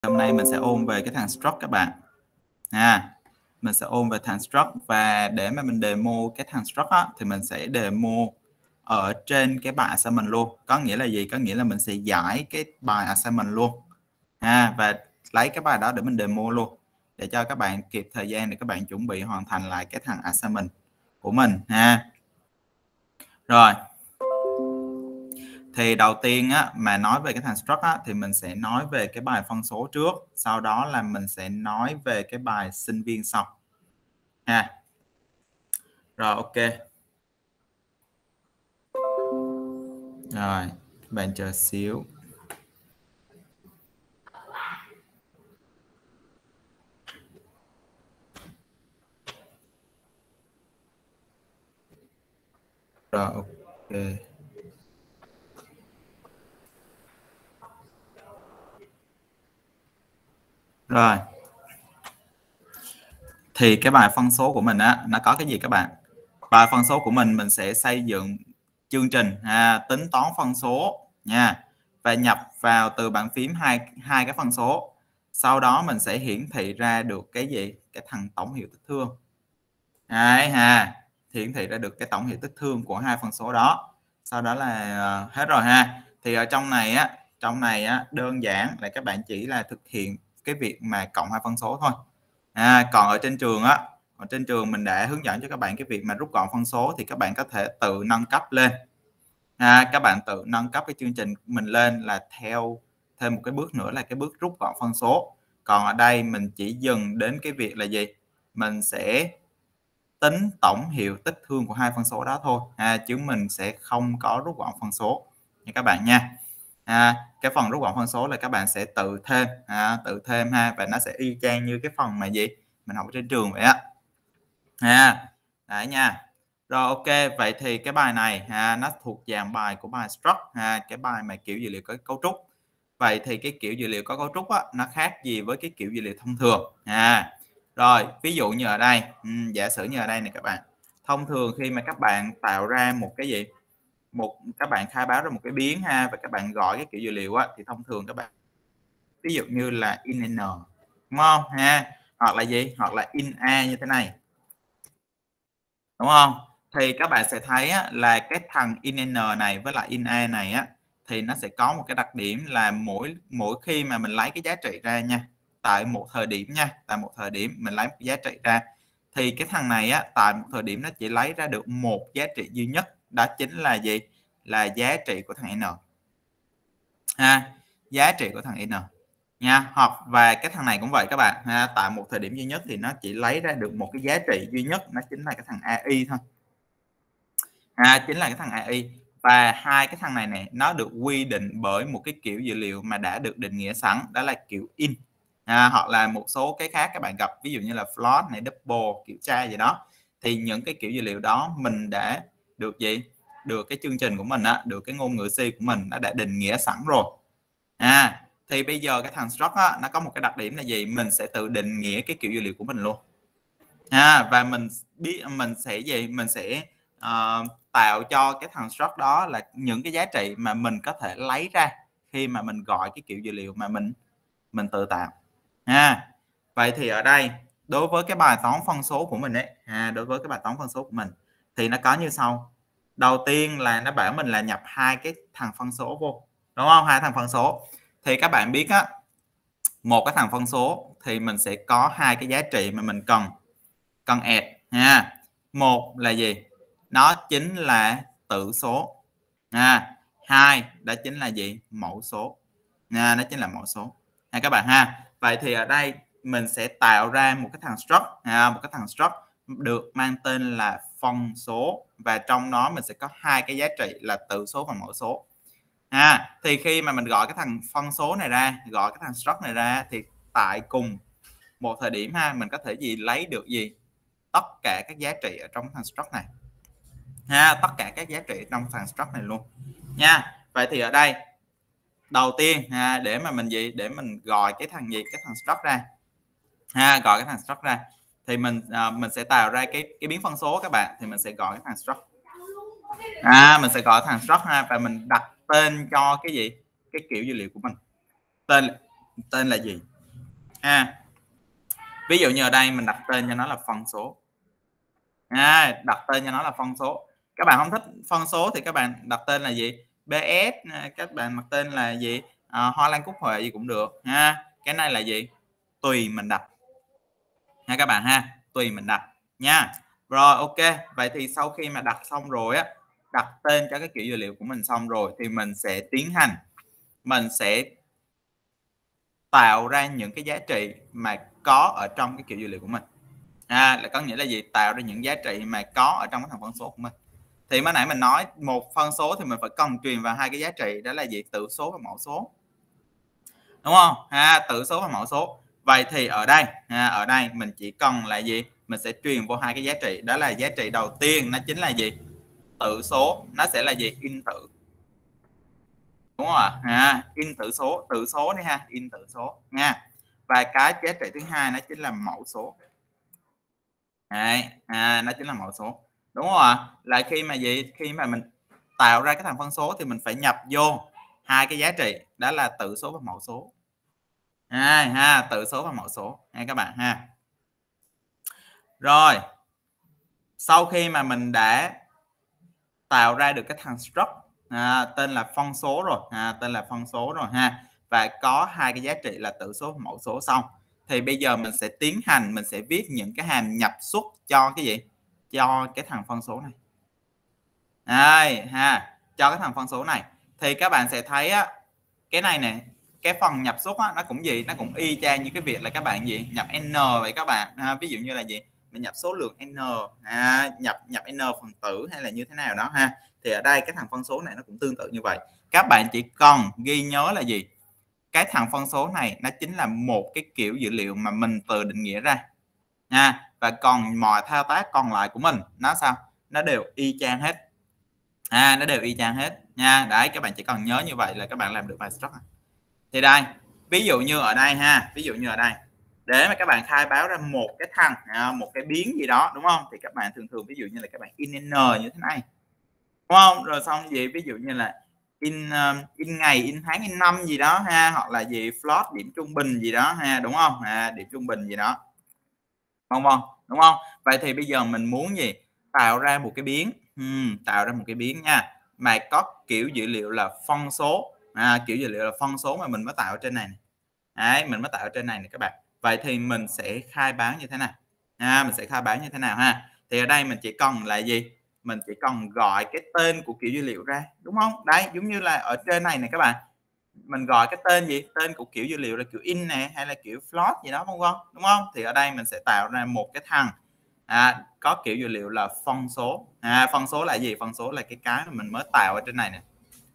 Hôm nay mình sẽ ôn về cái thằng struct các bạn. Mình sẽ ôn về thằng struct, và để mà mình demo cái thằng struct á, thì mình sẽ demo ở trên cái bài assignment luôn. Có nghĩa là gì? Có nghĩa là mình sẽ giải cái bài assignment luôn. Và lấy cái bài đó để mình demo luôn, để cho các bạn kịp thời gian để các bạn chuẩn bị hoàn thành lại cái thằng assignment của mình Rồi. Thì đầu tiên á, mà nói về cái thằng struct á, thì mình sẽ nói về cái bài phân số trước, sau đó là mình sẽ nói về cái bài sinh viên sau Rồi, ok. Rồi, bạn chờ xíu. Rồi, ok. Rồi. Thì cái bài phân số của mình á, nó có cái gì các bạn? Bài phân số của mình sẽ xây dựng chương trình tính toán phân số nha, và nhập vào từ bàn phím hai cái phân số. Sau đó mình sẽ hiển thị ra được cái gì? Cái thằng tổng hiệu tích thương. Đấy hiển thị ra được cái tổng hiệu tích thương của hai phân số đó. Sau đó là hết rồi Thì ở trong này á, đơn giản là các bạn chỉ là thực hiện cái việc mà cộng hai phân số thôi. Còn ở trên trường mình đã hướng dẫn cho các bạn cái việc mà rút gọn phân số, thì các bạn có thể tự nâng cấp lên. Các bạn tự nâng cấp cái chương trình mình lên là theo thêm một cái bước nữa là cái bước rút gọn phân số. Còn ở đây mình chỉ dừng đến cái việc là gì? Mình sẽ tính tổng hiệu tích thương của hai phân số đó thôi chứ mình sẽ không có rút gọn phân số nha các bạn nha. Cái phần rút gọn phân số là các bạn sẽ tự thêm và nó sẽ y chang như cái phần mà gì mình học trên trường vậy đấy nha. Rồi, ok, vậy thì cái bài này nó thuộc dạng bài của bài struct cái bài mà kiểu dữ liệu có cấu trúc. Vậy thì cái kiểu dữ liệu có cấu trúc á, nó khác gì với cái kiểu dữ liệu thông thường Rồi, ví dụ như ở đây, giả sử như ở đây này các bạn. Thông thường khi mà các bạn tạo ra một cái gì? Các bạn khai báo ra một cái biến và các bạn gọi cái kiểu dữ liệu á, thì thông thường các bạn ví dụ như là in n, đúng không hoặc là gì? Hoặc là in a như thế này. Đúng không? Thì các bạn sẽ thấy á, là cái thằng in n này với lại in a này á, thì nó sẽ có một cái đặc điểm là mỗi khi mà mình lấy cái giá trị ra nha, tại một thời điểm mình lấy một cái giá trị ra, thì cái thằng này á, tại một thời điểm nó chỉ lấy ra được một giá trị duy nhất, đó chính là gì? Là giá trị của thằng n giá trị của thằng n nha. Và cái thằng này cũng vậy các bạn tại một thời điểm duy nhất thì nó chỉ lấy ra được một cái giá trị duy nhất, nó chính là cái thằng AI thôi chính là cái thằng AI. Và hai cái thằng này nó được quy định bởi một cái kiểu dữ liệu mà đã được định nghĩa sẵn, đó là kiểu in hoặc là một số cái khác các bạn gặp, ví dụ như là float này, double, kiểu tra gì đó. Thì những cái kiểu dữ liệu đó mình đã được gì? Được cái chương trình của mình được cái ngôn ngữ C của mình nó đã định nghĩa sẵn rồi. Thì bây giờ cái thằng struct nó có một cái đặc điểm là gì? Mình sẽ tự định nghĩa cái kiểu dữ liệu của mình luôn và mình sẽ gì? Mình sẽ tạo cho cái thằng struct đó là những cái giá trị mà mình có thể lấy ra khi mà mình gọi cái kiểu dữ liệu mà mình tự tạo Vậy thì ở đây đối với cái bài toán phân số của mình đối với cái bài toán phân số của mình thì nó có như sau. Đầu tiên là nó bảo mình là nhập hai cái thằng phân số vô, đúng không? Hai thằng phân số thì các bạn biết một cái thằng phân số thì mình sẽ có hai cái giá trị mà mình cần add một là gì? Nó chính là tử số hai đó chính là gì? Mẫu số nó chính là mẫu số các bạn Vậy thì ở đây mình sẽ tạo ra một cái thằng struct được mang tên là phân số, và trong đó mình sẽ có hai cái giá trị là tử số và mẫu số thì khi mà mình gọi cái thằng phân số này ra, gọi cái thằng struct này ra, thì tại cùng một thời điểm mình có thể lấy được gì? Tất cả các giá trị ở trong thằng struct này tất cả các giá trị trong thằng struct này luôn nha. Vậy thì ở đây đầu tiên để mà mình để mình gọi cái thằng struct ra gọi cái thằng struct ra thì mình sẽ tạo ra cái biến phân số các bạn. Thì mình sẽ gọi cái thằng struct mình sẽ gọi thằng struct và mình đặt tên cho cái gì? Cái kiểu dữ liệu của mình tên là gì? ha. Ví dụ như ở đây mình đặt tên cho nó là phân số, đặt tên cho nó là phân số. Các bạn không thích phân số thì các bạn đặt tên là gì? BS, các bạn đặt tên là gì? Hoa Lan Cúc Huệ gì cũng được ha. Cái này là gì? Tùy mình đặt ha các bạn ha, tùy mình đặt nha. Rồi ok, vậy thì sau khi mà đặt xong rồi á, đặt tên cho cái kiểu dữ liệu của mình xong rồi thì mình sẽ tiến hành, mình sẽ tạo ra những cái giá trị mà có ở trong cái kiểu dữ liệu của mình. Là có nghĩa là gì? Tạo ra những giá trị mà có ở trong cái thằng phân số của mình. Thì mới nãy mình nói một phân số thì mình phải cần truyền vào hai cái giá trị, đó là gì? Tử số và mẫu số, đúng không? Tử số và mẫu số. Vậy thì ở đây, ở đây mình chỉ cần là gì? Mình sẽ truyền vô hai cái giá trị, đó là giá trị đầu tiên nó chính là gì? Tử số, nó sẽ là gì? In tử, đúng không ạ? In tử số đi ha, in tử số nha. Và cái giá trị thứ hai nó chính là mẫu số. Đấy, nó chính là mẫu số, đúng không ạ? Là khi mà gì? Khi mà mình tạo ra cái thằng phân số thì mình phải nhập vô hai cái giá trị, đó là tử số và mẫu số. Tử số và mẫu số nha các bạn ha. Rồi, sau khi mà mình đã tạo ra được cái thằng struct tên là phân số rồi, tên là phân số rồi ha, và có hai cái giá trị là tử số và mẫu số xong, thì bây giờ mình sẽ tiến hành, mình sẽ viết những cái hàm nhập xuất cho cái gì? Cho cái thằng phân số này. Đây cho cái thằng phân số này thì các bạn sẽ thấy á, cái này nè, cái phần nhập xuất á, nó cũng gì? Nó cũng y chang như cái việc là các bạn gì? Nhập n vậy các bạn. Ví dụ như là gì? Mình nhập số lượng n, nhập n phần tử hay là như thế nào đó ha. Thì ở đây cái thằng phân số này nó cũng tương tự như vậy. Các bạn chỉ cần ghi nhớ là gì? Cái thằng phân số này nó chính là một cái kiểu dữ liệu mà mình tự định nghĩa ra. Và còn mọi thao tác còn lại của mình nó sao? Nó đều y chang hết. Nó đều y chang hết nha. Đấy, các bạn chỉ cần nhớ như vậy là các bạn làm được bài struct. Thì đây, ví dụ như ở đây ví dụ như ở đây, để mà các bạn khai báo ra một cái thằng, một cái biến gì đó, đúng không? Thì các bạn thường ví dụ như là các bạn in n như thế này, đúng không? Rồi xong gì, ví dụ như là in ngày, in tháng, in năm gì đó ha, hoặc là gì float điểm trung bình gì đó ha, đúng không? Điểm trung bình gì đó, vân vân, đúng không? Vậy thì bây giờ mình muốn gì? Tạo ra một cái biến, tạo ra một cái biến nha, mà có kiểu dữ liệu là phân số, kiểu dữ liệu là phân số mà mình mới tạo ở trên này. Đấy, mình mới tạo ở trên này nè các bạn. Vậy thì mình sẽ khai báo như thế nào? Mình sẽ khai báo như thế nào ha? Thì ở đây mình chỉ cần là gì? Mình chỉ cần gọi cái tên của kiểu dữ liệu ra, đúng không? Đấy, giống như là ở trên này nè các bạn. Mình gọi cái tên gì? Tên của kiểu dữ liệu là kiểu in nè, hay là kiểu float gì đó, vân vân, đúng không? Thì ở đây mình sẽ tạo ra một cái thằng có kiểu dữ liệu là phân số. Phân số là gì? Phân số là cái mà mình mới tạo ở trên này nè.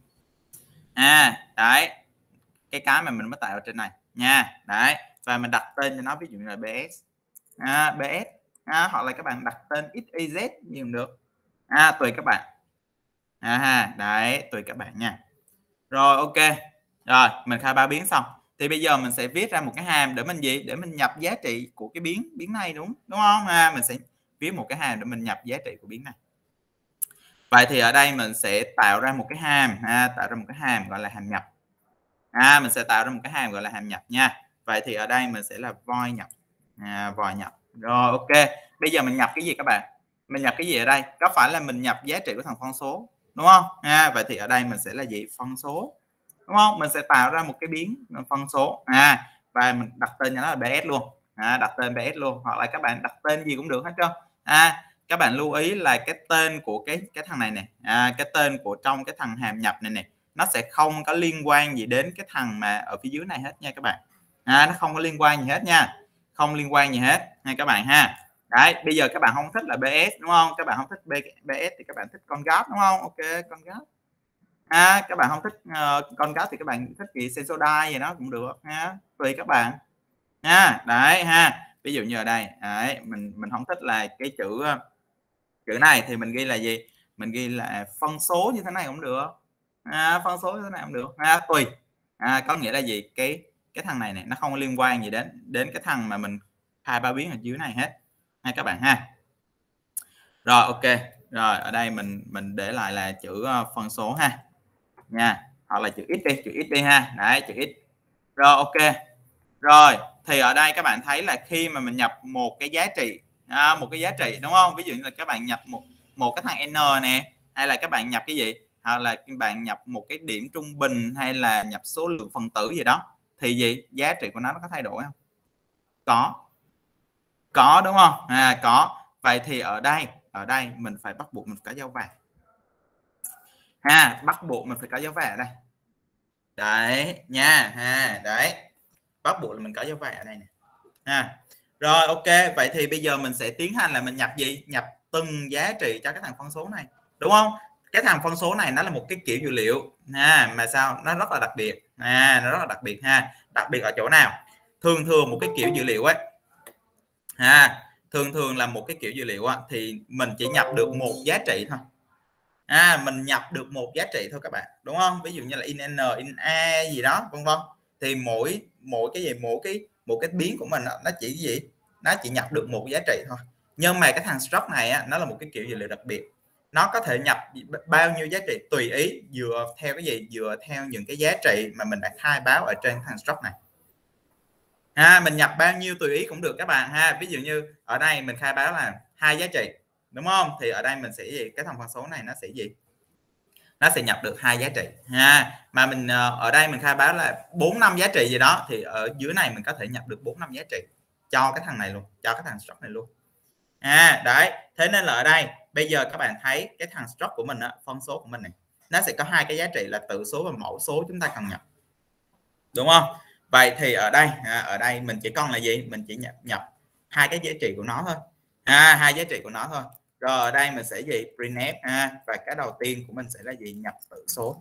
Đấy, cái mà mình mới tạo ở trên này nha. Đấy, và mình đặt tên cho nó, ví dụ như là BS, BS, hoặc là các bạn đặt tên XYZ gì cũng được, tùy các bạn. Đấy, tùy các bạn nha. Rồi ok, rồi mình khai báo biến xong thì bây giờ mình sẽ viết ra một cái hàm để mình gì? Để mình nhập giá trị của cái biến này, đúng không? Mình sẽ viết một cái hàm để mình nhập giá trị của biến này. Vậy thì ở đây mình sẽ tạo ra một cái hàm, tạo ra một cái hàm gọi là hàm nhập. Mình sẽ tạo ra một cái hàm gọi là hàm nhập nha. Vậy thì ở đây mình sẽ là void nhập, void nhập. Rồi ok, bây giờ mình nhập cái gì các bạn? Mình nhập cái gì ở đây? Có phải là mình nhập giá trị của thằng phân số, đúng không? Vậy thì ở đây mình sẽ là gì? Phân số, đúng không? Mình sẽ tạo ra một cái biến phân số, và mình đặt tên cho nó là BS luôn, đặt tên BS luôn, hoặc là các bạn đặt tên gì cũng được hết trơn. Các bạn lưu ý là cái tên của cái thằng này nè, cái tên của trong cái thằng hàm nhập này nè, nó sẽ không có liên quan gì đến cái thằng mà ở phía dưới này hết nha các bạn. Nó không có liên quan gì hết nha, không liên quan gì hết nha các bạn ha. Đấy, bây giờ các bạn không thích là BS, đúng không? Các bạn không thích BS thì các bạn thích con gáp, đúng không? Ok, con gáp. Các bạn không thích con gáp thì các bạn thích gì Sensodyne gì đó cũng được ha, tùy các bạn đấy ha. Ví dụ như ở đây đấy, mình không thích là cái chữ này thì mình ghi là gì? Mình ghi là phân số như thế này cũng được, phân số như thế này cũng được, tùy. Có nghĩa là gì? Cái thằng này nó không liên quan gì đến cái thằng mà mình khai báo biến ở dưới này hết ha các bạn ha. Rồi ok, rồi ở đây mình để lại là chữ phân số ha nha, hoặc là chữ x đi ha. Đấy, chữ x. Rồi ok, rồi Thì ở đây các bạn thấy là khi mà mình nhập một cái giá trị đúng không? Ví dụ như là các bạn nhập một cái thằng n nè, hay là các bạn nhập cái gì, hoặc là các bạn nhập một cái điểm trung bình, hay là nhập số lượng phần tử gì đó, thì gì giá trị của nó có thay đổi không? Có đúng không? Có. Vậy thì ở đây mình phải bắt buộc mình phải có dấu vàng, bắt buộc mình phải có dấu vàng ở đây, đấy nha, đấy, bắt buộc là mình có dấu vàng ở đây nè. Rồi, ok, vậy thì bây giờ mình sẽ tiến hành là mình nhập gì? Nhập từng giá trị cho cái thằng phân số này, đúng không? Cái thằng phân số này nó là một cái kiểu dữ liệu mà sao nó rất là đặc biệt, nó rất là đặc biệt đặc biệt ở chỗ nào? Thường một cái kiểu dữ liệu ấy, thường là một cái kiểu dữ liệu thì mình chỉ nhập được một giá trị thôi, mình nhập được một giá trị thôi các bạn, đúng không? Ví dụ như là in n, in a gì đó, vân vân, thì mỗi cái biến của mình nó chỉ gì, nó chỉ nhập được một giá trị thôi. Nhưng mà cái thằng struct này nó là một cái kiểu dữ liệu đặc biệt, nó có thể nhập bao nhiêu giá trị tùy ý, dựa theo cái gì, dựa theo những cái giá trị mà mình đã khai báo ở trên thằng struct này. Mình nhập bao nhiêu tùy ý cũng được các bạn ví dụ như ở đây mình khai báo là 2 giá trị, đúng không? Thì ở đây mình sẽ gì, cái thằng phân số này nó sẽ gì, nó sẽ nhập được 2 giá trị mà mình ở đây mình khai báo là 4-5 giá trị gì đó, thì ở dưới này mình có thể nhập được 4-5 giá trị cho cái thằng này luôn, cho cái thằng struct này luôn. Đấy, thế nên là ở đây bây giờ các bạn thấy cái thằng struct của mình phân số của mình này, nó sẽ có 2 cái giá trị là tự số và mẫu số chúng ta cần nhập, đúng không? Vậy thì ở đây mình chỉ còn là gì, mình chỉ nhập 2 cái giá trị của nó thôi, 2 giá trị của nó thôi. Rồi ở đây mình sẽ gì, printf và cái đầu tiên của mình sẽ là gì, nhập tử số,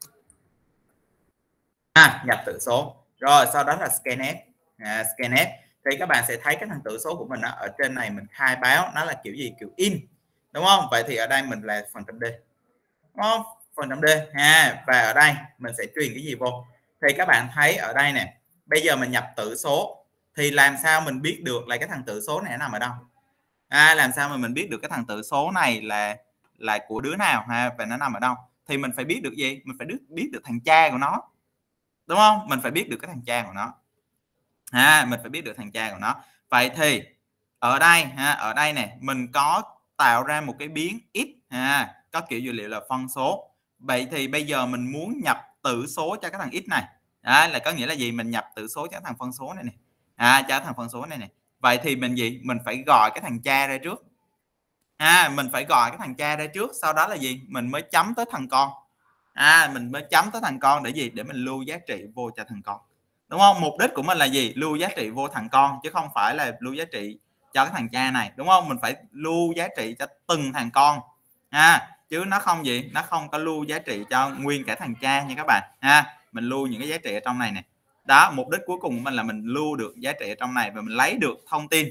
nhập tử số. Rồi sau đó là scanf, scanf thì các bạn sẽ thấy cái thằng tử số của mình ở trên này mình khai báo nó là kiểu gì, kiểu in, đúng không? Vậy thì ở đây mình là phần trăm d, đúng không? Phần trăm d và ở đây mình sẽ truyền cái gì vô, thì các bạn thấy ở đây nè, bây giờ mình nhập tử số thì làm sao mình biết được là cái thằng tử số này nó nằm ở đâu, làm sao mà mình biết được cái thằng tử số này là của đứa nào và nó nằm ở đâu? Thì mình phải biết được gì, mình phải biết được thằng cha của nó, đúng không? Mình phải biết được cái thằng cha của nó, mình phải biết được thằng cha của nó. Vậy thì ở đây nè, mình có tạo ra một cái biến x có kiểu dữ liệu là phân số. Vậy thì bây giờ mình muốn nhập tử số cho cái thằng x này, là có nghĩa là gì, mình nhập tử số cho thằng phân số này nè, cho thằng phân số này nè. Vậy thì mình gì, mình phải gọi cái thằng cha ra trước, mình phải gọi cái thằng cha ra trước, sau đó là gì, mình mới chấm tới thằng con, mình mới chấm tới thằng con để gì, để mình lưu giá trị vô cho thằng con, đúng không? Mục đích của mình là gì, lưu giá trị vô thằng con chứ không phải là lưu giá trị cho cái thằng cha này, đúng không? Mình phải lưu giá trị cho từng thằng con chứ nó không gì, nó không có lưu giá trị cho nguyên cả thằng cha nha các bạn mình lưu những cái giá trị ở trong này nè. Đó, mục đích cuối cùng của mình là mình lưu được giá trị ở trong này và mình lấy được thông tin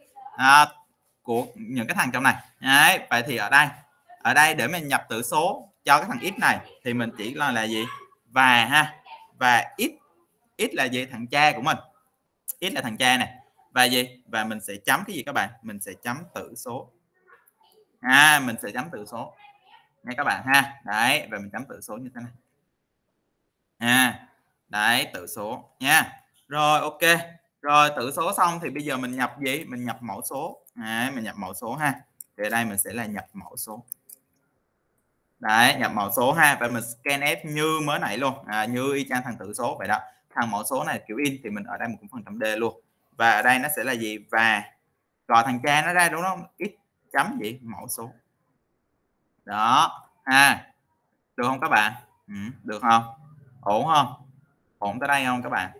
của những cái thằng trong này. Đấy, vậy thì ở đây để mình nhập tử số cho cái thằng x này thì mình chỉ là gì, và x là gì, thằng cha của mình, x là thằng cha này, và gì, và mình sẽ chấm cái gì các bạn, mình sẽ chấm tử số, mình sẽ chấm tử số nha các bạn đấy, và mình chấm tử số như thế này đấy, tử số nha. Rồi, ok, rồi tử số xong thì bây giờ mình nhập gì, mình nhập mẫu số, mình nhập mẫu số thì ở đây mình sẽ là nhập mẫu số, đấy, nhập mẫu số và mình scanf như mới nãy luôn, như y chang thằng tử số vậy đó. Thằng mẫu số này kiểu in thì mình ở đây mình cũng phần chấm d luôn, và ở đây nó sẽ là gì, và gọi thằng cha nó ra, đúng không, x chấm gì, mẫu số đó được không các bạn? Được không, ổn không, ổn tới đây không các bạn?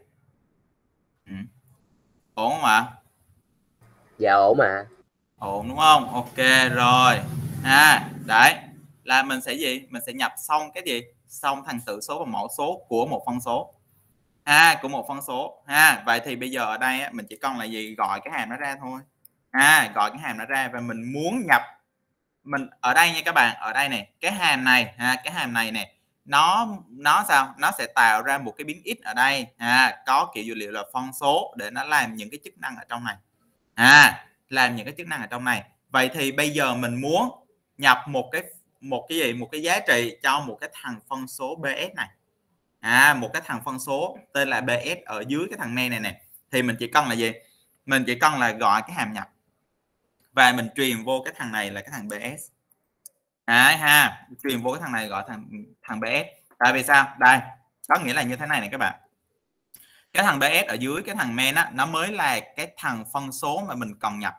Ổn không ạ? Dạ ổn mà. Ổn đúng không? Ok rồi đấy là mình sẽ gì, mình sẽ nhập xong cái gì, xong thằng tử số và mẫu số của một phân số của một phân số vậy thì bây giờ ở đây mình chỉ còn là gì, gọi cái hàm nó ra thôi gọi cái hàm nó ra, và mình muốn nhập, mình ở đây nha các bạn, ở đây này, cái hàm này nè, nó sao, nó sẽ tạo ra một cái biến x ở đây có kiểu dữ liệu là phân số để nó làm những cái chức năng ở trong này làm những cái chức năng ở trong này. Vậy thì bây giờ mình muốn nhập một cái giá trị cho một cái thằng phân số bs này một cái thằng phân số tên là bs ở dưới cái thằng này nè, thì mình chỉ cần là gì, mình chỉ cần là gọi cái hàm nhập và mình truyền vô cái thằng này là cái thằng BS. Đấy ha, truyền vô cái thằng này gọi thằng BS. Tại vì sao? Đây, có nghĩa là như thế này này các bạn. Cái thằng BS ở dưới cái thằng main á, nó mới là cái thằng phân số mà mình cần nhập.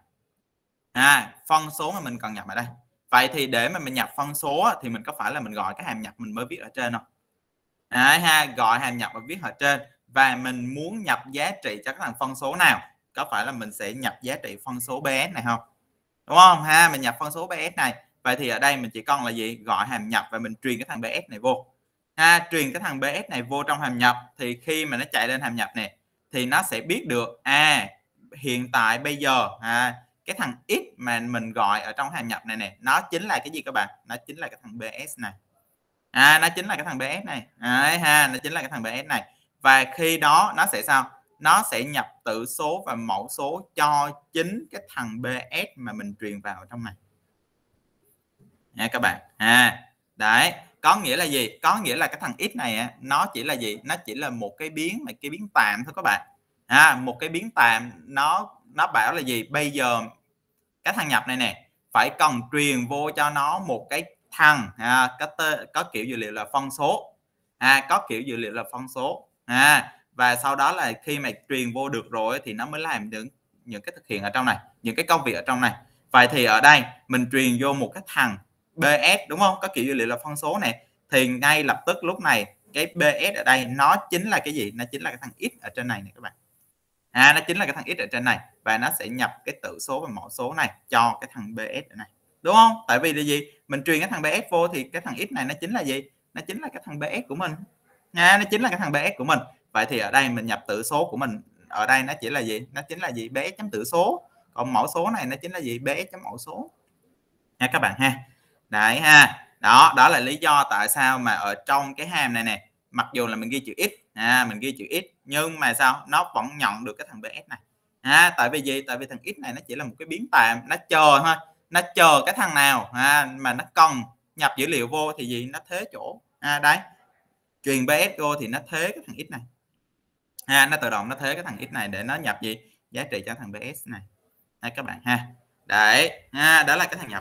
Phân số mà mình cần nhập ở đây. Vậy thì để mà mình nhập phân số á, thì mình có phải là mình gọi cái hàm nhập mình mới viết ở trên không? Đấy ha, gọi hàm nhập và viết ở trên, và mình muốn nhập giá trị cho cái thằng phân số nào, có phải là mình sẽ nhập giá trị phân số BS này không? Đúng không ha, mình nhập phân số BS này. Vậy thì ở đây mình chỉ cần là gì, gọi hàm nhập và mình truyền cái thằng BS này vô ha, truyền cái thằng BS này vô trong hàm nhập, thì khi mà nó chạy lên hàm nhập này thì nó sẽ biết được hiện tại bây giờ cái thằng x mà mình gọi ở trong hàm nhập này nè, nó chính là cái gì các bạn? Nó chính là cái thằng BS này. Nó chính là cái thằng BS này. Đấy ha, nó chính là cái thằng BS này. Và khi đó nó sẽ sao? Nó sẽ nhập tự số và mẫu số cho chính cái thằng BS mà mình truyền vào trong này nha các bạn. Đấy, có nghĩa là gì? Có nghĩa là cái thằng x này nó chỉ là gì? Nó chỉ là một cái biến tạm thôi các bạn. Một cái biến tạm, nó bảo là gì? Bây giờ cái thằng nhập này nè phải cần truyền vô cho nó một cái thằng có kiểu dữ liệu là phân số. Có kiểu dữ liệu là phân số. Và sau đó là khi mà truyền vô được rồi thì nó mới làm được những cái thực hiện ở trong này, những cái công việc ở trong này. Vậy thì ở đây mình truyền vô một cái thằng BS, đúng không? Có kiểu dữ liệu là phân số này, thì ngay lập tức lúc này cái BS ở đây nó chính là cái gì? Nó chính là cái thằng x ở trên này này các bạn. Nó chính là cái thằng x ở trên này, và nó sẽ nhập cái tự số và mẫu số này cho cái thằng BS ở này, đúng không? Tại vì là gì, mình truyền cái thằng BS vô thì cái thằng x này nó chính là gì? Nó chính là cái thằng BS của mình. Nó chính là cái thằng BS của mình. Vậy thì ở đây mình nhập tự số của mình ở đây nó chỉ là gì? Nó chính là gì? BS chấm tự số. Còn mẫu số này nó chính là gì? BS chấm mẫu số nha các bạn ha. Đấy ha, đó là lý do tại sao mà ở trong cái hàm này nè, mặc dù là mình ghi chữ x, mình ghi chữ x nhưng mà sao nó vẫn nhận được cái thằng BS này. Tại vì gì? Tại vì thằng x này nó chỉ là một cái biến tạm, nó chờ thôi, nó chờ cái thằng nào mà nó cần nhập dữ liệu vô thì gì, nó thế chỗ. Đấy, truyền BS vô thì nó thế cái thằng x này, nó tự động nó thế cái thằng x này để nó nhập gì, giá trị cho thằng BS này các bạn ha. Đấy, đó là cái thằng nhập.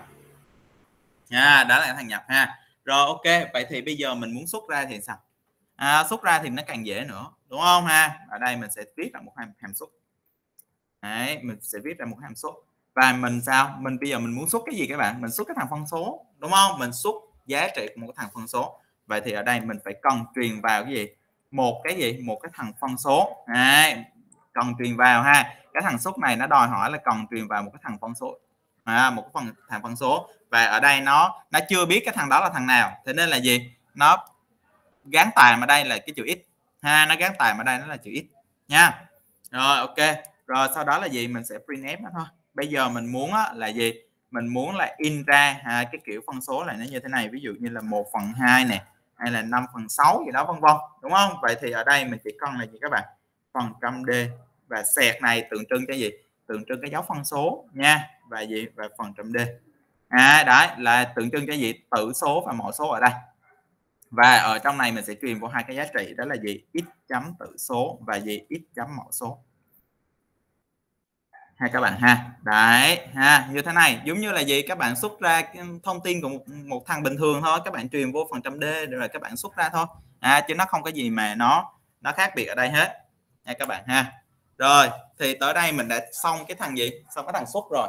Đó là thằng nhập ha. Rồi ok, vậy thì bây giờ mình muốn xuất ra thì sao? Xuất ra thì nó càng dễ nữa, đúng không ha? Ở đây mình sẽ viết ra một hàm xuất. Đấy, mình sẽ viết ra một hàm xuất. Và mình sao? Mình bây giờ mình muốn xuất cái gì các bạn? Mình xuất cái thằng phân số, đúng không? Mình xuất giá trị của một cái thằng phân số. Vậy thì ở đây mình phải cần truyền vào cái gì? Một cái thằng phân số. Đấy, cần truyền vào ha. Cái thằng xuất này nó đòi hỏi là cần truyền vào một cái thằng phân số. Một cái thằng phân số, và ở đây nó chưa biết cái thằng đó là thằng nào, thế nên là gì, nó gán tàm ở đây là cái chữ x nó gán tàm ở đây nó là chữ x nha. Rồi ok, rồi sau đó là gì, mình sẽ printf nó thôi. Bây giờ mình muốn là gì, mình muốn là in ra cái kiểu phân số này nó như thế này, ví dụ như là 1/2 này, hay là 5/6 gì đó vân vân, đúng không? Vậy thì ở đây mình chỉ cần là gì các bạn, phần trăm d, và sẹt này tượng trưng cái gì, tượng trưng cái dấu phân số nha, và gì, và phần trăm d. Đấy là tượng trưng cái gì, tự số và mẫu số ở đây. Và ở trong này mình sẽ truyền vào hai cái giá trị, đó là gì, x chấm tự số và gì, x chấm mẫu số ha các bạn ha. Đấy ha, như thế này, giống như là gì, các bạn xuất ra thông tin của một thằng bình thường thôi, các bạn truyền vô phần trăm d rồi các bạn xuất ra thôi, chứ nó không có gì mà nó khác biệt ở đây hết nha các bạn ha. Rồi thì tới đây mình đã xong cái thằng gì, xong cái thằng xuất rồi,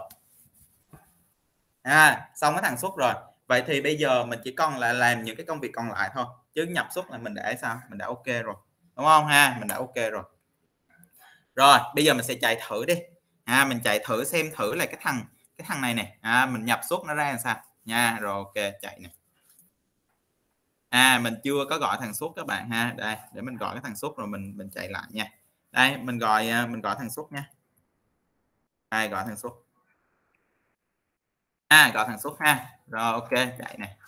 xong cái thằng xuất rồi. Vậy thì bây giờ mình chỉ cần là làm những cái công việc còn lại thôi, chứ nhập xuất là mình đã sao, mình đã ok rồi, đúng không ha, mình đã ok rồi. Rồi bây giờ mình sẽ chạy thử đi, mình chạy thử xem thử là cái thằng này này, mình nhập xuất nó ra làm sao nha. Rồi ok, chạy nè. Mình chưa có gọi thằng xuất các bạn ha. Đây, để mình gọi cái thằng xuất rồi mình chạy lại nha. Đây, mình gọi thằng xuất nha. Đây, gọi thằng xuất. Gọi thằng xuất ha. Rồi ok, chạy nè.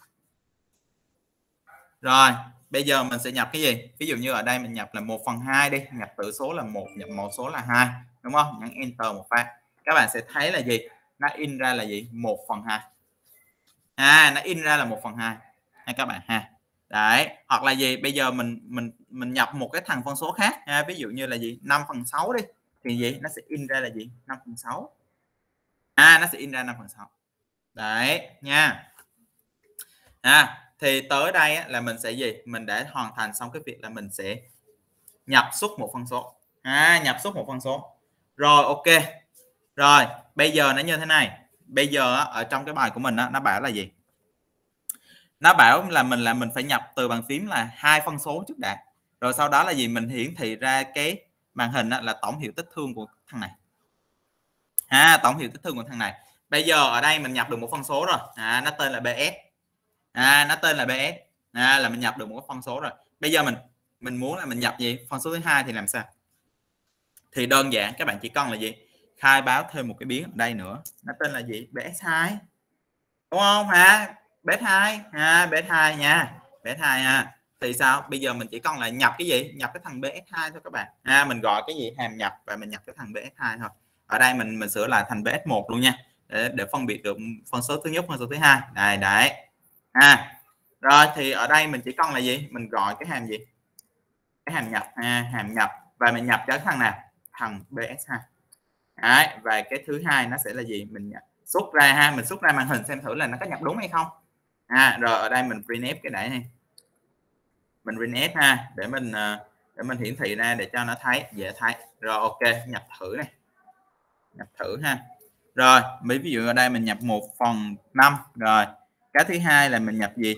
Rồi bây giờ mình sẽ nhập cái gì, ví dụ như ở đây mình nhập là 1/2 đi, nhập tự số là 1, nhập mẫu số là 2, đúng không? Nhấn enter một phát, các bạn sẽ thấy là gì, nó in ra là gì, 1/2. Nó in ra là 1/2 ha các bạn ha. Đấy, hoặc là gì, bây giờ mình nhập một cái thằng phân số khác ví dụ như là gì, 5/6 đi, thì gì nó sẽ in ra là gì 5/6. Nó sẽ in ra 5/6 đấy nha. Thì tới đây á, là mình sẽ gì mình đã hoàn thành xong cái việc là mình sẽ nhập xuất một phân số. Nhập xuất một phân số rồi. Ok rồi, bây giờ nó như thế này. Bây giờ á, ở trong cái bài của mình á, nó bảo là gì, nó bảo là mình phải nhập từ bàn phím là 2 phân số trước đã, rồi sau đó là gì mình hiển thị ra cái màn hình á, là tổng hiệu tích thương của thằng này. Tổng hiệu tích thương của thằng này. Bây giờ ở đây mình nhập được một phân số rồi, nó tên là BS. Nó tên là BS, là mình nhập được một phân số rồi. Bây giờ mình muốn là mình nhập gì phân số thứ hai thì làm sao? Thì đơn giản các bạn chỉ cần là gì khai báo thêm một cái biến ở đây nữa, nó tên là gì BS2, đúng không BS2 BS2 nha, BS2 thì sao? Bây giờ mình chỉ cần là nhập cái gì, nhập cái thằng BS2 thôi các bạn. Mình gọi cái gì hàm nhập và mình nhập cái thằng BS2 thôi. Ở đây mình sửa lại thành BS1 luôn nha, để phân biệt được phân số thứ nhất, phân số thứ hai. Đây đấy. Rồi thì ở đây mình chỉ cần là gì mình gọi cái hàm gì, cái hàm nhập hàm nhập, và mình nhập cho cái thằng nào, thằng BS2. Đấy, và cái thứ hai nó sẽ là gì mình nhập xuất ra mình xuất ra màn hình xem thử là nó có nhập đúng hay không. Rồi ở đây mình printf cái này mình printf để mình hiển thị ra để cho nó thấy dễ thấy. Rồi ok, nhập thử này, nhập thử rồi ví dụ ở đây mình nhập 1/5 rồi, cái thứ hai là mình nhập gì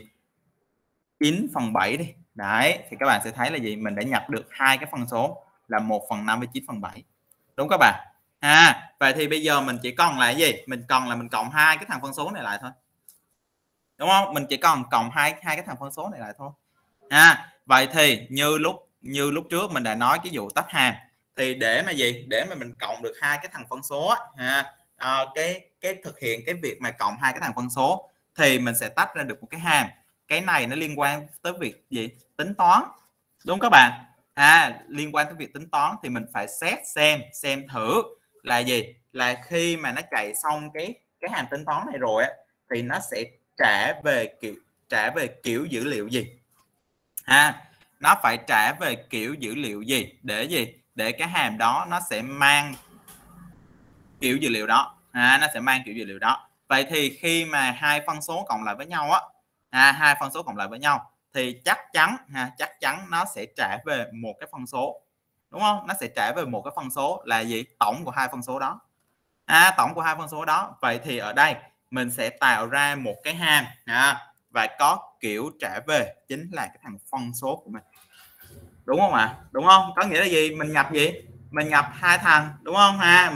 9/7 đi. Đấy thì các bạn sẽ thấy là gì mình đã nhập được hai cái phân số là 1/5 với 9/7, đúng các bạn. Vậy thì bây giờ mình chỉ cần là gì mình cần là mình cộng hai cái thằng phân số này lại thôi, đúng không? Mình chỉ cần cộng hai cái thằng phân số này lại thôi. Vậy thì như lúc trước mình đã nói cái vụ tách hàm, thì để mà gì để mà mình cộng được hai cái thằng phân số cái thực hiện cái việc mà cộng hai cái thằng phân số thì mình sẽ tách ra được một cái hàm. Cái này nó liên quan tới việc gì tính toán, đúng các bạn. Liên quan tới việc tính toán thì mình phải xét xem thử là gì là khi mà nó chạy xong cái hàm tính toán này rồi á, thì nó sẽ trả về kiểu dữ liệu gì. Nó phải trả về kiểu dữ liệu gì để cái hàm đó nó sẽ mang kiểu dữ liệu đó. Nó sẽ mang kiểu dữ liệu đó. Vậy thì khi mà hai phân số cộng lại với nhau hai phân số cộng lại với nhau thì chắc chắn nó sẽ trả về một cái phân số, đúng không? Nó sẽ trả về một cái phân số là gì tổng của hai phân số đó. Tổng của hai phân số đó. Vậy thì ở đây mình sẽ tạo ra một cái hàm và có kiểu trả về chính là cái thằng phân số của mình, đúng không ạ? Đúng không? Có nghĩa là gì mình nhập mình nhập hai thằng, đúng không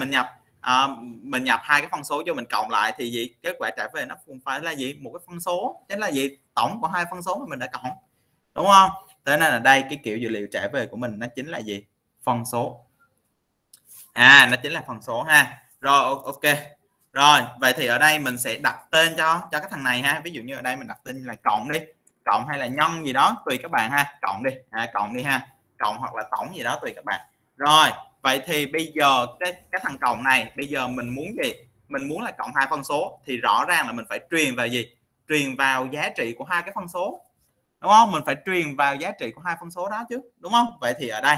mình nhập hai cái phân số cho mình cộng lại thì gì kết quả trả về nó cũng phải là gì một cái phân số, chính là gì tổng của hai phân số mà mình đã cộng, đúng không? Thế nên là đây cái kiểu dữ liệu trả về của mình nó chính là gì phân số. Nó chính là phân số Rồi ok. Rồi vậy thì ở đây mình sẽ đặt tên cho cái thằng này ví dụ như ở đây mình đặt tên là cộng đi, cộng hay là nhân gì đó tùy các bạn cộng đi cộng đi cộng hoặc là tổng gì đó tùy các bạn. Rồi vậy thì bây giờ cái thằng cộng này bây giờ mình muốn gì, mình muốn là cộng hai phân số thì rõ ràng là mình phải truyền vào gì, truyền vào giá trị của hai cái phân số, đúng không? Mình phải truyền vào giá trị của hai phân số đó chứ, đúng không? Vậy thì ở đây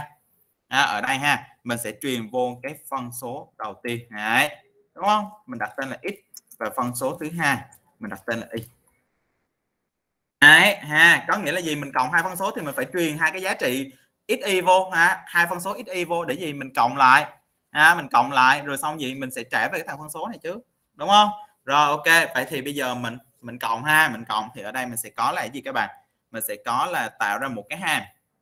mình sẽ truyền vô cái phân số đầu tiên đấy, đúng không? Mình đặt tên là x và phân số thứ hai mình đặt tên là y. Đấy có nghĩa là gì mình cộng hai phân số thì mình phải truyền hai cái giá trị xy vô hai phân số xy vô để gì mình cộng lại mình cộng lại rồi xong gì mình sẽ trả về cái thằng phân số này chứ, đúng không? Rồi ok, vậy thì bây giờ mình cộng mình cộng thì ở đây mình sẽ có là cái gì các bạn? Mình sẽ có là tạo ra một cái hàm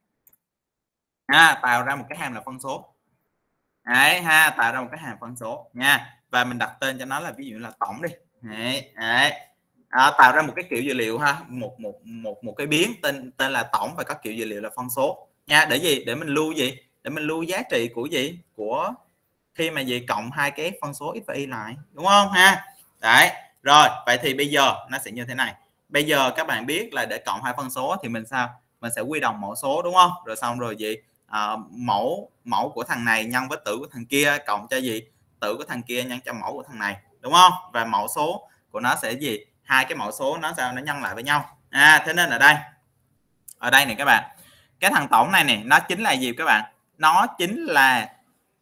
tạo ra một cái hàm là phân số. Đấy tạo ra một cái hàm phân số nha, và mình đặt tên cho nó là ví dụ là tổng đi. Tạo ra một cái kiểu dữ liệu một cái biến tên là tổng và có kiểu dữ liệu là phân số nha, để gì để mình lưu gì để mình lưu giá trị của gì của khi mà gì cộng hai cái phân số x và y lại, đúng không Đấy rồi vậy thì bây giờ nó sẽ như thế này. Bây giờ các bạn biết là để cộng hai phân số thì mình mình sẽ quy đồng mẫu số, đúng không? Rồi xong rồi gì mẫu của thằng này nhân với tử của thằng kia cộng cho gì tử của thằng kia nhân cho mẫu của thằng này, đúng không? Và mẫu số của nó sẽ gì hai cái mẫu số nó nhân lại với nhau. Thế nên ở đây này các bạn, cái thằng tổng này nó chính là gì các bạn? Nó chính là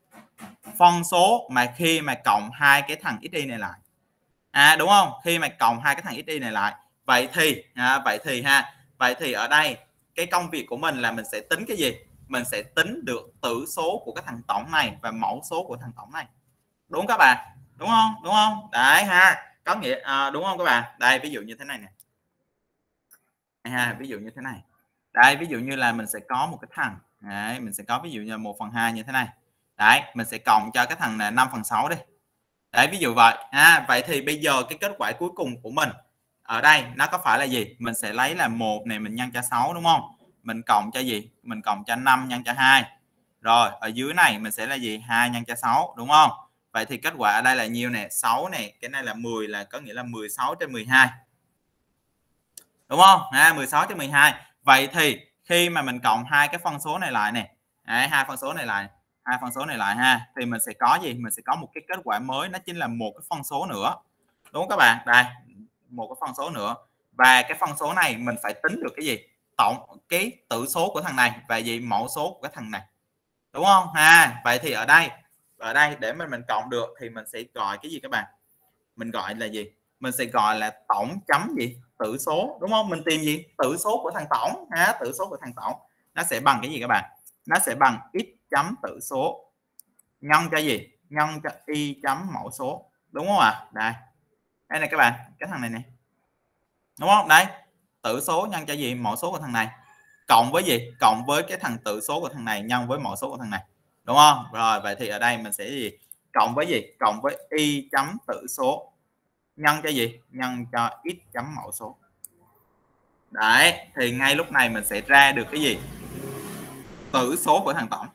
phân số mà khi mà cộng hai cái thằng xy này lại, đúng không? Khi mà cộng hai cái thằng xy này lại, vậy thì ở đây cái công việc của mình là mình sẽ tính cái gì? Mình sẽ tính được tử số của cái thằng tổng này và mẫu số của thằng tổng này, đúng không các bạn? Đúng không? Đấy ha, có nghĩa đúng không các bạn? Đây ví dụ như thế này nè, ví dụ như thế này. Đây ví dụ như là mình sẽ có một cái thằng, đấy, mình sẽ có ví dụ như 1/2 như thế này. Đấy, mình sẽ cộng cho cái thằng là 5/6 đi. Đấy, ví dụ vậy. Vậy thì bây giờ cái kết quả cuối cùng của mình ở đây nó có phải là gì? Mình sẽ lấy là 1 này mình nhân cho 6 đúng không? Mình cộng cho gì? Mình cộng cho 5 nhân cho 2. Rồi, ở dưới này mình sẽ là gì? 2 nhân cho 6 đúng không? Vậy thì kết quả ở đây là nhiêu nè? 6 này, cái này là 10 là có nghĩa là 16/12. Đúng không? 16/12. Vậy thì khi mà mình cộng hai cái phân số này lại này, hai phân số này lại ha, thì mình sẽ có gì? Mình sẽ có một cái kết quả mới, nó chính là một cái phân số nữa. Đúng không các bạn? Đây, một cái phân số nữa. Và cái phân số này mình phải tính được cái gì? Tổng cái tử số của thằng này và gì? Mẫu số của cái thằng này. Đúng không? Vậy thì ở đây để mình cộng được thì mình sẽ gọi cái gì các bạn? Mình gọi là gì? Mình sẽ gọi là tổng chấm gì? Tử số, đúng không? Mình tìm gì? Tử số của thằng tổng, tử số của thằng tổng nó sẽ bằng cái gì các bạn? Nó sẽ bằng x chấm tử số nhân cho gì? Nhân cho y chấm mẫu số, đúng không ạ? Đây này các bạn, cái thằng này này, đúng không? Đấy, tử số nhân cho gì? Mẫu số của thằng này, cộng với gì? Cộng với cái thằng tử số của thằng này nhân với mẫu số của thằng này, đúng không? Rồi vậy thì ở đây mình sẽ gì? Cộng với gì? Cộng với y chấm tử số nhân cho gì? Nhân cho x chấm mẫu số. Đấy, thì ngay lúc này mình sẽ ra được cái gì? Tử số của thằng tổng.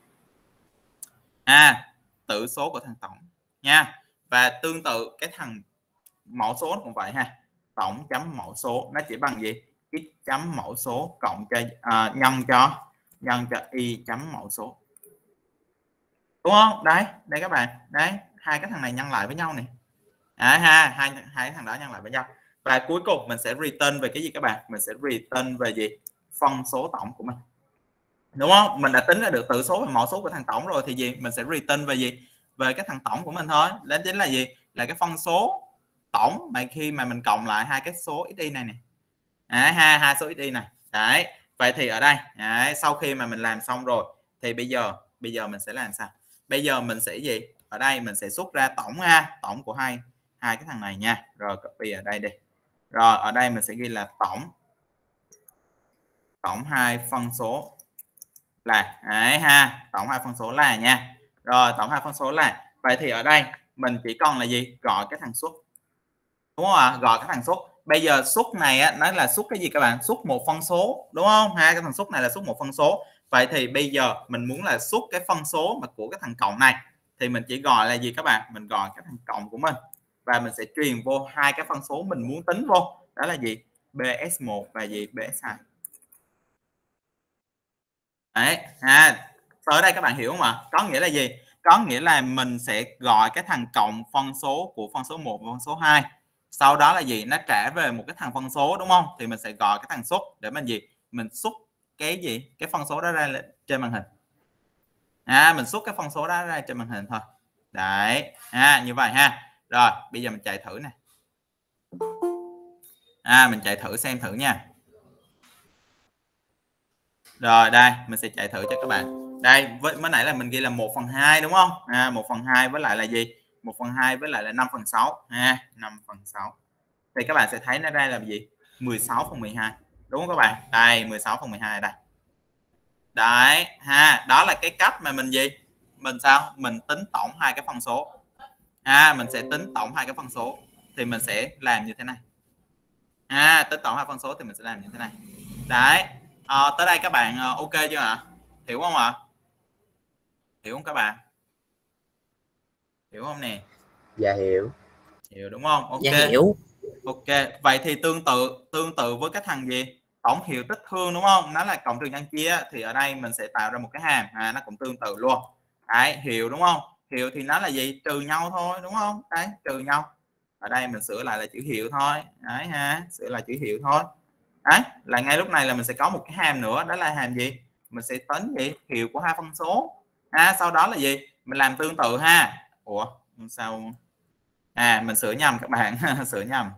Tử số của thằng tổng nha. Và tương tự cái thằng mẫu số cũng vậy ha. Tổng chấm mẫu số nó chỉ bằng gì? X chấm mẫu số cộng cho nhân cho y chấm mẫu số. Đúng không? Đấy, đây các bạn. Đấy, hai cái thằng này nhân lại với nhau này. Hai thằng đó nhân lại với nhau. Và cuối cùng mình sẽ return về cái gì các bạn? Mình sẽ return về gì? Phân số tổng của mình. Đúng không? Mình đã tính ra được tử số và mẫu số của thằng tổng rồi thì gì? Mình sẽ return về gì? Về cái thằng tổng của mình thôi. Đó chính là gì? Là cái phân số tổng mà khi mà mình cộng lại hai cái số xy này này. Hai số xy này. Đấy. Vậy thì ở đây, sau khi mà mình làm xong rồi thì bây giờ mình sẽ làm sao? Bây giờ mình sẽ gì? Ở đây mình sẽ xuất ra tổng tổng của hai cái thằng này nha. Rồi copy ở đây đi. Rồi ở đây mình sẽ ghi là tổng hai phân số là tổng hai phân số là nha. Rồi tổng hai phân số là, vậy thì ở đây mình chỉ còn là gì? Gọi cái thằng xuất, đúng không ạ? Gọi cái thằng xuất. Bây giờ xuất này á, nó là xuất cái gì các bạn? Xuất một phân số, đúng không? Cái thằng xuất này là xuất một phân số. Vậy thì bây giờ mình muốn là xuất cái phân số mà của cái thằng cộng này thì mình chỉ gọi là gì các bạn? Mình gọi cái thằng cộng của mình và mình sẽ truyền vô hai cái phân số mình muốn tính vô. Đó là gì? BS1 và gì? BS2. Đấy, tới đây các bạn hiểu không ạ? Có nghĩa là gì? Có nghĩa là mình sẽ gọi cái thằng cộng phân số của phân số 1 và phân số 2. Sau đó là gì? Nó trả về một cái thằng phân số, đúng không? Thì mình sẽ gọi cái thằng xuất để mình gì? Mình xuất cái gì? Cái phân số đó ra trên màn hình. Mình xuất cái phân số đó ra trên màn hình thôi. Đấy, như vậy ha. Rồi, bây giờ mình chạy thử nè. Mình chạy thử xem thử nha. Rồi đây, mình sẽ chạy thử cho các bạn. Đây, với nãy là mình ghi là 1/2 đúng không? 1/2 với lại là gì? 1/2 với lại là 5/6 5/6. Thì các bạn sẽ thấy nó ra là gì? 16/12. Đúng không các bạn? Đây, 16/12 đây. Đấy, đó là cái cách mà mình gì? Mình sao? Mình tính tổng hai cái phân số. Mình sẽ tính tổng hai cái phân số thì mình sẽ làm như thế này. Tính tổng hai phân số thì mình sẽ làm như thế này. Đấy. Tới đây các bạn ok chưa ạ? Hiểu không ạ? Hiểu không các bạn? Hiểu không nè? Dạ hiểu. Hiểu đúng không? Ok. Dạ hiểu. Ok. Vậy thì tương tự với cái thằng gì? Tổng hiệu tích phương đúng không? Nó là cộng trừ nhân chia thì ở đây mình sẽ tạo ra một cái hàm nó cũng tương tự luôn. Đấy, hiệu đúng không? Hiệu thì nó là gì? Trừ nhau thôi đúng không? Đấy, trừ nhau. Ở đây mình sửa lại là chữ hiệu thôi. Đấy sửa lại chữ hiệu thôi. Đấy, là ngay lúc này là mình sẽ có một cái hàm nữa, đó là hàm gì? Mình sẽ tính gì? Hiệu của hai phân số. Sau đó là gì? mình làm tương tự ha. Ủa sao mình sửa nhầm các bạn. sửa nhầm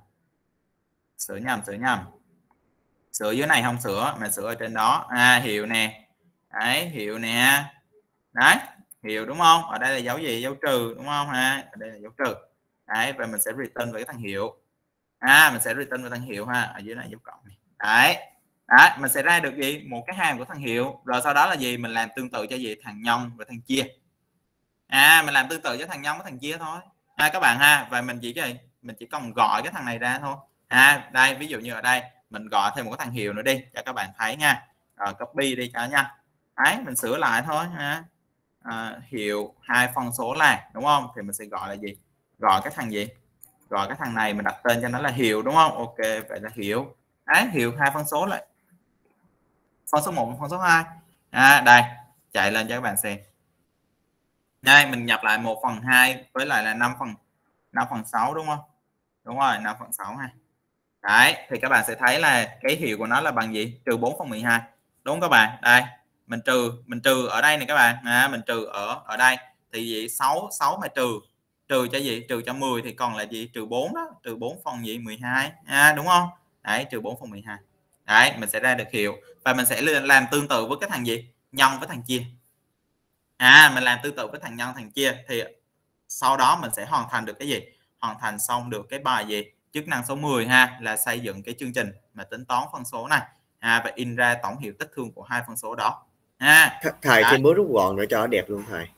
sửa dưới này không sửa mà sửa ở trên đó. Hiệu nè, đấy, hiệu nè, đấy, hiệu đúng không, ở đây là dấu gì, dấu trừ đúng không ha, ở đây là dấu trừ, đấy, và mình sẽ return với cái thằng hiệu, mình sẽ return với thằng hiệu ha, ở dưới này dấu cộng này. Đấy, mình sẽ ra được gì, một cái hàm của thằng hiệu, rồi sau đó là gì, mình làm tương tự cho gì, thằng nhân và thằng chia. Mình làm tương tự cho thằng nhân với thằng chia thôi các bạn ha, và mình chỉ gì, mình chỉ cần gọi cái thằng này ra thôi. Đây ví dụ như ở đây mình gọi thêm một cái thằng hiệu nữa đi cho các bạn thấy nha, rồi copy đi cho nha, đấy, mình sửa lại thôi ha. Hiệu hai phân số là, đúng không, thì mình sẽ gọi là gì, gọi cái thằng gì, gọi cái thằng này mình đặt tên cho nó là hiệu, đúng không, ok, vậy là hiệu, đấy, hiệu hai phân số lại, phân số 1 và phân số 2. Đây chạy lên cho các bạn xem. Đây mình nhập lại 1/2 với lại là 5/6 đúng không, đúng rồi, 5/6 ha. Đấy, thì các bạn sẽ thấy là cái hiệu của nó là bằng gì, trừ 4/12, đúng không các bạn. Đây mình trừ ở đây này các bạn, mình trừ ở đây thì gì, 6 mà trừ cho gì, trừ cho 10 thì còn là gì, trừ 4 đó, trừ 4 phần gì, 12, đúng không, đấy, trừ 4/12. Đấy, mình sẽ ra được hiệu, và mình sẽ làm tương tự với cái thằng gì, nhân với thằng chia. Mình làm tương tự với thằng nhân thằng chia, thì sau đó mình sẽ hoàn thành được cái gì, hoàn thành xong được cái bài gì, chức năng số 10 ha, là xây dựng cái chương trình mà tính toán phân số này và in ra tổng hiệu tích thương của hai phân số đó Thầy thêm bước rút gọn nữa cho nó đẹp luôn thầy.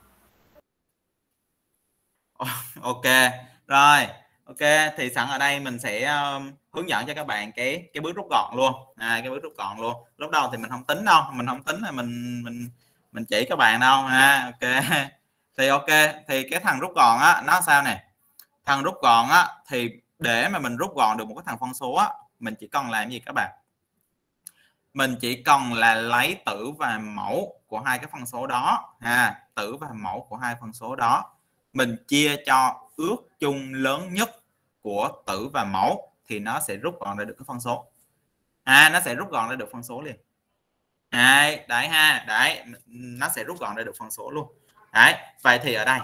Ok rồi, ok, thì sẵn ở đây mình sẽ hướng dẫn cho các bạn cái bước rút gọn luôn, cái bước rút gọn luôn. Lúc đầu thì mình không tính đâu, là mình chỉ các bạn đâu ok. Thì ok, thì cái thằng rút gọn á nó sao nè, thằng rút gọn á thì để mà mình rút gọn được một cái thằng phân số á, mình chỉ cần làm gì các bạn, mình chỉ cần là lấy tử và mẫu của hai cái phân số đó tử và mẫu của hai phân số đó, mình chia cho ước chung lớn nhất của tử và mẫu thì nó sẽ rút gọn ra được cái phân số, nó sẽ rút gọn ra được phân số liền. Đấy ha, đấy, nó sẽ rút gọn ra được phân số luôn. Đấy, vậy thì ở đây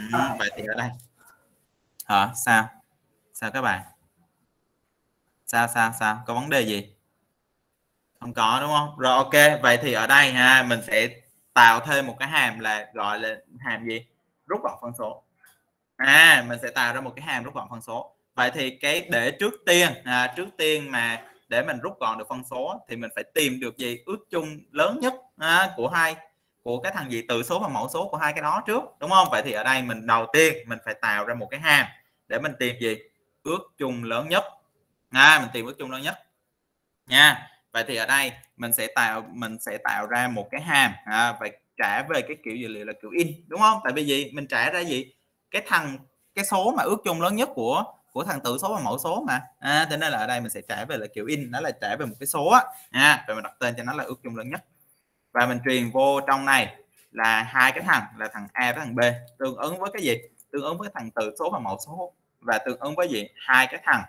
sao các bạn, sao có vấn đề gì, không có đúng không, rồi ok, vậy thì ở đây mình sẽ tạo thêm một cái hàm là gọi là hàm gì, rút gọn phân số. Mình sẽ tạo ra một cái hàm rút gọn phân số. Vậy thì cái để trước tiên mà để mình rút gọn được phân số thì mình phải tìm được gì, ước chung lớn nhất của cái thằng gì, từ số và mẫu số của hai cái đó trước, đúng không. Vậy thì ở đây mình đầu tiên mình phải tạo ra một cái hàm để mình tìm gì, ước chung lớn nhất, mình tìm ước chung lớn nhất nha. Vậy thì ở đây mình sẽ tạo ra một cái hàm và trả về cái kiểu dữ liệu là kiểu in, đúng không, tại vì gì, mình trả ra gì, cái số mà ước chung lớn nhất của thằng tử số và mẫu số mà thế nên là ở đây mình sẽ trả về là kiểu in, nó là trả về một cái số và mình đặt tên cho nó là ước chung lớn nhất, và mình truyền vô trong này là hai cái thằng là thằng A với thằng B, tương ứng với cái gì, tương ứng với thằng tử số và mẫu số, và tương ứng với gì, hai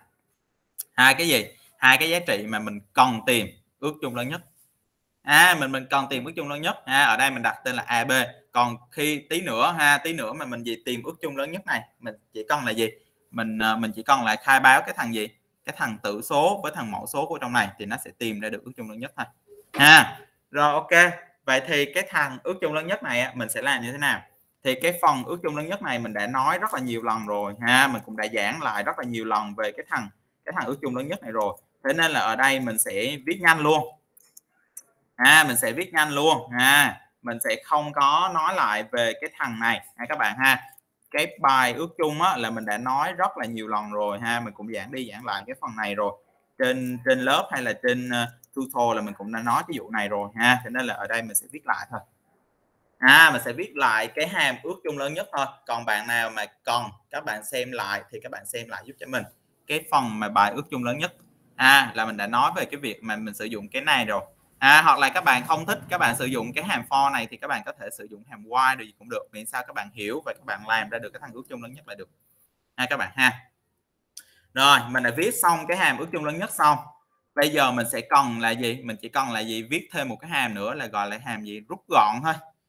cái giá trị mà mình cần tìm ước chung lớn nhất. Mình cần tìm ước chung lớn nhất ở đây mình đặt tên là AB. Còn khi tí nữa mà mình gì tìm ước chung lớn nhất này, mình chỉ cần là gì, mình chỉ cần lại khai báo cái thằng gì, cái thằng tử số với thằng mẫu số của trong này thì nó sẽ tìm ra được ước chung lớn nhất thôi rồi ok. Vậy thì cái thằng ước chung lớn nhất này mình sẽ làm như thế nào, thì cái phần ước chung lớn nhất này mình đã nói rất là nhiều lần rồi mình cũng đã giảng lại rất là nhiều lần về cái thằng ước chung lớn nhất này rồi, thế nên là ở đây mình sẽ viết nhanh luôn mình sẽ viết nhanh luôn mình sẽ không có nói lại về cái thằng này các bạn cái bài ước chung là mình đã nói rất là nhiều lần rồi mình cũng giảng đi giảng lại cái phần này rồi, trên lớp hay là trên tutorial là mình cũng đã nói cái vụ này rồi thế nên là ở đây mình sẽ viết lại thôi mình sẽ viết lại cái hàm ước chung lớn nhất thôi. Còn bạn nào mà cần các bạn xem lại thì các bạn xem lại giúp cho mình cái phần mà bài ước chung lớn nhất là mình đã nói về cái việc mà mình sử dụng cái này rồi hoặc là các bạn không thích các bạn sử dụng cái hàm for này thì các bạn có thể sử dụng hàm while gì cũng được, miễn sao các bạn hiểu và các bạn làm ra được cái thằng ước chung lớn nhất là được các bạn Rồi mình đã viết xong cái hàm ước chung lớn nhất xong, bây giờ mình sẽ cần là gì, mình chỉ cần là gì, viết thêm một cái hàm nữa là gọi là hàm gì, rút gọn thôi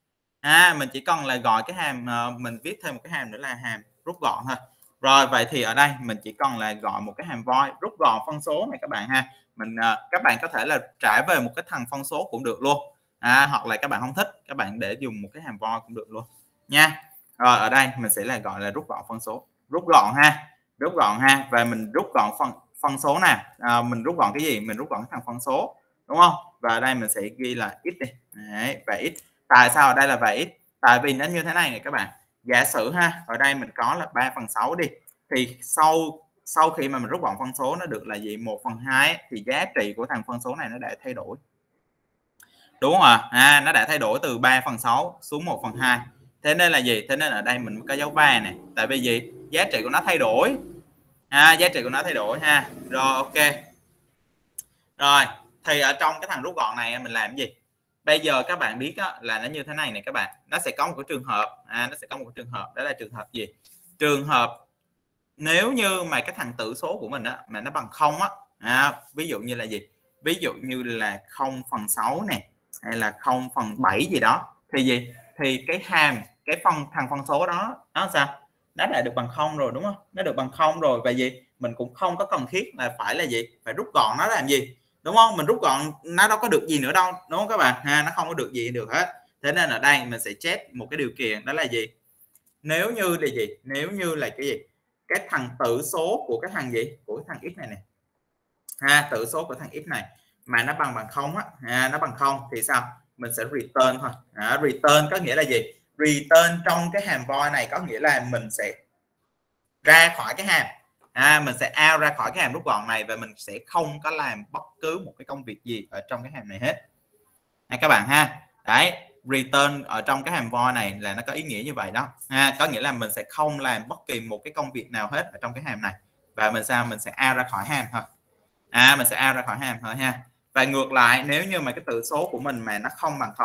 mình chỉ cần là gọi cái hàm mình viết thêm một cái hàm nữa là hàm rút gọn thôi. Rồi vậy thì ở đây mình chỉ cần là gọi một cái hàm void rút gọn phân số này các bạn ha. Các bạn có thể là trả về một cái thằng phân số cũng được luôn, hoặc là các bạn không thích các bạn để dùng một cái hàm void cũng được luôn nha. Rồi ở đây mình sẽ là gọi là rút gọn phân số, rút gọn ha, và mình rút gọn phân số nè, mình rút gọn cái gì, mình rút gọn cái thằng phân số, đúng không? Và ở đây mình sẽ ghi là x đi. Đấy, và x tại sao ở đây là và x, tại vì nó như thế này các bạn. Giả sử ha, ở đây mình có là 3/6 đi, thì sau khi mà mình rút gọn phân số nó được là gì, 1/2 thì giá trị của thằng phân số này nó đã thay đổi, đúng không ạ? Nó đã thay đổi từ 3/6 xuống 1/2. Thế nên là gì, thế nên ở đây mình có dấu va này, tại vì gì, giá trị của nó thay đổi, giá trị của nó thay đổi ha. Rồi ok, rồi thì ở trong cái thằng rút gọn này mình làm gì? Bây giờ các bạn biết á, là nó như thế này này các bạn, nó sẽ có một cái trường hợp, nó sẽ có một trường hợp, đó là trường hợp gì? Trường hợp nếu như mà cái thằng tử số của mình á mà nó bằng 0 á, ví dụ như là gì? Ví dụ như là 0/6 này hay là 0/7 gì đó, thì gì? Thì cái hàm thằng phân số đó nó sao? Nó đã được bằng 0 rồi đúng không? Nó được bằng 0 rồi, và gì? Mình cũng không có cần thiết là phải là gì? Phải rút gọn nó làm gì? Đúng không? Mình rút gọn nó đâu có được gì nữa đâu, đúng không các bạn? Nó không có được gì được hết. Thế nên ở đây mình sẽ check một cái điều kiện, đó là gì? Nếu như là gì? Nếu như là cái gì? Cái thằng tử số của cái thằng gì? Của cái thằng x này này. Tử số của thằng x này mà nó bằng 0 á, nó bằng 0 thì sao? Mình sẽ return thôi. Return có nghĩa là gì? Return trong cái hàm void này có nghĩa là mình sẽ ra khỏi cái hàm, mình sẽ out ra khỏi cái hàm rút gọn này, và mình sẽ không có làm bất cứ một cái công việc gì ở trong cái hàm này hết các bạn ha. Đấy, return ở trong cái hàm void này là nó có ý nghĩa như vậy đó, có nghĩa là mình sẽ không làm bất kỳ một cái công việc nào hết ở trong cái hàm này, và mình sẽ out ra khỏi hàm thôi, mình sẽ out ra khỏi hàm thôi ha. Và ngược lại, nếu như mà cái tử số của mình mà nó không bằng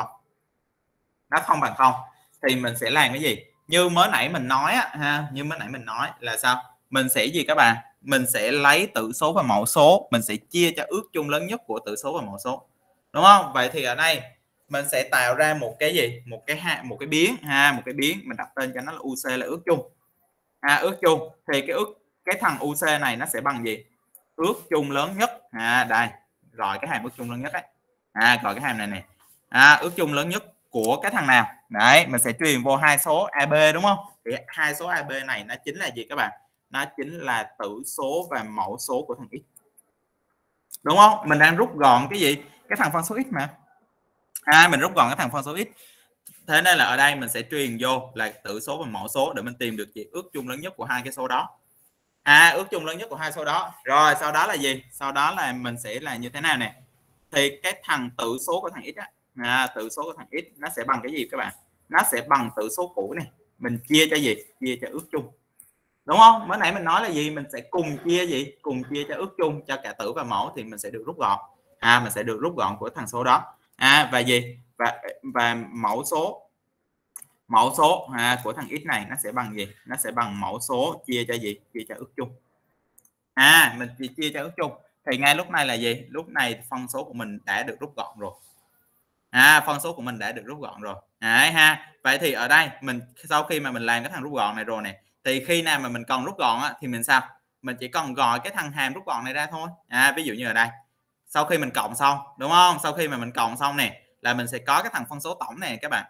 0, thì mình sẽ làm cái gì? Như mới nãy mình nói như mới nãy mình nói là sao? Mình sẽ gì các bạn? Mình sẽ lấy tử số và mẫu số, mình sẽ chia cho ước chung lớn nhất của tử số và mẫu số, đúng không? Vậy thì ở đây mình sẽ tạo ra một cái gì? Một cái biến mình đặt tên cho nó là UC, là ước chung. Ước chung thì cái thằng UC này nó sẽ bằng gì? Ước chung lớn nhất. Đây, rồi cái hàm ước chung lớn nhất ấy. Gọi cái hàm này ước chung lớn nhất của cái thằng nào. Đấy, mình sẽ truyền vô hai số AB đúng không? Thì hai số AB này nó chính là gì các bạn? Nó chính là tử số và mẫu số của thằng x, đúng không? Mình đang rút gọn cái gì? Cái thằng phân số x mà. Mình rút gọn cái thằng phân số x. Thế nên là ở đây mình sẽ truyền vô là tử số và mẫu số để mình tìm được gì? Ước chung lớn nhất của hai cái số đó. Ước chung lớn nhất của hai số đó. Rồi sau đó là gì? Sau đó là mình sẽ là như thế nào nè? Thì cái thằng tử số của thằng x tử số của thằng x nó sẽ bằng cái gì các bạn? Nó sẽ bằng tử số cũ này, mình chia cho gì? Chia cho ước chung, đúng không? Mới nãy mình nói là gì? Mình sẽ cùng chia gì? Cùng chia cho ước chung, cho cả tử và mẫu thì mình sẽ được rút gọn. Mình sẽ được rút gọn của thằng số đó. Và gì? Và mẫu số của thằng x này nó sẽ bằng gì? Nó sẽ bằng mẫu số chia cho gì? Chia cho ước chung. Mình chia cho ước chung thì ngay lúc này là gì? Lúc này phân số của mình đã được rút gọn rồi. Phân số của mình đã được rút gọn rồi. Đấy ha. Vậy thì ở đây mình sau khi mà mình làm cái thằng rút gọn này rồi này, thì khi nào mà mình cần rút gọn thì mình sao? Mình chỉ cần gọi cái thằng hàm rút gọn này ra thôi. Ví dụ như ở đây, sau khi mình cộng xong, đúng không? Sau khi mà mình cộng xong này là mình sẽ có cái thằng phân số tổng này các bạn.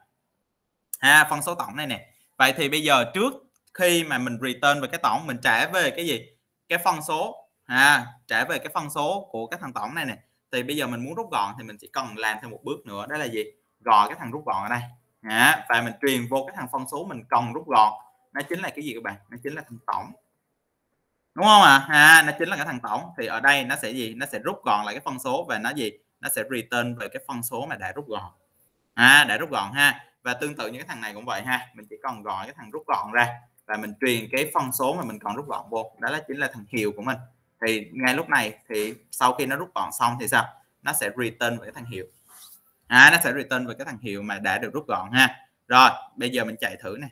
Phân số tổng này nè. Vậy thì bây giờ trước khi mà mình return về cái tổng, mình trả về cái gì? Cái phân số. Trả về cái phân số của cái thằng tổng này nè. Thì bây giờ mình muốn rút gọn thì mình chỉ cần làm thêm một bước nữa, đó là gì? Gọi cái thằng rút gọn ở đây. Và mình truyền vô cái thằng phân số mình cần rút gọn. Nó chính là cái gì các bạn? Nó chính là thằng tổng, đúng không nó chính là cái thằng tổng. Thì ở đây nó sẽ gì? Nó sẽ rút gọn lại cái phân số, và nó gì? Nó sẽ return về cái phân số mà đã rút gọn. Đã rút gọn ha. Và tương tự như cái thằng này cũng vậy ha, mình chỉ cần gọi cái thằng rút gọn ra và mình truyền cái phân số mà mình còn rút gọn vô, đó là chính là thằng hiệu của mình. Thì ngay lúc này thì sau khi nó rút gọn xong thì sao? Nó sẽ return với cái thằng hiệu. Nó sẽ return với cái thằng hiệu mà đã được rút gọn ha. Rồi bây giờ mình chạy thử này,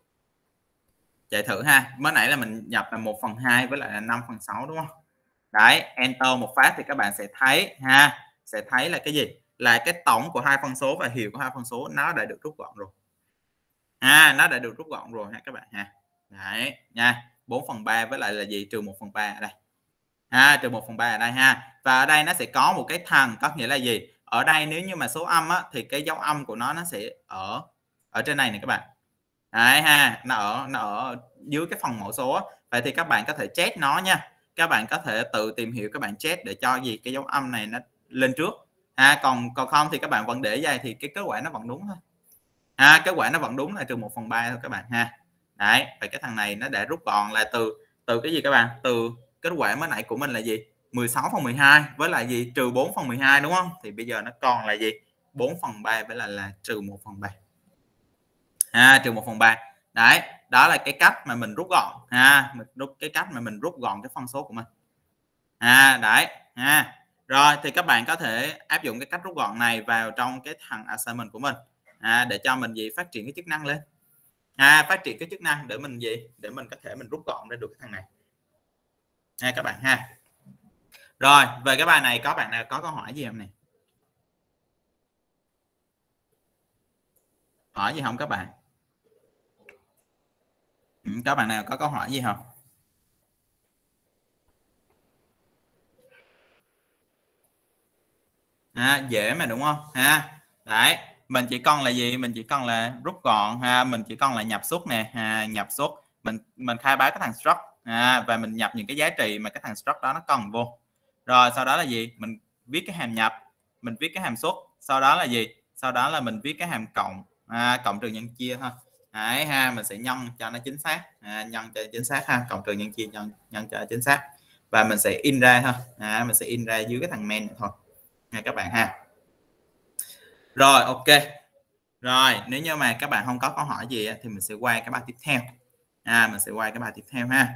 chạy thử ha. Mới nãy là mình nhập là 1/2 với lại là 5/6 đúng không? Đấy, enter một phát thì các bạn sẽ thấy sẽ thấy là cái gì? Là cái tổng của hai phân số và hiệu của hai phân số nó đã được rút gọn rồi. Nó đã được rút gọn rồi ha các bạn ha. Đấy nha, 4/3 với lại là gì, trừ 1/3 ở đây. Trừ 1/3 ở đây ha. Và ở đây nó sẽ có một cái thằng, có nghĩa là gì? Ở đây nếu như mà số âm á, thì cái dấu âm của nó sẽ ở trên này này các bạn. Đấy ha, nó ở dưới cái phần mẫu số á. Vậy thì các bạn có thể check nó nha. Các bạn có thể tự tìm hiểu, các bạn check để cho gì cái dấu âm này nó lên trước. Còn không thì các bạn vẫn để vậy thì cái kết quả nó vẫn đúng thôi. Kết quả nó vẫn đúng là trừ 1/3 thôi các bạn ha. Đấy, và cái thằng này nó đã rút gọn là từ cái gì các bạn? Từ kết quả mới nãy của mình là gì? 16/12 với lại gì? Trừ 4/12 đúng không? Thì bây giờ nó còn là gì? 4/3 với lại là trừ 1/3. Trừ 1/3. Đấy, đó là cái cách mà mình rút gọn cái cách mà mình rút gọn cái phân số của mình. Đấy rồi thì các bạn có thể áp dụng cái cách rút gọn này vào trong cái thằng assignment của mình để cho mình gì phát triển cái chức năng lên, phát triển cái chức năng để mình gì để mình có thể mình rút gọn ra được cái thằng này các bạn ha. Rồi về cái bài này có bạn nào có câu hỏi gì không này, hỏi gì không các bạn? Các bạn nào có câu hỏi gì không? Dễ mà đúng không đấy, mình chỉ cần là gì, mình chỉ cần là rút gọn mình chỉ cần là nhập xuất nè nhập xuất, mình khai báo cái thằng struct và mình nhập những cái giá trị mà cái thằng struct đó nó cần vô, rồi sau đó là gì, mình viết cái hàm nhập, mình viết cái hàm xuất, sau đó là gì, sau đó là mình viết cái hàm cộng cộng trừ nhân chia thôi. Đấy mình sẽ nhân cho nó chính xác nhân cho chính xác cộng trừ nhân chia nhân cho chính xác, và mình sẽ in ra thôi mình sẽ in ra dưới cái thằng main thôi nha các bạn ha. Rồi ok, rồi nếu như mà các bạn không có câu hỏi gì thì mình sẽ qua cái bài tiếp theo mình sẽ qua cái bài tiếp theo ha.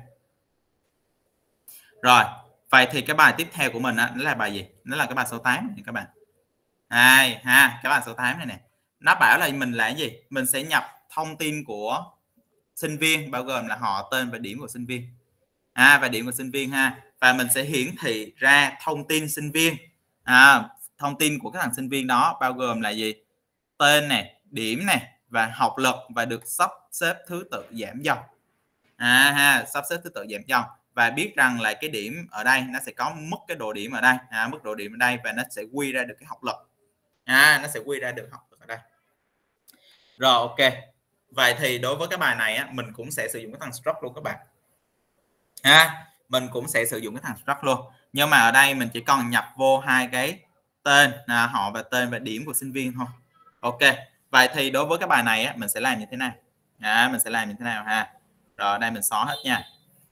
Rồi vậy thì cái bài tiếp theo của mình nó là bài gì, nó là cái bài số 8 này các bạn. Cái bài số 8 này nè, nó bảo là mình là cái gì, mình sẽ nhập thông tin của sinh viên bao gồm là họ, tên và điểm của sinh viên và điểm của sinh viên và mình sẽ hiển thị ra thông tin sinh viên thông tin của các thằng sinh viên đó bao gồm là gì, tên này, điểm này và học lực, và được sắp xếp thứ tự giảm dần sắp xếp thứ tự giảm dần, và biết rằng là cái điểm ở đây nó sẽ có mức cái độ điểm ở đây mức độ điểm ở đây, và nó sẽ quy ra được cái học lực nó sẽ quy ra được học lực ở đây. Rồi ok, vậy thì đối với cái bài này mình cũng sẽ sử dụng cái thằng struct luôn các bạn mình cũng sẽ sử dụng cái thằng struct luôn, nhưng mà ở đây mình chỉ cần nhập vô hai cái tên họ và tên và điểm của sinh viên thôi. Ok, vậy thì đối với cái bài này mình sẽ làm như thế này mình sẽ làm như thế nào rồi đây mình xóa hết nha,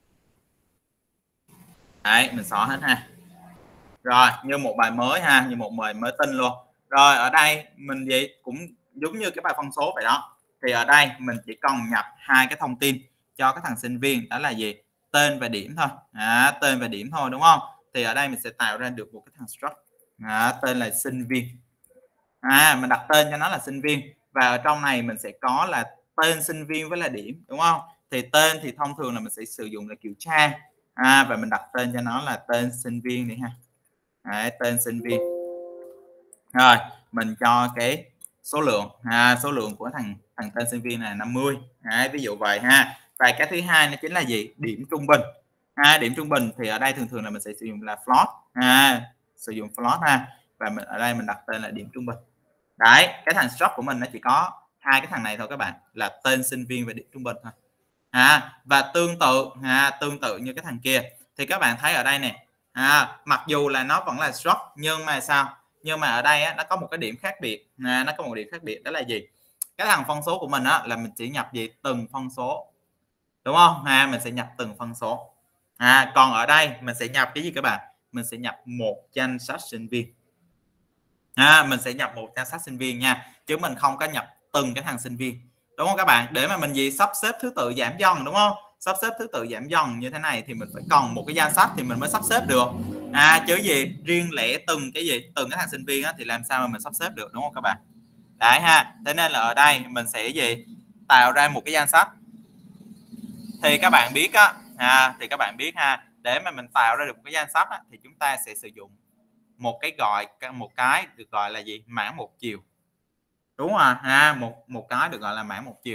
đấy mình xóa hết rồi như một bài mới như một bài mới tinh luôn. Rồi ở đây mình gì cũng giống như cái bài phân số vậy đó, thì ở đây mình chỉ cần nhập hai cái thông tin cho cái thằng sinh viên, đó là gì, tên và điểm thôi tên và điểm thôi đúng không, thì ở đây mình sẽ tạo ra được một cái thằng struct tên là sinh viên mình đặt tên cho nó là sinh viên, và ở trong này mình sẽ có là tên sinh viên với là điểm đúng không, thì tên thì thông thường là mình sẽ sử dụng là kiểu tra và mình đặt tên cho nó là tên sinh viên đi tên sinh viên. Rồi mình cho cái số lượng số lượng của thằng tên sinh viên này 50 ví dụ vậy và cái thứ hai nó chính là gì, điểm trung bình điểm trung bình thì ở đây thường là mình sẽ sử dụng là float sử dụng float và mình ở đây mình đặt tên là điểm trung bình. Đấy, cái thằng struct của mình nó chỉ có hai cái thằng này thôi các bạn, là tên sinh viên và điểm trung bình thôi và tương tự như cái thằng kia thì các bạn thấy ở đây nè mặc dù là nó vẫn là struct nhưng mà sao, nhưng mà ở đây nó có một cái điểm khác biệt nó có một điểm khác biệt, đó là gì, cái thằng phân số của mình là mình chỉ nhập gì từng phân số đúng không mình sẽ nhập từng phân số còn ở đây mình sẽ nhập cái gì các bạn, mình sẽ nhập một danh sách sinh viên mình sẽ nhập một danh sách sinh viên nha, chứ mình không có nhập từng cái thằng sinh viên đúng không các bạn, để mà mình gì sắp xếp thứ tự giảm dần đúng không, sắp xếp thứ tự giảm dần như thế này thì mình phải cần một cái danh sách thì mình mới sắp xếp được chứ gì riêng lẻ từng cái thằng sinh viên thì làm sao mà mình sắp xếp được đúng không các bạn. Đấy thế nên là ở đây mình sẽ gì tạo ra một cái danh sách, thì các bạn biết để mà mình tạo ra được một cái danh sách thì chúng ta sẽ sử dụng một cái được gọi là gì, mã một chiều đúng không một cái được gọi là mã một chiều.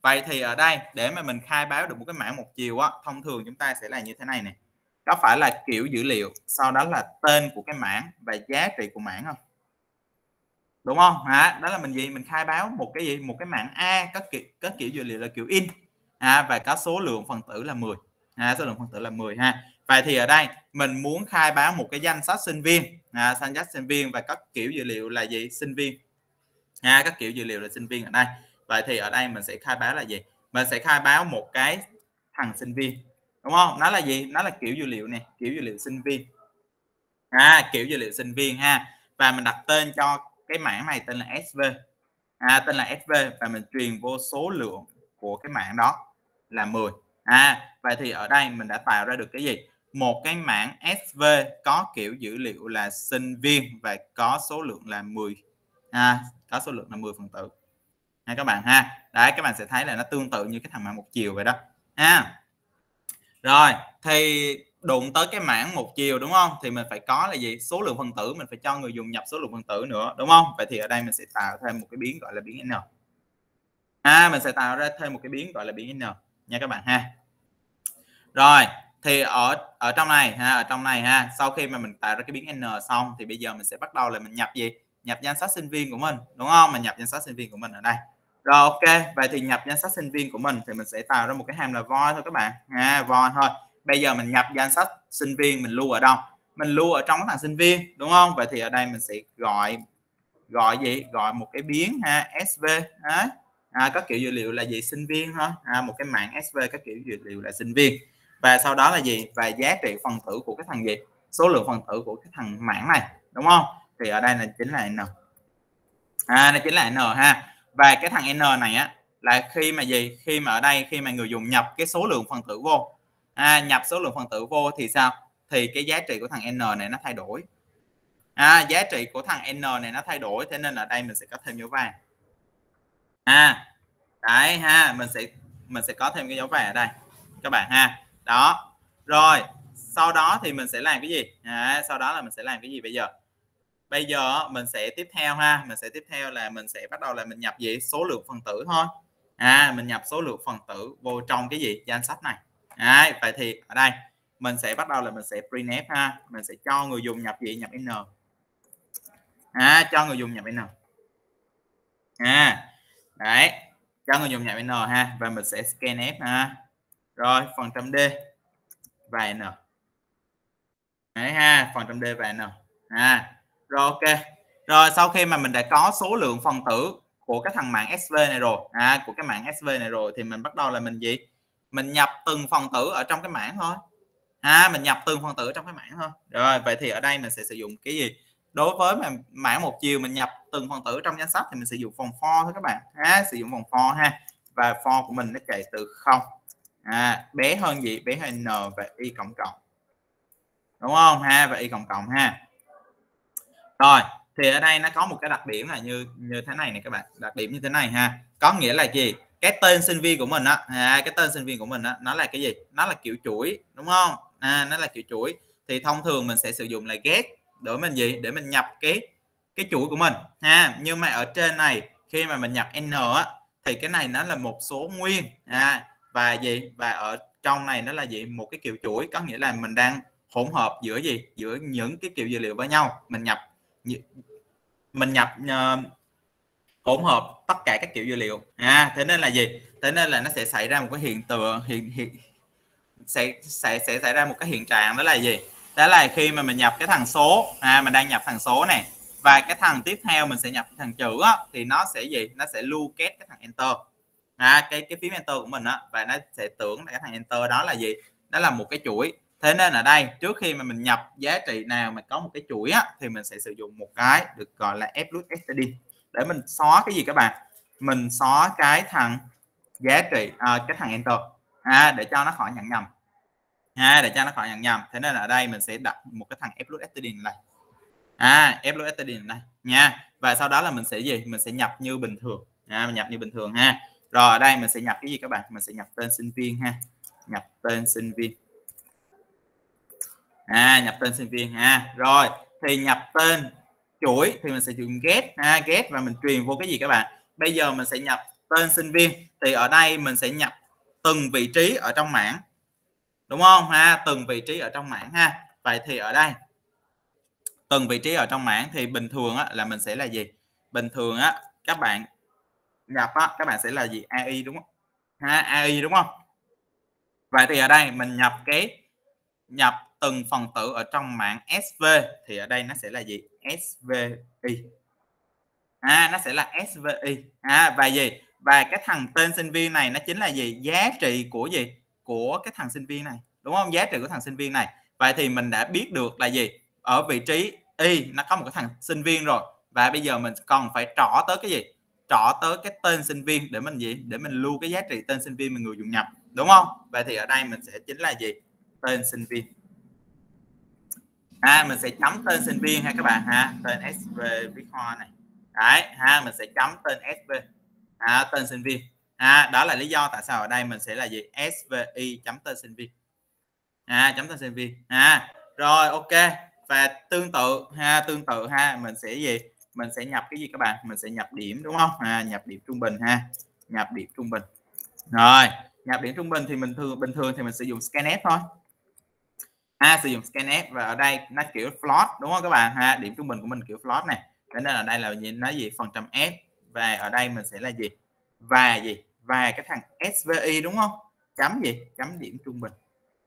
Vậy thì ở đây để mà mình khai báo được một cái mảng một chiều á, thông thường chúng ta sẽ là như thế này nè. Đó phải là kiểu dữ liệu, sau đó là tên của cái mảng và giá trị của mảng không? Đúng không? Đó là mình gì? Mình khai báo một cái gì? Một cái mảng A có kiểu dữ liệu là kiểu in. Và có số lượng phần tử là 10. Số lượng phần tử là 10 ha. Vậy thì ở đây mình muốn khai báo một cái danh sách sinh viên, danh sách sinh viên và có kiểu dữ liệu là gì? Sinh viên. Các kiểu dữ liệu là sinh viên ở đây. Vậy thì ở đây mình sẽ khai báo là gì? Mình sẽ khai báo một cái thằng sinh viên, đúng không? Nó là gì? Nó là kiểu dữ liệu này, kiểu dữ liệu sinh viên. Kiểu dữ liệu sinh viên ha. Và mình đặt tên cho cái mảng này tên là SV. Tên là SV và mình truyền vô số lượng của cái mảng đó là 10. Vậy thì ở đây mình đã tạo ra được cái gì? Một cái mảng SV có kiểu dữ liệu là sinh viên và có số lượng là 10. Có số lượng là 10 phần tử. Các bạn ha. Đấy, các bạn sẽ thấy là nó tương tự như cái thằng mảng một chiều vậy đó. Rồi, thì đụng tới cái mảng một chiều đúng không? Thì mình phải có là gì? Số lượng phần tử, mình phải cho người dùng nhập số lượng phần tử nữa đúng không? Vậy thì ở đây mình sẽ tạo thêm một cái biến gọi là biến n. Mình sẽ tạo ra thêm một cái biến gọi là biến n nha các bạn ha. Rồi, thì ở trong này ha, sau khi mà mình tạo ra cái biến n xong thì bây giờ mình sẽ bắt đầu là mình nhập gì? Nhập danh sách sinh viên của mình, đúng không? Mình nhập danh sách sinh viên của mình ở đây. Rồi ok, vậy thì nhập danh sách sinh viên của mình thì mình sẽ tạo ra một cái hàm là void thôi các bạn. Void thôi. Bây giờ mình nhập danh sách sinh viên mình lưu ở đâu? Mình lưu ở trong cái thằng sinh viên, đúng không? Vậy thì ở đây mình sẽ gọi gì? Gọi một cái biến SV đấy. Có kiểu dữ liệu là gì? Sinh viên thôi. Một cái mảng SV có kiểu dữ liệu là sinh viên. Và sau đó là gì? Và giá trị phần tử của cái thằng gì? Số lượng phần tử của cái thằng mảng này, đúng không? Thì ở đây là chính là n. Nó chính là n ha. Và cái thằng n này á là khi mà gì? Khi mà ở đây khi mà người dùng nhập cái số lượng phần tử vô, nhập số lượng phần tử vô thì sao? Thì cái giá trị của thằng n này nó thay đổi. Giá trị của thằng n này nó thay đổi, thế nên ở đây mình sẽ có thêm dấu vàng. Đấy ha, mình sẽ có thêm cái dấu vàng ở đây các bạn ha. Đó. Rồi, sau đó thì mình sẽ làm cái gì? Sau đó là mình sẽ làm cái gì bây giờ? Bây giờ mình sẽ tiếp theo là mình sẽ bắt đầu là mình nhập gì? Số lượng phần tử thôi. Mình nhập số lượng phần tử vô trong cái gì? Danh sách này. Vậy thì ở đây mình sẽ bắt đầu là mình sẽ printf ha. Mình sẽ cho người dùng nhập gì? Nhập n. Cho người dùng nhập n. Đấy, cho người dùng nhập n ha, và mình sẽ scanf ha. Rồi phần trăm d và n. Đấy ha, phần trăm d và n. Rồi ok. Rồi sau khi mà mình đã có số lượng phần tử của cái thằng mạng SV này rồi, của cái mạng SV này rồi thì mình bắt đầu là mình gì? Mình nhập từng phần tử ở trong cái mảng thôi. Mình nhập từng phần tử trong cái mảng thôi. Rồi vậy thì ở đây mình sẽ sử dụng cái gì? Đối với mà mảng một chiều mình nhập từng phần tử trong danh sách thì mình sử dụng vòng for thôi các bạn. Sử dụng vòng for ha. Và for của mình nó chạy từ 0. Bé hơn gì? Bé hơn n và y cộng cộng. Đúng không ha? Và y cộng cộng ha. Rồi, thì ở đây nó có một cái đặc điểm là như thế này này các bạn. Đặc điểm như thế này ha. Có nghĩa là gì? Cái tên sinh viên của mình á, cái tên sinh viên của mình á, nó là cái gì? Nó là kiểu chuỗi, đúng không? Nó là kiểu chuỗi. Thì thông thường mình sẽ sử dụng là get để mình gì? Để mình nhập cái chuỗi của mình ha. Nhưng mà ở trên này khi mà mình nhập n á thì cái này nó là một số nguyên và gì? Và ở trong này nó là gì? Một cái kiểu chuỗi, có nghĩa là mình đang hỗn hợp giữa gì? Giữa những cái kiểu dữ liệu với nhau. Mình nhập hỗn hợp tất cả các kiểu dữ liệu. Thế nên là gì? Thế nên là nó sẽ xảy ra một cái hiện tượng sẽ xảy ra một cái hiện trạng, đó là gì? Đó là khi mà mình nhập cái thằng số, mình đang nhập thằng số này và cái thằng tiếp theo mình sẽ nhập thằng chữ á, thì nó sẽ gì? Nó sẽ lưu kết cái thằng enter. Cái phím enter của mình á, và nó sẽ tưởng là cái thằng enter đó là gì? Đó là một cái chuỗi. Thế nên ở đây trước khi mà mình nhập giá trị nào mà có một cái chuỗi á, thì mình sẽ sử dụng một cái được gọi là f_std để mình xóa cái gì các bạn? Mình xóa cái thằng giá trị cái thằng enter để cho nó khỏi nhận nhầm. Để cho nó khỏi nhận nhầm. Thế nên ở đây mình sẽ đặt một cái thằng f_std này. f_std này nha. Và sau đó là mình sẽ gì? Mình sẽ nhập như bình thường. Mình nhập như bình thường ha. Rồi ở đây mình sẽ nhập cái gì các bạn? Mình sẽ nhập tên sinh viên ha. Nhập tên sinh viên. Nhập tên sinh viên ha. Rồi thì nhập tên chuỗi thì mình sẽ dùng get get và mình truyền vô cái gì các bạn? Bây giờ mình sẽ nhập tên sinh viên thì ở đây mình sẽ nhập từng vị trí ở trong mảng, đúng không ha, từng vị trí ở trong mảng ha. Vậy thì ở đây từng vị trí ở trong mảng thì bình thường á, là mình sẽ là gì, bình thường á các bạn nhập á, các bạn sẽ là gì, AI đúng không ha, AI đúng không. Vậy thì ở đây mình nhập từng phần tử ở trong mảng SV thì ở đây nó sẽ là gì, SVI, nó sẽ là SVI và gì, và cái thằng tên sinh viên này nó chính là gì, giá trị của gì, của cái thằng sinh viên này, đúng không, giá trị của thằng sinh viên này. Vậy thì mình đã biết được là gì, ở vị trí Y nó có một cái thằng sinh viên rồi, và bây giờ mình còn phải trỏ tới cái gì, trỏ tới cái tên sinh viên để mình gì, để mình lưu cái giá trị tên sinh viên mà người dùng nhập, đúng không. Vậy thì ở đây mình sẽ chính là gì, tên sinh viên, mình sẽ chấm tên sinh viên ha các bạn ha, tên SV viết hoa này đấy ha, mình sẽ chấm tên SV tên sinh viên đó là lý do tại sao ở đây mình sẽ là gì, SVI chấm tên sinh viên chấm tên sinh viên rồi ok. Và tương tự mình sẽ gì, mình sẽ nhập cái gì các bạn, mình sẽ nhập điểm đúng không, nhập điểm trung bình nhập điểm trung bình. Rồi nhập điểm trung bình thì mình bình thường thì mình sử dụng scanf thôi, sử dụng scanf, và ở đây nó kiểu float đúng không các bạn điểm trung bình của mình kiểu float này, cho nên là đây là gì, nói gì phần trăm f, và ở đây mình sẽ là gì, và cái thằng SVI đúng không, chấm gì, chấm điểm trung bình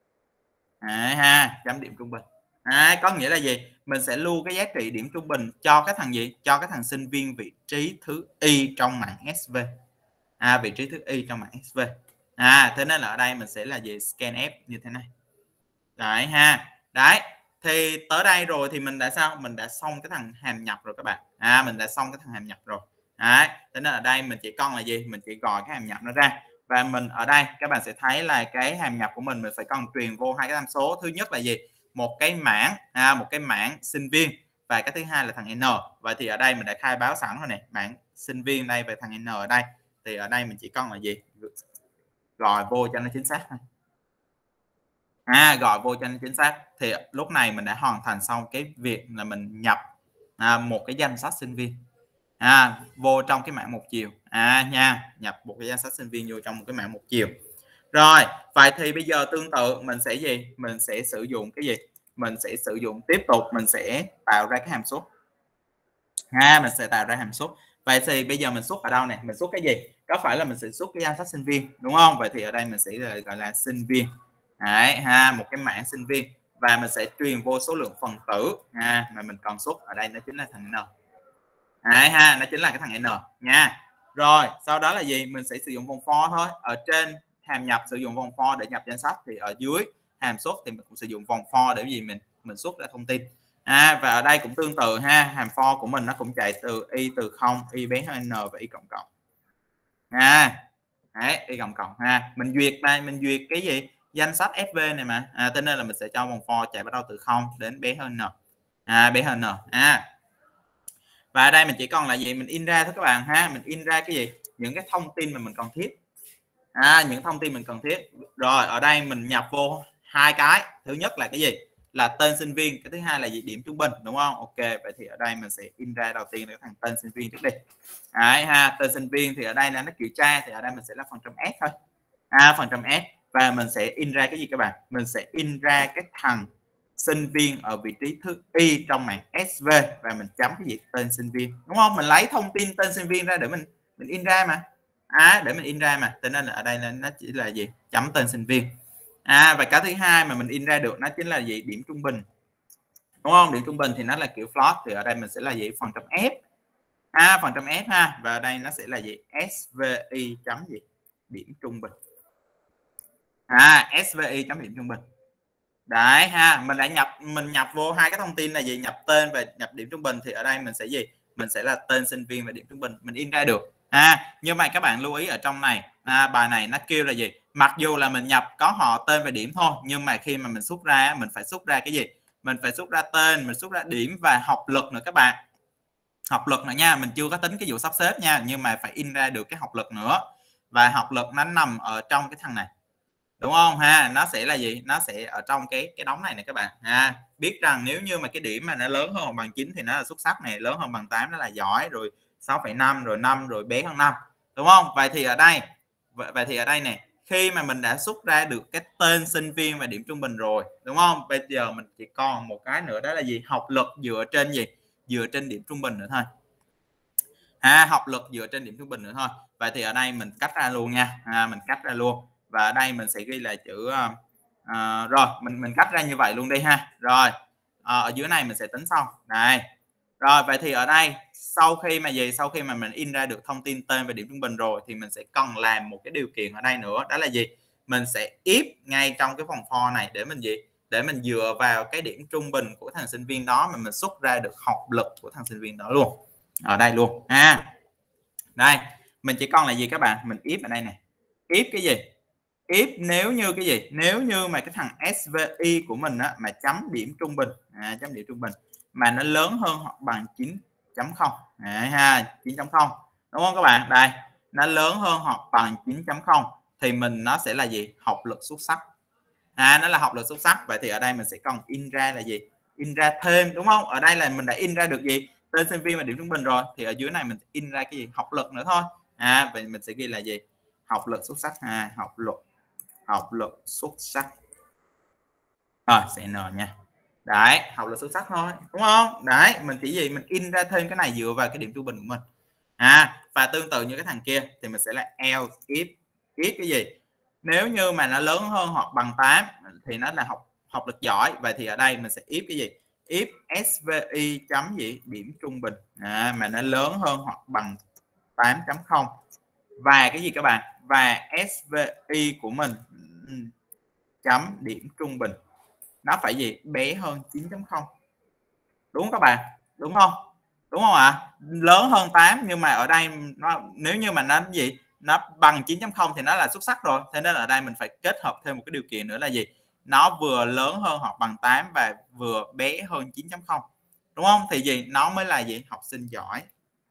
chấm điểm trung bình có nghĩa là gì, mình sẽ lưu cái giá trị điểm trung bình cho cái thằng gì, cho cái thằng sinh viên vị trí thứ Y trong mảng SV, vị trí thứ Y trong mảng SV thế nên là ở đây mình sẽ là gì, scanf như thế này đấy đấy. Thì tới đây rồi thì mình đã sao, mình đã xong cái thằng hàm nhập rồi các bạn mình đã xong cái thằng hàm nhập rồi đấy. Thế nên ở đây mình chỉ còn là gì, mình chỉ gọi cái hàm nhập nó ra, và mình ở đây các bạn sẽ thấy là cái hàm nhập của mình phải còn truyền vô hai cái tham số. Thứ nhất là gì, một cái mảng sinh viên, và cái thứ hai là thằng n. Vậy thì ở đây mình đã khai báo sẵn rồi này, mảng sinh viên đây và thằng n ở đây, thì ở đây mình chỉ cần là gì, gọi vô cho nó chính xác thôi gọi vô cho nó chính xác. Thì lúc này mình đã hoàn thành xong cái việc là mình nhập một cái danh sách sinh viên vô trong cái mảng một chiều nhập một cái danh sách sinh viên vô trong một cái mảng một chiều. Rồi vậy thì bây giờ tương tự mình sẽ gì, mình sẽ sử dụng cái gì, mình sẽ sử dụng tiếp tục, mình sẽ tạo ra cái hàm xuất mình sẽ tạo ra hàm xuất. Vậy thì bây giờ mình xuất ở đâu này, mình xuất cái gì, có phải là mình sẽ xuất cái danh sách sinh viên đúng không. Vậy thì ở đây mình sẽ gọi là sinh viên đấy một cái mảng sinh viên, và mình sẽ truyền vô số lượng phần tử mà mình còn xuất ở đây, nó chính là thằng n đấy nó chính là cái thằng n nha. Rồi sau đó là gì, mình sẽ sử dụng vòng for thôi. Ở trên hàm nhập sử dụng vòng for để nhập danh sách, thì ở dưới hàm xuất thì mình cũng sử dụng vòng for để gì, mình xuất ra thông tin và ở đây cũng tương tự hàm for của mình nó cũng chạy từ y từ 0, y bé hơn n và y cộng cộng đấy, y cộng cộng mình duyệt đây, mình duyệt cái gì, danh sách SV này mà cho nên là mình sẽ cho vòng for chạy bắt đầu từ 0 đến bé hơn n bé hơn n và ở đây mình chỉ còn là gì, mình in ra thôi các bạn mình in ra cái gì, những cái thông tin mà mình cần thiết những thông tin mình cần thiết. Rồi ở đây mình nhập vô hai cái, thứ nhất là cái gì, là tên sinh viên, cái thứ hai là gì, điểm trung bình đúng không. Ok, vậy thì ở đây mình sẽ in ra đầu tiên là thằng tên sinh viên trước đi đấy tên sinh viên thì ở đây là nó kiểu tra, thì ở đây mình sẽ là phần trăm s thôi phần trăm s, và mình sẽ in ra cái gì các bạn, mình sẽ in ra cái thằng sinh viên ở vị trí thứ Y trong mảng SV, và mình chấm cái gì, tên sinh viên đúng không, mình lấy thông tin tên sinh viên ra để mình in ra mà để mình in ra mà, cho nên là ở đây nó chỉ là gì, chấm tên sinh viên và cái thứ hai mà mình in ra được nó chính là gì, điểm trung bình đúng không. Điểm trung bình thì nó là kiểu float, thì ở đây mình sẽ là gì, phần trăm f phần trăm f và ở đây nó sẽ là gì, SVI chấm gì, điểm trung bình SVI chấm điểm trung bình đấy mình nhập vô hai cái thông tin là gì, nhập tên và nhập điểm trung bình, thì ở đây mình sẽ gì, mình sẽ là tên sinh viên và điểm trung bình, mình in ra được nhưng mà các bạn lưu ý ở trong này bài này nó kêu là gì, mặc dù là mình nhập có họ tên và điểm thôi, nhưng mà khi mà mình xuất ra mình phải xuất ra cái gì, mình phải xuất ra tên, mình xuất ra điểm và học lực nữa các bạn, học lực nữa nha, mình chưa có tính cái vụ sắp xếp nha, nhưng mà phải in ra được cái học lực nữa, và học lực nó nằm ở trong cái thằng này đúng không nó sẽ là gì, nó sẽ ở trong cái đống này này các bạn biết rằng nếu như mà cái điểm mà nó lớn hơn hoặc bằng 9 thì nó là xuất sắc này, lớn hơn bằng 8 nó là giỏi, rồi 6,5 rồi 5 rồi bé hơn 5 đúng không? Vậy thì ở đây nè, khi mà mình đã xuất ra được cái tên sinh viên và điểm trung bình rồi, đúng không? Bây giờ mình chỉ còn một cái nữa, đó là gì? Học lực dựa trên gì? Dựa trên điểm trung bình nữa thôi. Học lực dựa trên điểm trung bình nữa thôi. Vậy thì ở đây mình cắt ra luôn nha. Mình cắt ra luôn, và ở đây mình sẽ ghi là chữ rồi mình cắt ra như vậy luôn đi ha. Rồi ở dưới này mình sẽ tính sau này. Rồi vậy thì ở đây sau khi mà mình in ra được thông tin tên và điểm trung bình rồi, thì mình sẽ cần làm một cái điều kiện ở đây nữa, đó là gì? Mình sẽ if ngay trong cái vòng for này để mình gì? Để mình dựa vào cái điểm trung bình của thằng sinh viên đó mà mình xuất ra được học lực của thằng sinh viên đó luôn, ở đây luôn đây mình chỉ cần là gì các bạn? Mình if ở đây này, if cái gì? If nếu như cái gì? Nếu như mà cái thằng SVI của mình á, mà chấm điểm trung bình chấm điểm trung bình mà nó lớn hơn hoặc bằng 9.0 9.0, đúng không các bạn? Đây, nó lớn hơn hoặc bằng 9.0 thì nó sẽ là gì? Học lực xuất sắc. Nó là học lực xuất sắc. Vậy thì ở đây mình sẽ cần in ra là gì? In ra thêm, đúng không? Ở đây là mình đã in ra được gì? Tên sinh viên và điểm trung bình rồi, thì ở dưới này mình in ra cái gì? Học lực nữa thôi. Vậy mình sẽ ghi là gì? Học lực xuất sắc. Học lực xuất sắc. Rồi sẽ n nha. Đấy, học lực xuất sắc thôi, đúng không? Đấy, mình chỉ gì? Mình in ra thêm cái này dựa vào cái điểm trung bình của mình. Và tương tự như cái thằng kia thì mình sẽ là else if cái gì? Nếu như mà nó lớn hơn hoặc bằng 8 thì nó là học lực giỏi. Vậy thì ở đây mình sẽ if cái gì? If SVI chấm gì? Điểm trung bình mà nó lớn hơn hoặc bằng 8.0 và cái gì các bạn? Và SVI của mình chấm điểm trung bình nó phải gì? Bé hơn 9.0. Đúng không các bạn? Đúng không? Đúng không ạ? Lớn hơn 8 nhưng mà ở đây nếu như mà nó gì? Nó bằng 9.0 thì nó là xuất sắc rồi. Thế nên ở đây mình phải kết hợp thêm một cái điều kiện nữa là gì? Nó vừa lớn hơn hoặc bằng 8 và vừa bé hơn 9.0. Đúng không? Thì gì? Nó mới là gì? Học sinh giỏi.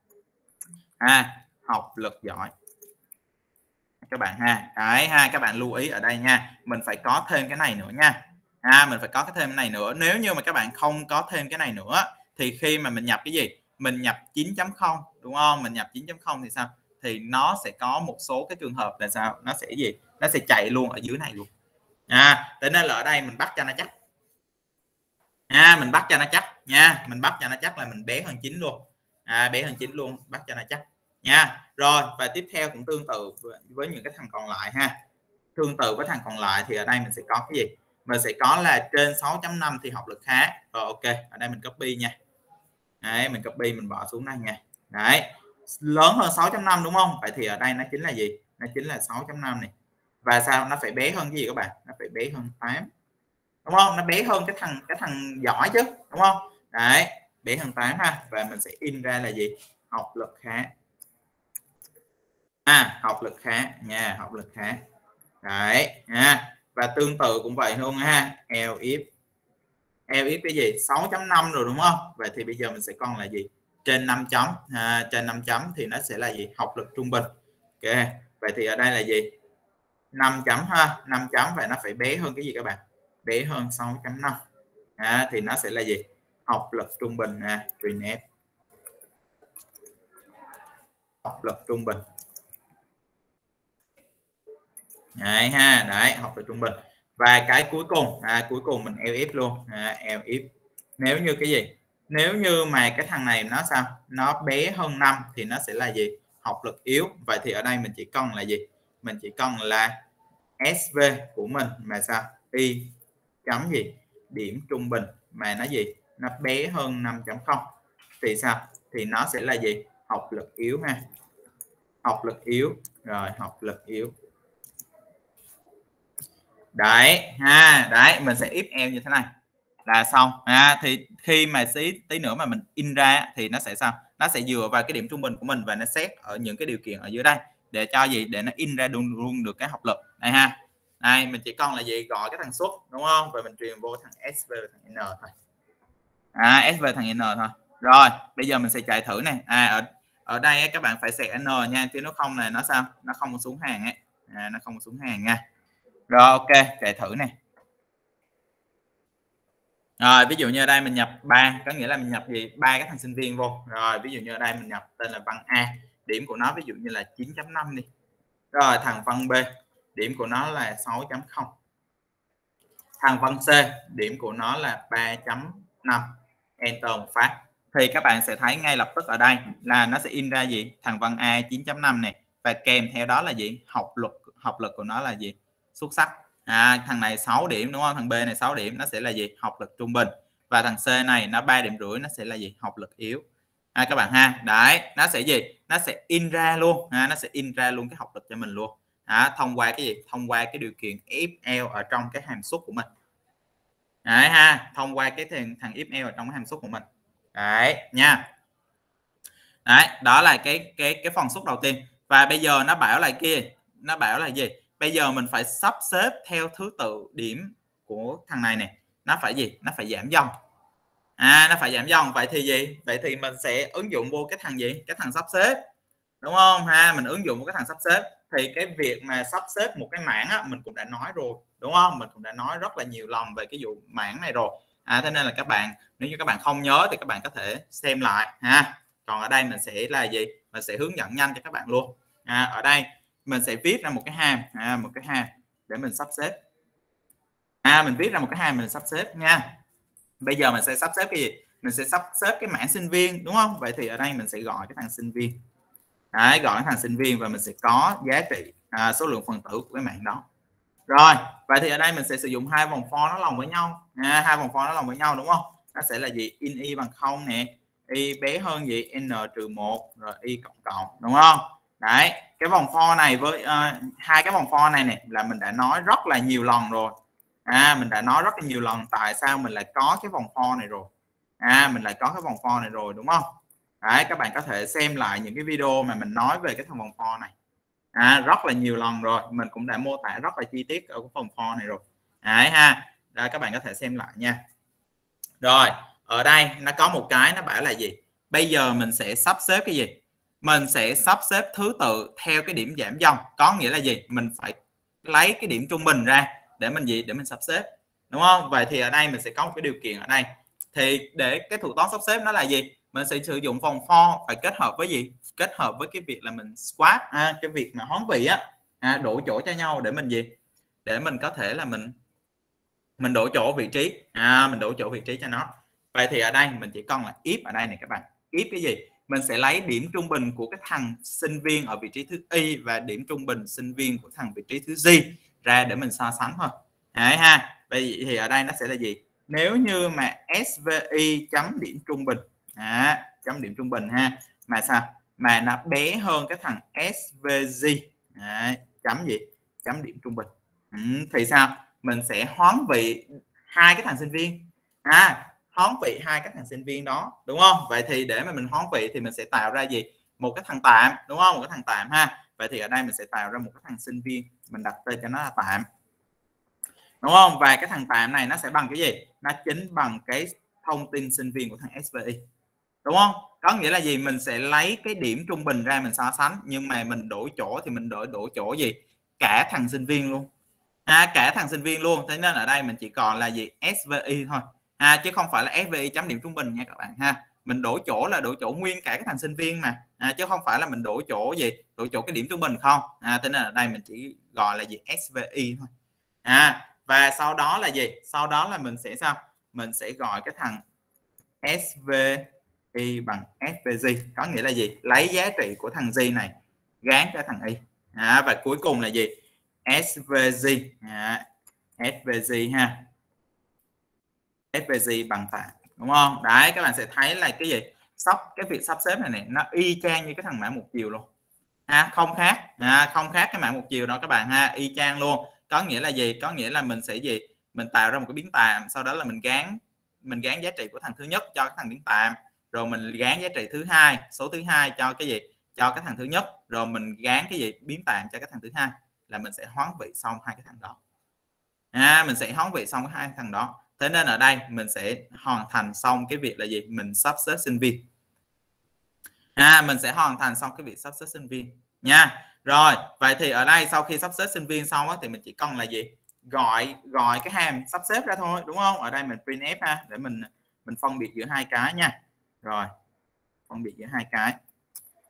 Học lực giỏi. Các bạn Đấy các bạn lưu ý ở đây nha. Mình phải có thêm cái này nữa nha. Mình phải có cái thêm cái này nữa. Nếu như mà các bạn không có thêm cái này nữa thì khi mà mình nhập cái gì? Mình nhập 9.0, đúng không? Mình nhập 9.0 thì sao? Thì nó sẽ có một số cái trường hợp là sao? Nó sẽ gì? Nó sẽ chạy luôn ở dưới này luôn. Thế nên là ở đây mình bắt cho nó chắc. Mình bắt cho nó chắc nha. Mình bắt cho nó chắc là mình bé hơn 9 luôn. Bé hơn 9 luôn, bắt cho nó chắc nha. Rồi, và tiếp theo cũng tương tự với những cái thằng còn lại Tương tự với thằng còn lại thì ở đây mình sẽ có cái gì? Mình sẽ có là trên 6.5 thì học lực khá. Rồi ok, ở đây mình copy nha. Đấy, mình copy mình bỏ xuống đây nha. Đấy, lớn hơn 6.5 đúng không? Vậy thì ở đây nó chính là gì? Nó chính là 6.5 này. Và sao? Nó phải bé hơn cái gì các bạn? Nó phải bé hơn 8. Đúng không? Nó bé hơn cái thằng giỏi chứ, đúng không? Đấy, bé hơn 8 ha. Và mình sẽ in ra là gì? Học lực khá. Học lực khá nha, học lực khá. Đấy và tương tự cũng vậy luôn else if cái gì? 6.5 rồi đúng không? Vậy thì bây giờ mình sẽ còn là gì? Trên 5 chấm. Trên 5 chấm thì nó sẽ là gì? Học lực trung bình. Ok, vậy thì ở đây là gì? 5 chấm 5 chấm và nó phải bé hơn cái gì các bạn? Bé hơn 6.5. Thì nó sẽ là gì? Học lực trung bình rename. Học lực trung bình. Đấy đấy, học lực trung bình. Và cái cuối cùng mình else luôn. Else if nếu như cái gì? Nếu như mà cái thằng này nó sao? Nó bé hơn 5 thì nó sẽ là gì? Học lực yếu. Vậy thì ở đây mình chỉ cần là gì? Mình chỉ cần là SV của mình mà sao? Y chấm gì? Điểm trung bình mà nó gì? Nó bé hơn 5.0 thì sao? Thì nó sẽ là gì? Học lực yếu Học lực yếu. Rồi, học lực yếu. Đấy đấy mình sẽ if else như thế này là xong. Thì khi mà tí nữa mà mình in ra thì nó sẽ sao? Nó sẽ dựa vào cái điểm trung bình của mình và nó xét ở những cái điều kiện ở dưới đây để cho gì? Để nó in ra luôn được cái học lực này đây mình chỉ cần là gì? Gọi cái thằng xuất, đúng không? Và mình truyền vô thằng SV và thằng N thôi. SV thằng N thôi. Rồi bây giờ mình sẽ chạy thử này. Ở đây các bạn phải set N nha, chứ nếu không là nó sao? Nó không có xuống hàng ấy. Nó không có xuống hàng nha. Rồi ok, chạy thử này. Rồi ví dụ như ở đây mình nhập 3, có nghĩa là mình nhập gì? 3 cái thằng sinh viên vô. Rồi ví dụ như ở đây mình nhập tên là Văn A điểm của nó ví dụ như là 9.5 đi. Rồi thằng phân B điểm của nó là 6.0. Thằng phân C điểm của nó là 3.5. Enter một phát thì các bạn sẽ thấy ngay lập tức ở đây là nó sẽ in ra gì? Thằng phân A 9.5 này và kèm theo đó là gì? Học lực của nó là gì? Xuất sắc. Thằng này 6 điểm đúng không? Thằng B này 6 điểm nó sẽ là gì? Học lực trung bình. Và thằng C này nó 3,5 điểm nó sẽ là gì? Học lực yếu. Các bạn ha. Đấy, nó sẽ gì? Nó sẽ in ra luôn. Nó sẽ in ra luôn cái học lực cho mình luôn. Thông qua cái gì? Thông qua cái điều kiện if ở trong cái hàm suất của mình. Đấy ha, thông qua cái thằng if ở trong cái hàm suất của mình. Đấy nha. Đấy, đó là cái phần suất đầu tiên. Và bây giờ nó bảo là kia, nó bảo là gì? Bây giờ mình phải sắp xếp theo thứ tự điểm của thằng này này. Nó phải gì? Nó phải giảm dần. Nó phải giảm dần. Vậy thì gì? Vậy thì mình sẽ ứng dụng vô cái thằng gì? Cái thằng sắp xếp. Đúng không ha? Mình ứng dụng một cái thằng sắp xếp thì cái việc mà sắp xếp một cái mảng á, mình cũng đã nói rồi, đúng không? Mình cũng đã nói rất là nhiều lần về cái vụ mảng này rồi. Thế nên là các bạn, nếu như các bạn không nhớ thì các bạn có thể xem lại ha. Còn ở đây mình sẽ là gì? Mình sẽ hướng dẫn nhanh cho các bạn luôn. Ở đây mình sẽ viết ra một cái hàm, một cái hàm để mình sắp xếp. Mình viết ra một cái hàm mình sắp xếp nha. Bây giờ mình sẽ sắp xếp cái gì? Mình sẽ sắp xếp cái mảng sinh viên, đúng không? Vậy thì ở đây mình sẽ gọi cái thằng sinh viên. Đấy, gọi thằng sinh viên và mình sẽ có giá trị số lượng phần tử của cái mạng đó. Rồi, vậy thì ở đây mình sẽ sử dụng hai vòng for nó lòng với nhau. Hai vòng for nó lòng với nhau đúng không? Nó sẽ là gì? In y bằng 0 nè, y bé hơn gì? N-1 rồi y cộng cộng, đúng không? Đấy, cái vòng for này với hai cái vòng for này là mình đã nói rất là nhiều lần rồi. Mình đã nói rất là nhiều lần tại sao mình lại có cái vòng for này rồi. Mình lại có cái vòng for này rồi đúng không? Đấy, các bạn có thể xem lại những cái video mà mình nói về cái thằng vòng for này rất là nhiều lần rồi, mình cũng đã mô tả rất là chi tiết ở cái vòng for này rồi. Đấy ha, đây các bạn có thể xem lại nha. Rồi ở đây nó có một cái nó bảo là gì? Bây giờ mình sẽ sắp xếp cái gì? Mình sẽ sắp xếp thứ tự theo cái điểm giảm dần. Có nghĩa là gì? Mình phải lấy cái điểm trung bình ra để mình gì? Để mình sắp xếp, đúng không? Vậy thì ở đây mình sẽ có một cái điều kiện ở đây. Thì để cái thủ toán sắp xếp nó là gì? Mình sẽ sử dụng vòng for phải kết hợp với gì? Kết hợp với cái việc là mình swap, cái việc mà hoán vị đổi chỗ cho nhau để mình gì? Để mình có thể là mình đổi chỗ vị trí, mình đổi chỗ vị trí cho nó. Vậy thì ở đây mình chỉ cần là if ở đây này các bạn. If cái gì? Mình sẽ lấy điểm trung bình của cái thằng sinh viên ở vị trí thứ y và điểm trung bình sinh viên của thằng vị trí thứ G ra để mình so sánh thôi. Đấy ha. Vậy thì ở đây nó sẽ là gì? Nếu như mà SVI chấm điểm trung bình, chấm điểm trung bình ha, mà sao? Mà nó bé hơn cái thằng SVG, chấm gì? Chấm điểm trung bình. Thì sao? Mình sẽ hoán vị hai cái thằng sinh viên, hoán vị hai cái thằng sinh viên đó, đúng không? Vậy thì để mà mình hoán vị thì mình sẽ tạo ra gì? Một cái thằng tạm, đúng không? Một cái thằng tạm ha. Vậy thì ở đây mình sẽ tạo ra một cái thằng sinh viên, mình đặt tên cho nó là tạm, đúng không? Và cái thằng tạm này nó sẽ bằng cái gì? Nó chính bằng cái thông tin sinh viên của thằng SVI, đúng không? Có nghĩa là gì? Mình sẽ lấy cái điểm trung bình ra mình so sánh, nhưng mà mình đổi chỗ thì mình đổi chỗ gì? Cả thằng sinh viên luôn, cả thằng sinh viên luôn. Thế nên ở đây mình chỉ còn là gì? SVI thôi, chứ không phải là SVI chấm điểm trung bình nha các bạn ha. Mình đổi chỗ là đổi chỗ nguyên cả cái thằng sinh viên mà, chứ không phải là mình đổi chỗ gì? Đổi chỗ cái điểm trung bình không. Thế nên ở đây mình chỉ gọi là gì? SVI thôi. Và sau đó là gì? Sau đó là mình sẽ sao? Mình sẽ gọi cái thằng SVI bằng SVG, có nghĩa là gì? Lấy giá trị của thằng G này gán cho thằng Y. Và cuối cùng là gì? SVG, SVG ha, SVG bằng tạm, đúng không? Đấy, các bạn sẽ thấy là cái gì? Cái việc sắp xếp này nó y chang như cái thằng mã một chiều luôn, không khác, không khác cái mã một chiều đó các bạn ha, y chang luôn. Có nghĩa là gì? Có nghĩa là mình sẽ gì? Mình tạo ra một cái biến tạm, sau đó là mình gán giá trị của thằng thứ nhất cho cái thằng biến tạm, rồi mình gán giá trị thứ hai, số thứ hai cho cái gì? Cho cái thằng thứ nhất, rồi mình gán cái gì? Biến tạm cho cái thằng thứ hai, là mình sẽ hoán vị xong hai cái thằng đó. Mình sẽ hoán vị xong hai thằng đó. Thế nên ở đây mình sẽ hoàn thành xong cái việc là gì? Mình sắp xếp sinh viên. Mình sẽ hoàn thành xong cái việc sắp xếp sinh viên nha. Rồi, vậy thì ở đây sau khi sắp xếp sinh viên xong thì mình chỉ cần là gì? Gọi cái hàm sắp xếp ra thôi, đúng không? Ở đây mình printf ha, để mình phân biệt giữa hai cái nha. Rồi, phân biệt giữa hai cái.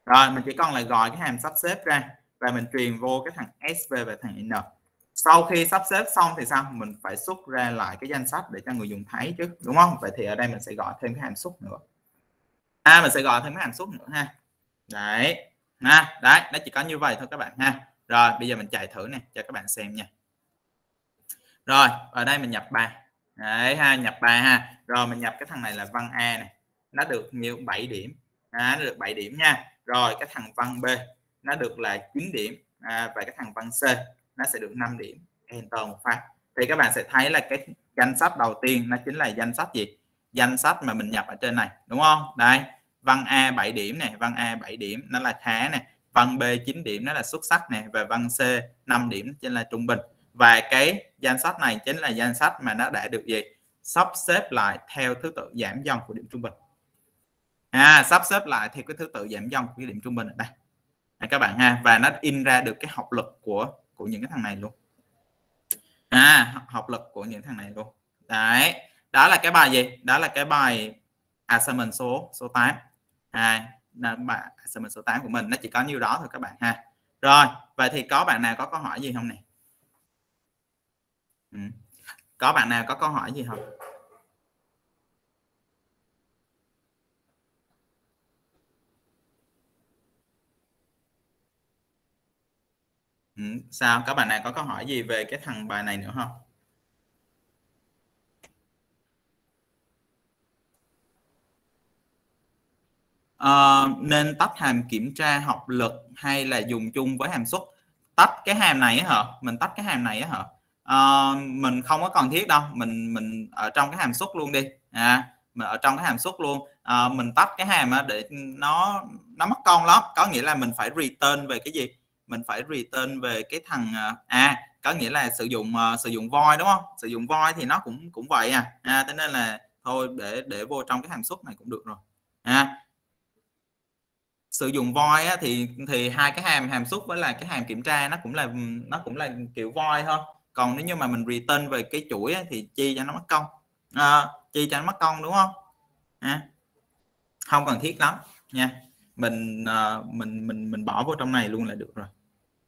Rồi mình chỉ còn là gọi cái hàm sắp xếp ra và mình truyền vô cái thằng SV và thằng N. Sau khi sắp xếp xong thì sao? Mình phải xuất ra lại cái danh sách để cho người dùng thấy chứ, đúng không? Vậy thì ở đây mình sẽ gọi thêm cái hàm xuất nữa. Mình sẽ gọi thêm cái hàm xuất nữa ha. Đấy. Đấy, nó chỉ có như vậy thôi các bạn ha. Rồi, bây giờ mình chạy thử nè cho các bạn xem nha. Rồi, ở đây mình nhập 3. Đấy ha, nhập 3 ha. Rồi mình nhập cái thằng này là văn A này. Nó được nhiêu 7 điểm. Nó được 7 điểm nha. Rồi cái thằng văn B nó được là 9 điểm. Và cái thằng văn C nó sẽ được 5 điểm. Enter một phát. Thì các bạn sẽ thấy là cái danh sách đầu tiên nó chính là danh sách gì? Danh sách mà mình nhập ở trên này, đúng không? Đây, văn A 7 điểm này, văn A 7 điểm nó là khá này, văn B 9 điểm nó là xuất sắc này, và văn C 5 điểm chính là trung bình. Và cái danh sách này chính là danh sách mà nó đã được gì? Sắp xếp lại theo thứ tự giảm dần của điểm trung bình. Sắp xếp lại theo cái thứ tự giảm dần của cái điểm trung bình ở đây. Các bạn ha, và nó in ra được cái học lực của những cái thằng này luôn. Học lực của những thằng này luôn. Đấy, đó là cái bài gì? Đó là cái bài assignment số 8. Bài assignment số 8 của mình nó chỉ có nhiêu đó thôi các bạn ha. Rồi, vậy thì có bạn nào có câu hỏi gì không này? Có bạn nào có câu hỏi gì không? Sao? Có bạn nào có câu hỏi gì về cái thằng bài này nữa không? Nên tách hàm kiểm tra học lực hay là dùng chung với hàm xuất? Tách cái hàm này hả? Mình tách cái hàm này hả? Mình không có cần thiết đâu, mình ở trong cái hàm xuất luôn đi. Mình ở trong cái hàm xuất luôn. Mình tách cái hàm để nó mất công lắm. Có nghĩa là mình phải return về cái gì? Mình phải return về cái thằng có nghĩa là sử dụng void, đúng không? Sử dụng void thì nó cũng vậy thế nên là thôi để vô trong cái hàm xuất này cũng được rồi. Sử dụng void thì hai cái hàm xuất với là cái hàm kiểm tra nó cũng là kiểu void thôi. Còn nếu như mà mình return về cái chuỗi thì chi cho nó mất công, chi cho nó mất công, đúng không? Không cần thiết lắm nha. Mình bỏ vô trong này luôn là được rồi.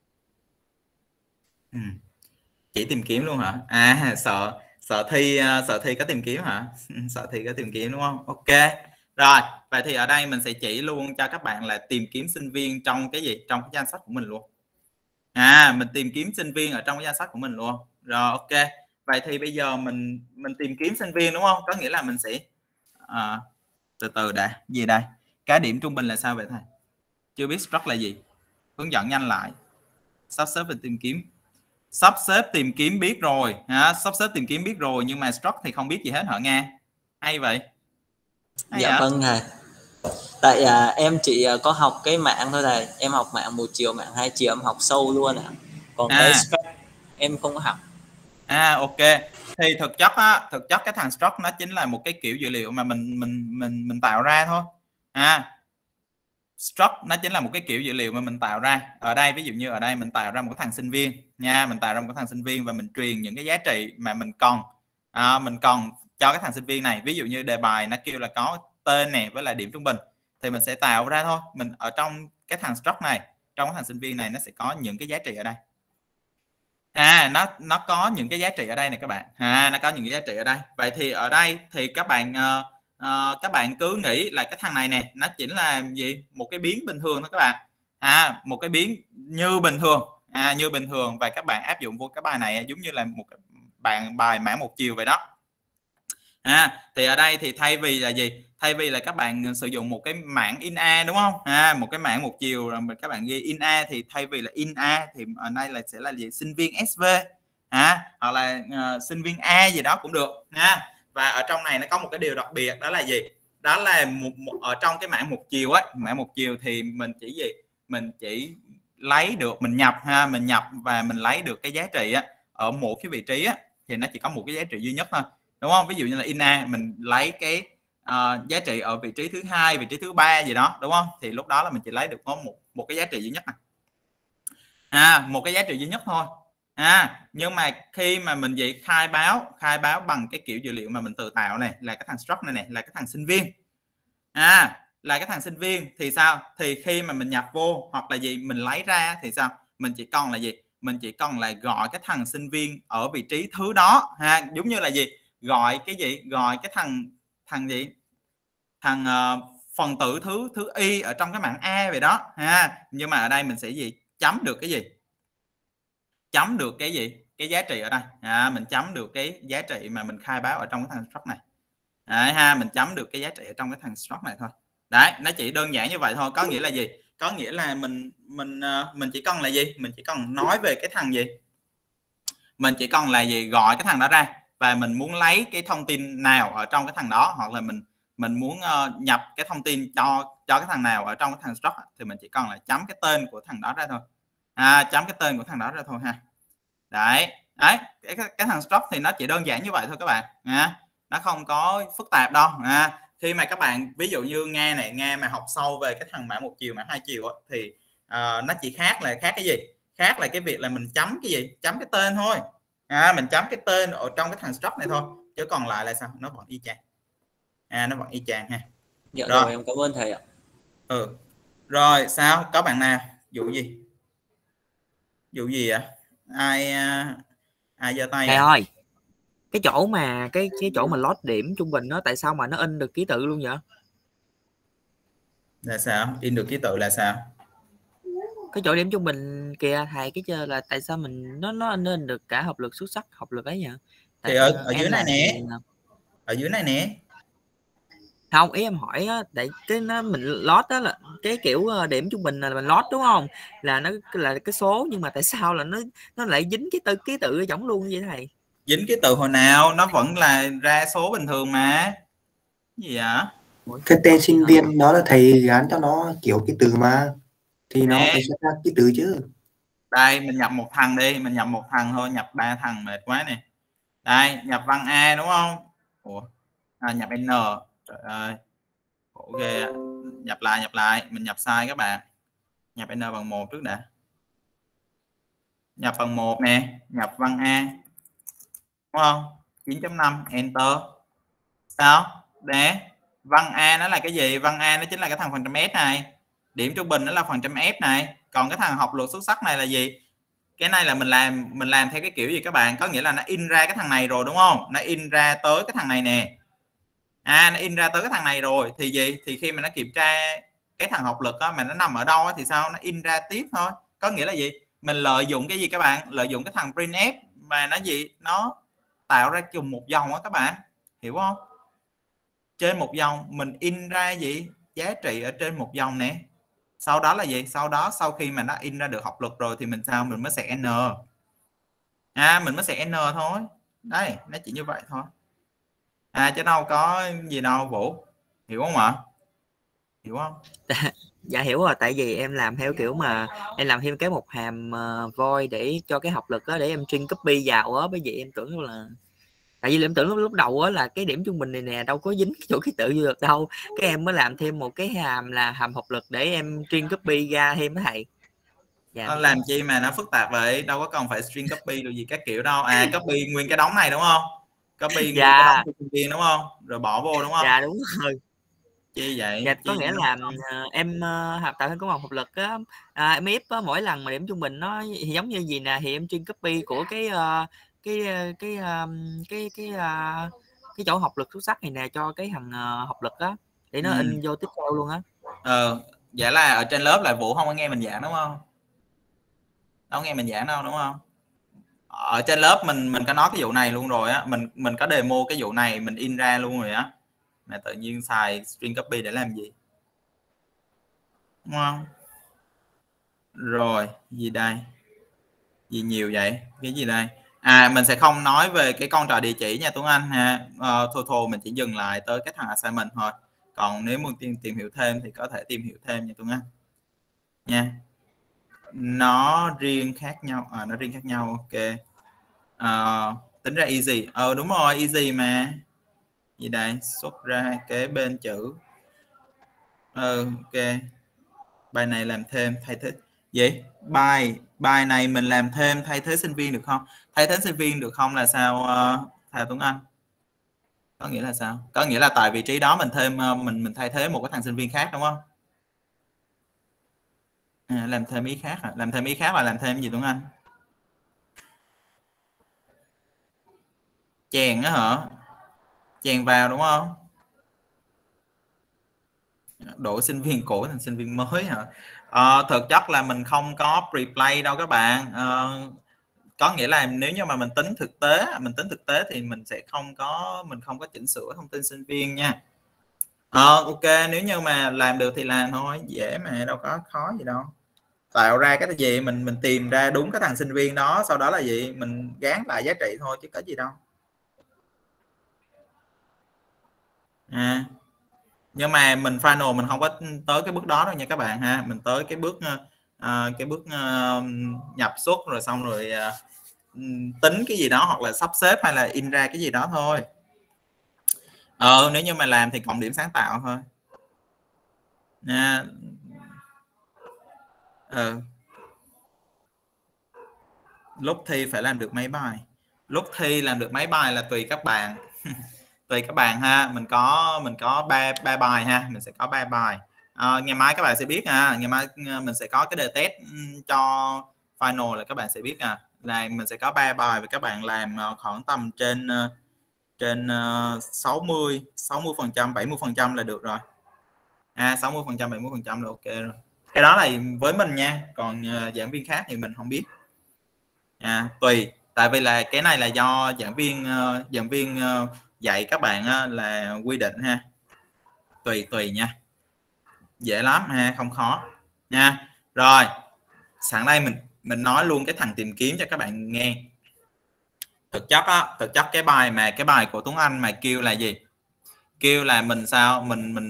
Chỉ tìm kiếm luôn hả? Sợ thi có tìm kiếm hả? Sợ thi có tìm kiếm, đúng không? Ok. Rồi, vậy thì ở đây mình sẽ chỉ luôn cho các bạn là tìm kiếm sinh viên trong cái gì? Trong cái danh sách của mình luôn. Mình tìm kiếm sinh viên ở trong cái danh sách của mình luôn. Rồi, ok. Vậy thì bây giờ mình tìm kiếm sinh viên, đúng không? Có nghĩa là mình sẽ từ từ đã. Gì đây? Cái điểm trung bình là sao vậy thầy? Chưa biết struct là gì? Hướng dẫn nhanh lại. Sắp xếp và tìm kiếm. Sắp xếp tìm kiếm biết rồi, sắp xếp tìm kiếm biết rồi, nhưng mà struct thì không biết gì hết hả Nga? Hay vậy? Dạ vâng thầy. Tại em chỉ có học cái mạng thôi thầy. Em học mạng 1 chiều, mạng 2 chiều em học sâu luôn Còn cái struct em không có học. Ok. Thì thực chất cái thằng struct nó chính là một cái kiểu dữ liệu mà mình tạo ra thôi. Struct nó chính là một cái kiểu dữ liệu mà mình tạo ra. Ở đây ví dụ như ở đây mình tạo ra một thằng sinh viên nha, mình tạo ra một thằng sinh viên và mình truyền những cái giá trị mà mình còn cho cái thằng sinh viên này. Ví dụ như đề bài nó kêu là có tên này với lại điểm trung bình thì mình sẽ tạo ra thôi. Mình ở trong cái thằng struct này, trong cái thằng sinh viên này nó sẽ có những cái giá trị ở đây. Nó có những cái giá trị ở đây này các bạn. Nó có những cái giá trị ở đây. Vậy thì ở đây thì các bạn cứ nghĩ là cái thằng này nè nó chỉ là gì? Một cái biến bình thường thôi các bạn. Một cái biến như bình thường, như bình thường, và các bạn áp dụng vô cái bài này giống như là một bài mã một chiều vậy đó. Thì ở đây thì thay vì là gì? Thay vì là các bạn sử dụng một cái mảng in A, đúng không? Một cái mảng một chiều rồi các bạn ghi in A, thì thay vì là in A thì ở đây là sẽ là gì? Sinh viên SV hoặc là sinh viên A gì đó cũng được Và ở trong này nó có một cái điều đặc biệt, đó là gì? Đó là ở trong cái mảng một chiều mảng một chiều thì mình chỉ gì? Mình chỉ lấy được, mình nhập và mình lấy được cái giá trị ở một cái vị trí thì nó chỉ có một cái giá trị duy nhất thôi, đúng không? Ví dụ như là in A mình lấy cái giá trị ở vị trí thứ 2, vị trí thứ 3 gì đó, đúng không? Thì lúc đó là mình chỉ lấy được có một cái giá trị duy nhất này. Một cái giá trị duy nhất thôi. Nhưng mà khi mà mình vậy khai báo bằng cái kiểu dữ liệu mà mình tự tạo này, là cái thằng struct này là cái thằng sinh viên. là cái thằng sinh viên thì sao? Thì khi mà mình nhập vô hoặc là gì mình lấy ra thì sao? Mình chỉ cần là gì? Mình chỉ cần là gọi cái thằng sinh viên ở vị trí thứ đó ha, giống như là gì? Gọi cái gì? Gọi cái thằng gì? Thằng phần tử thứ y ở trong cái mạng A vậy đó ha. Nhưng mà ở đây mình sẽ gì? Chấm được cái gì? Chấm được cái gì? Cái giá trị ở đây. Mình chấm được cái giá trị mà mình khai báo ở trong cái thằng struct này. Đấy ha, mình chấm được cái giá trị ở trong cái thằng struct này thôi. Đấy, nó chỉ đơn giản như vậy thôi. Có nghĩa là gì? Có nghĩa là mình chỉ cần là gì? Mình chỉ cần nói về cái thằng gì? Mình chỉ cần là gì? Gọi cái thằng đó ra và mình muốn lấy cái thông tin nào ở trong cái thằng đó, hoặc là mình muốn nhập cái thông tin cho cái thằng nào ở trong cái thằng struct thì mình chỉ cần là chấm cái tên của thằng đó ra thôi. Chấm cái tên của thằng đó ra thôi ha. Đấy, cái thằng struct thì nó chỉ đơn giản như vậy thôi các bạn. Nó không có phức tạp đâu. Khi mà các bạn ví dụ như Nghe mà học sâu về cái thằng mã một chiều, mã hai chiều thì nó chỉ khác cái gì? Khác là cái việc là mình chấm cái gì? Chấm cái tên thôi. Mình chấm cái tên ở trong cái thằng struct này thôi, chứ còn lại là sao? Nó vẫn y chang. Nó vẫn y chang ha. Dạ rồi, em cảm ơn thầy ạ. Rồi sao? Có bạn nào vụ gì ạ? Ai giơ tay? Thầy ơi, cái chỗ mà cái chỗ mà lót điểm trung bình nó tại sao mà nó in được ký tự luôn vậy? Là sao? In được ký tự là sao? Cái chỗ điểm trung bình kìa thầy, cái chơi là tại sao mình nó in được cả học lực xuất sắc, học lực ấy nhỉ? Thì ở dưới này nè. Ở dưới này nè. Không, ý em hỏi á, tại cái nó mình lót đó là cái kiểu điểm trung bình là mình lót đúng không? Là nó là cái số, nhưng mà tại sao là nó lại dính cái ký tự ở trong luôn vậy thầy? Dính ký tự hồi nào nó vẫn là ra số bình thường mà. Gì ạ? Cái tên sinh viên đó là thầy gắn cho nó kiểu ký tự mà, thì nó phải xuất ra ký tự chứ. Đây mình nhập một thằng đi, mình nhập một thằng thôi, nhập 3 thằng mệt quá nè. Đây nhập văn A đúng không? Ủa nhập N. Trời ơi khổ ghê. Nhập lại mình nhập sai các bạn. Nhập N bằng 1 trước đã. Nhập bằng 1 nè, nhập văn A đúng không? 9.5 enter. Sao? Để văn A nó là cái gì? Văn A nó chính là cái thằng phần trăm S này. Điểm trung bình nó là phần trăm F này. Còn cái thằng học lực xuất sắc này là gì? Cái này là mình làm theo cái kiểu gì các bạn? Có nghĩa là nó in ra cái thằng này rồi đúng không? Nó in ra tới cái thằng này nè. Nó in ra tới cái thằng này rồi thì gì? Thì khi mà nó kiểm tra cái thằng học lực đó, mà nó nằm ở đâu thì sao? Nó in ra tiếp thôi. Có nghĩa là gì? Mình lợi dụng cái gì các bạn? Lợi dụng cái thằng printf mà nó gì? Nó tạo ra cùng một dòng đó các bạn. Hiểu không? Trên một dòng mình in ra gì? Giá trị ở trên một dòng nè. Sau đó là gì? Sau khi mà nó in ra được học lực rồi thì mình sao? Mình mới sẽ n. Mình mới sẽ n thôi. Đây, nó chỉ như vậy thôi. Chứ đâu có gì đâu Vũ. Hiểu không ạ? Hiểu không? Dạ hiểu rồi, tại vì em làm theo kiểu mà em làm thêm cái một hàm void để cho cái học lực đó, để em string copy vào á, bởi vậy em tưởng là tại vì em tưởng lúc đầu á là cái điểm trung bình này nè đâu có dính chỗ ký tự được đâu, cái em mới làm thêm một cái hàm là hàm học lực để em string copy ra thêm với thầy. Dạ, làm chi mà nó phức tạp vậy, đâu có cần phải string copy được gì các kiểu đâu. Copy nguyên cái đống này đúng không? Copy nguyên cái đống của sinh viên đúng không? Rồi bỏ vô đúng không? Dạ đúng rồi. Chi vậy? Dạ, có nghĩa là em tạo thêm công học học lực á, em ép mỗi lần mà điểm trung bình nó giống như gì nè, thì em string copy của cái chỗ học lực xuất sắc này nè cho cái thằng học lực á, để nó in vô tiếp theo luôn á. Dạ là ở trên lớp là Vũ không có nghe mình giảng đúng không? Đâu nghe mình giảng đâu đúng không? Ở trên lớp mình có nói cái vụ này luôn rồi á, mình có demo cái vụ này mình in ra luôn rồi á, mà tự nhiên xài string copy để làm gì đúng không? Rồi gì đây, gì nhiều vậy, cái gì đây? Mình sẽ không nói về cái con trò địa chỉ nha Tuấn Anh ha. Thôi mình chỉ dừng lại tới cái thằng assignment thôi, còn nếu muốn tìm hiểu thêm thì có thể tìm hiểu thêm nha Tuấn Anh nha. Nó riêng khác nhau, nó riêng khác nhau. Ok. Tính ra easy. Đúng rồi, easy mà. Gì đây? Xuất ra kế bên chữ. Ok. Bài này làm thêm thay thế gì? Bài này mình làm thêm thay thế sinh viên được không? Thay thế sinh viên được không là sao thầy Tuấn Anh? Có nghĩa là sao? Có nghĩa là tại vị trí đó mình thêm mình thay thế một cái thằng sinh viên khác đúng không? Làm thêm ý khác à? Làm thêm ý khác là làm thêm gì Tuấn Anh? Chèn đó hả? Chèn vào đúng không? Đổi sinh viên cũ thành sinh viên mới hả? Thực chất là mình không có pre-play đâu các bạn. Có nghĩa là nếu như mà mình tính thực tế thì mình không có chỉnh sửa thông tin sinh viên nha. Ok, nếu như mà làm được thì làm thôi, dễ mà, đâu có khó gì đâu. Tạo ra cái gì mình tìm ra đúng cái thằng sinh viên đó, sau đó là gì mình gán lại giá trị thôi chứ có gì đâu. Nhưng mà mình final mình không có tới cái bước đó đâu nha các bạn ha, mình tới cái bước nhập xuất rồi xong rồi tính cái gì đó hoặc là sắp xếp hay là in ra cái gì đó thôi. Nếu như mà làm thì cộng điểm sáng tạo thôi nha. Lúc thi phải làm được mấy bài? Lúc thi làm được mấy bài là tùy các bạn. Tùy các bạn ha. Mình có ba bài ha, mình sẽ có 3 bài. Ngày mai các bạn sẽ biết ha, ngày mai mình sẽ có cái đề test cho final là các bạn sẽ biết là mình sẽ có 3 bài và các bạn làm khoảng tầm trên 60%, 70% là được rồi. 60%, 70% là ok rồi. Cái đó là với mình nha, còn giảng viên khác thì mình không biết. Tùy, tại vì là cái này là do giảng viên dạy các bạn là quy định ha. Tùy nha, dễ lắm ha, không khó nha. Rồi sẵn đây mình nói luôn cái thằng tìm kiếm cho các bạn nghe. Thực chất cái bài của Tuấn Anh mà kêu là gì, kêu là mình sao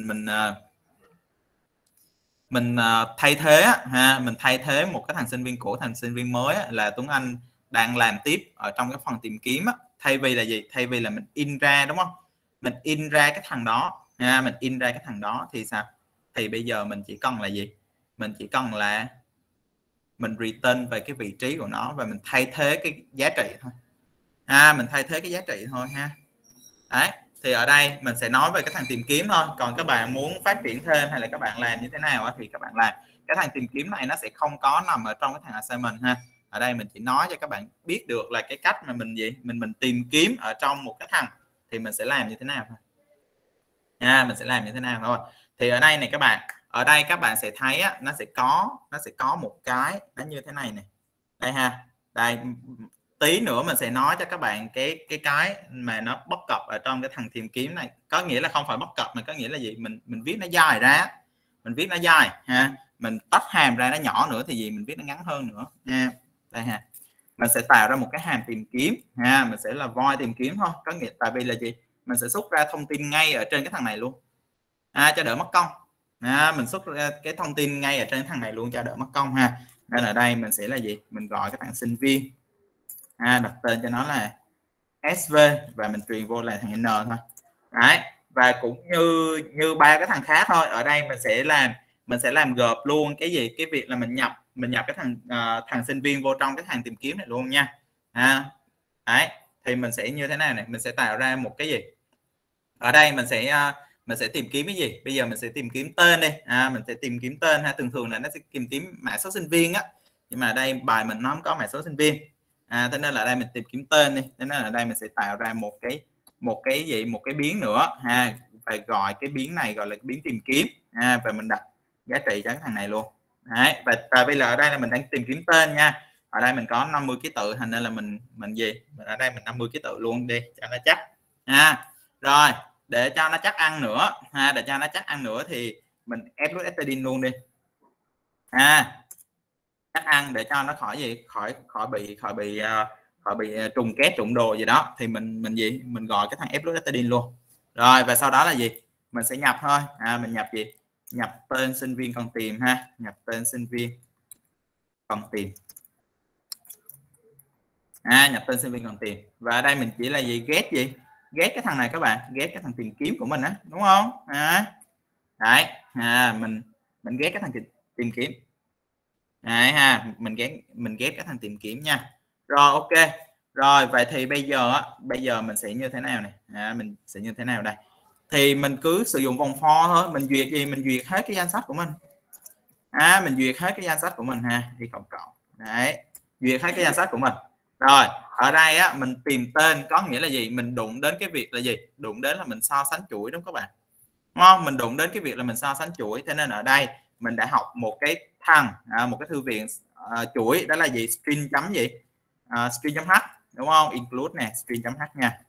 mình thay thế ha, mình thay thế một cái thằng sinh viên cũ thành sinh viên mới là Tuấn Anh đang làm tiếp ở trong cái phần tìm kiếm thay vì là gì, thay vì là mình in ra đúng không, mình in ra cái thằng đó mình in ra cái thằng đó thì sao, thì bây giờ mình chỉ cần là gì, mình chỉ cần là mình return về cái vị trí của nó và mình thay thế cái giá trị thôi mình thay thế cái giá trị thôi ha. Đấy, thì ở đây mình sẽ nói về cái thằng tìm kiếm thôi, còn các bạn muốn phát triển thêm hay là các bạn làm như thế nào thì các bạn làm. Cái thằng tìm kiếm này nó sẽ không có nằm ở trong cái thằng assignment ha. Ở đây mình chỉ nói cho các bạn biết được là cái cách mà mình tìm kiếm ở trong một cái thằng thì mình sẽ làm như thế nào thôi mình sẽ làm như thế nào thôi. Thì ở đây này các bạn, ở đây các bạn sẽ thấy nó sẽ có một cái nó như thế này này, đây ha, đây tí nữa mình sẽ nói cho các bạn cái mà nó bất cập ở trong cái thằng tìm kiếm này. Có nghĩa là không phải bất cập mà có nghĩa là gì, mình viết nó dài ra, mình viết nó dài ha, mình tách hàm ra nó nhỏ nữa thì gì mình viết nó ngắn hơn nữa nha. Đây ha, mình sẽ tạo ra một cái hàm tìm kiếm ha, mình sẽ là void tìm kiếm thôi, có nghĩa tại vì là gì, mình sẽ xuất ra thông tin ngay ở trên cái thằng này luôn cho đỡ mất công mình xuất ra cái thông tin ngay ở trên thằng này luôn cho đỡ mất công ha. Nên ở đây mình sẽ là gì, mình gọi cái thằng sinh viên đặt tên cho nó là SV và mình truyền vô là thằng N thôi. Đấy, và cũng như ba cái thằng khác thôi, ở đây mình sẽ làm gộp luôn cái gì, cái việc là mình nhập cái thằng sinh viên vô trong cái thằng tìm kiếm này luôn nha. Đấy, thì mình sẽ như thế này này, mình sẽ tạo ra một cái gì, ở đây mình sẽ tìm kiếm cái gì, bây giờ mình sẽ tìm kiếm tên đi, mình sẽ tìm kiếm tên ha, thường là nó sẽ tìm kiếm mã số sinh viên nhưng mà ở đây bài mình nó không có mã số sinh viên thế nên là đây mình tìm kiếm tên đi, thế nên là đây mình sẽ tạo ra một cái biến nữa phải gọi cái biến này gọi là cái biến tìm kiếm và mình đặt giá trị cho cái thằng này luôn. Đấy, và tại bây giờ ở đây là mình đang tìm kiếm tên nha, ở đây mình có 50 ký tự thành nên là mình ở đây mình 50 ký tự luôn đi cho nó chắc rồi. Để cho nó chắc ăn nữa thì mình ép nút stdin luôn đi chắc ăn để cho nó khỏi bị trùng kép trùng đồ gì đó, thì mình gọi cái thằng ép stdin luôn rồi. Và sau đó là gì, mình sẽ nhập thôi mình nhập gì, nhập tên sinh viên cần tìm nhập tên sinh viên cần tìm nhập tên sinh viên cần tìm. Và ở đây mình chỉ là gì, get cái thằng này các bạn, get cái thằng tìm kiếm của mình đúng không đấy mình ghét cái thằng tìm kiếm đấy mình ghét cái thằng tìm kiếm nha. Rồi ok, Rồi vậy thì bây giờ mình sẽ như thế nào này, mình sẽ như thế nào đây, thì mình cứ sử dụng vòng for thôi, mình duyệt gì, mình duyệt hết cái danh sách của mình, mình duyệt hết cái danh sách của mình ha, đi cộng đấy, duyệt hết cái danh sách của mình. Rồi ở đây á, mình tìm tên có nghĩa là gì, mình đụng đến cái việc là gì, đụng đến là mình so sánh chuỗi, đúng các bạn, đúng không? Mình đụng đến cái việc là mình so sánh chuỗi, cho nên ở đây mình đã học một cái thằng một cái thư viện chuỗi, đó là gì, string chấm gì, string.h, đúng không, include nè, string.h nha,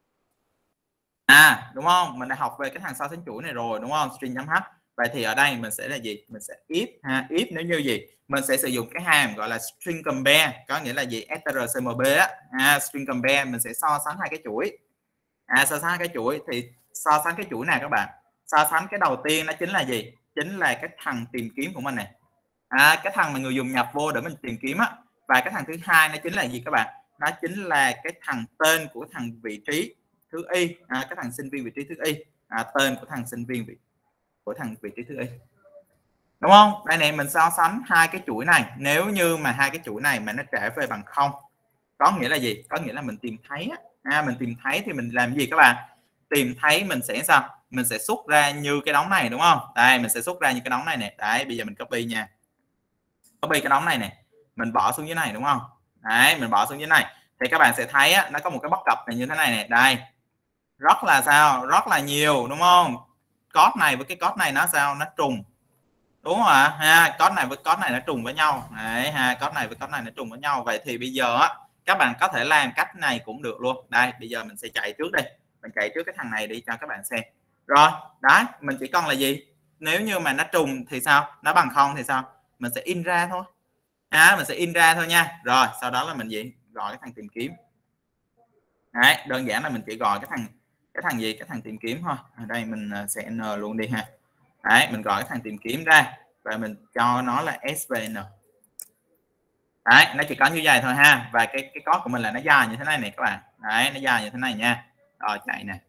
đúng không, mình đã học về cái thằng so sánh chuỗi này rồi, đúng không, string.h. Vậy thì ở đây mình sẽ là gì, mình sẽ if if nếu như gì, mình sẽ sử dụng cái hàm gọi là string compare, có nghĩa là gì, strcmb string compare, mình sẽ so sánh hai cái chuỗi, so sánh hai cái chuỗi, thì so sánh cái chuỗi này các bạn, so sánh cái đầu tiên nó chính là gì, chính là cái thằng tìm kiếm của mình này, cái thằng mà người dùng nhập vô để mình tìm kiếm á, và cái thằng thứ hai nó chính là gì các bạn, nó chính là cái thằng tên của thằng vị trí thứ y, cái thằng sinh viên vị trí thứ y, tên của thằng sinh viên của thằng vị trí thứ y, đúng không? Đây này, mình so sánh hai cái chuỗi này, nếu như mà hai cái chuỗi này mà nó trả về bằng 0, có nghĩa là gì, có nghĩa là mình tìm thấy mình tìm thấy thì mình làm gì các bạn, tìm thấy mình sẽ sao, mình sẽ xuất ra như cái đống này, đúng không, đây mình sẽ xuất ra như cái đống này nè, đấy bây giờ mình copy nha, copy cái đống này nè, mình bỏ xuống dưới này, đúng không, đấy mình bỏ xuống dưới này, thì các bạn sẽ thấy nó có một cái bất cập này như thế này nè, đây rất là sao, rất là nhiều, đúng không, code này với cái code này nó sao, nó trùng, đúng không ạ, code này với code này nó trùng với nhau, đấy code này với code này nó trùng với nhau. Vậy thì bây giờ các bạn có thể làm cách này cũng được luôn, đây bây giờ mình sẽ chạy trước đây, mình chạy trước cái thằng này đi cho các bạn xem. Rồi đấy, mình chỉ cần là gì, nếu như mà nó trùng thì sao, nó bằng 0 thì sao, mình sẽ in ra thôi, mình sẽ in ra thôi nha. Rồi sau đó là mình gì, gọi cái thằng tìm kiếm, đấy đơn giản là mình chỉ gọi cái thằng gì, cái thằng tìm kiếm thôi. Ở đây mình sẽ n luôn đi ha, đấy mình gọi cái thằng tìm kiếm ra và mình cho nó là svn, đấy nó chỉ có như vậy thôi ha. Và cái code của mình là nó dài như thế này này các bạn, đấy nó dài như thế này nha. Rồi chạy nè,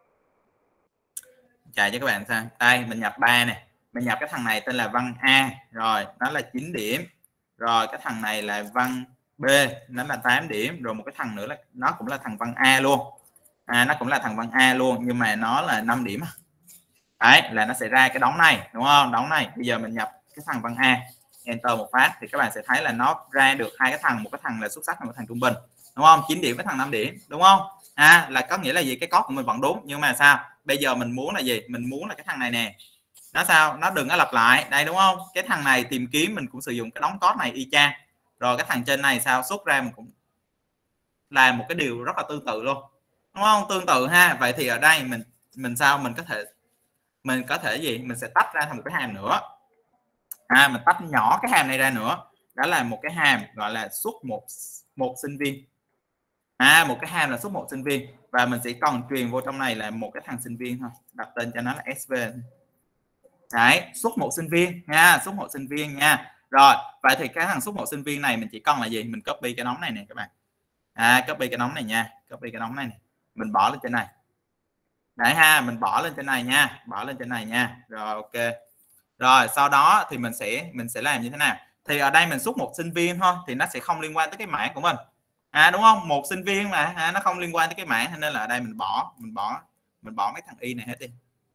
chạy cho các bạn xem, đây mình nhập 3 này, mình nhập cái thằng này tên là Văn A, rồi nó là 9 điểm, rồi cái thằng này là Văn B, nó là 8 điểm, rồi một cái thằng nữa là nó cũng là thằng Văn A luôn, nó cũng là thằng Văn A luôn nhưng mà nó là 5 điểm, đấy là nó sẽ ra cái đống này, đúng không, đống này. Bây giờ mình nhập cái thằng Văn A, enter một phát thì các bạn sẽ thấy là nó ra được hai cái thằng, một cái thằng là xuất sắc và một thằng trung bình, đúng không, 9 điểm với thằng 5 điểm, đúng không, là có nghĩa là gì, cái code của mình vẫn đúng nhưng mà sao, bây giờ mình muốn là gì, mình muốn là cái thằng này nè nó sao, nó đừng có lặp lại đây, đúng không, cái thằng này tìm kiếm mình cũng sử dụng cái đống code này y chang, rồi cái thằng trên này sao xuất ra mình cũng làm một cái điều rất là tương tự luôn, đúng không, tương tự ha. Vậy thì ở đây mình sao, mình có thể gì, mình sẽ tách ra thành một cái hàm nữa, mình tách nhỏ cái hàm này ra nữa, đó là một cái hàm gọi là xuất một sinh viên, một cái hàm là xuất một sinh viên, và mình sẽ còn truyền vô trong này là một cái thằng sinh viên thôi, đặt tên cho nó là sv, đấy xuất một sinh viên nha, xuất một sinh viên nha. Rồi vậy thì cái thằng xuất một sinh viên này mình chỉ cần là gì, mình copy cái đống này nè các bạn, copy cái đống này nha, copy cái đống này nè, mình bỏ lên trên này, đấy ha, mình bỏ lên trên này nha, bỏ lên trên này nha. Rồi ok, rồi sau đó thì mình sẽ làm như thế nào, thì ở đây mình xuất một sinh viên thôi thì nó sẽ không liên quan tới cái mảng của mình, đúng không, một sinh viên mà nó không liên quan tới cái mảng, nên là ở đây mình bỏ mấy thằng y này hết đi,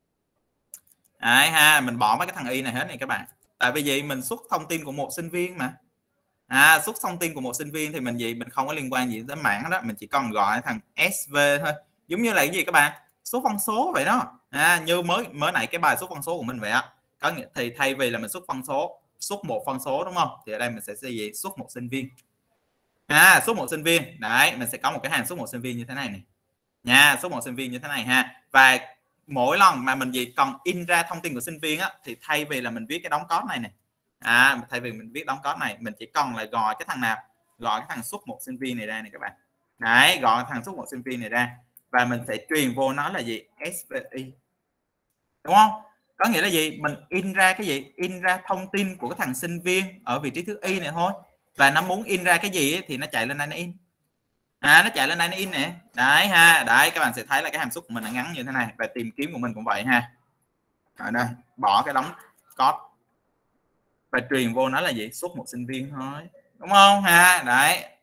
đấy ha, mình bỏ mấy cái thằng y này hết này các bạn, tại vì gì, mình xuất thông tin của một sinh viên mà, xuất thông tin của một sinh viên thì mình không có liên quan gì tới mảng đó, mình chỉ cần gọi thằng sv thôi, giống như là cái gì các bạn, số phân số vậy đó, như mới nãy cái bài xuất phân số của mình vậy á, có nghĩa thì thay vì là mình xuất phân số, xuất một phân số, đúng không, thì ở đây mình sẽ gì, xuất một sinh viên, xuất một sinh viên, đấy mình sẽ có một cái hàm xuất một sinh viên như thế này này nha, xuất một sinh viên như thế này ha. Và mỗi lần mà mình gì cần in ra thông tin của sinh viên á, thì thay vì là mình viết cái đóng code này này, thay vì mình viết đóng code này, mình chỉ cần là gọi cái thằng nào, gọi cái thằng xuất một sinh viên này ra này các bạn, đấy gọi thằng xuất một sinh viên này ra và mình sẽ truyền vô nó là gì, svi, đúng không, có nghĩa là gì, mình in ra cái gì, in ra thông tin của cái thằng sinh viên ở vị trí thứ y này thôi, và nó muốn in ra cái gì thì nó chạy lên đây nó in, nó chạy lên đây nó in nè, đấy ha, đấy các bạn sẽ thấy là cái hàm xuất của mình là ngắn như thế này. Và tìm kiếm của mình cũng vậy ha, ở đây bỏ cái đống code và truyền vô nó là gì, xuất một sinh viên thôi, đúng không ha, đấy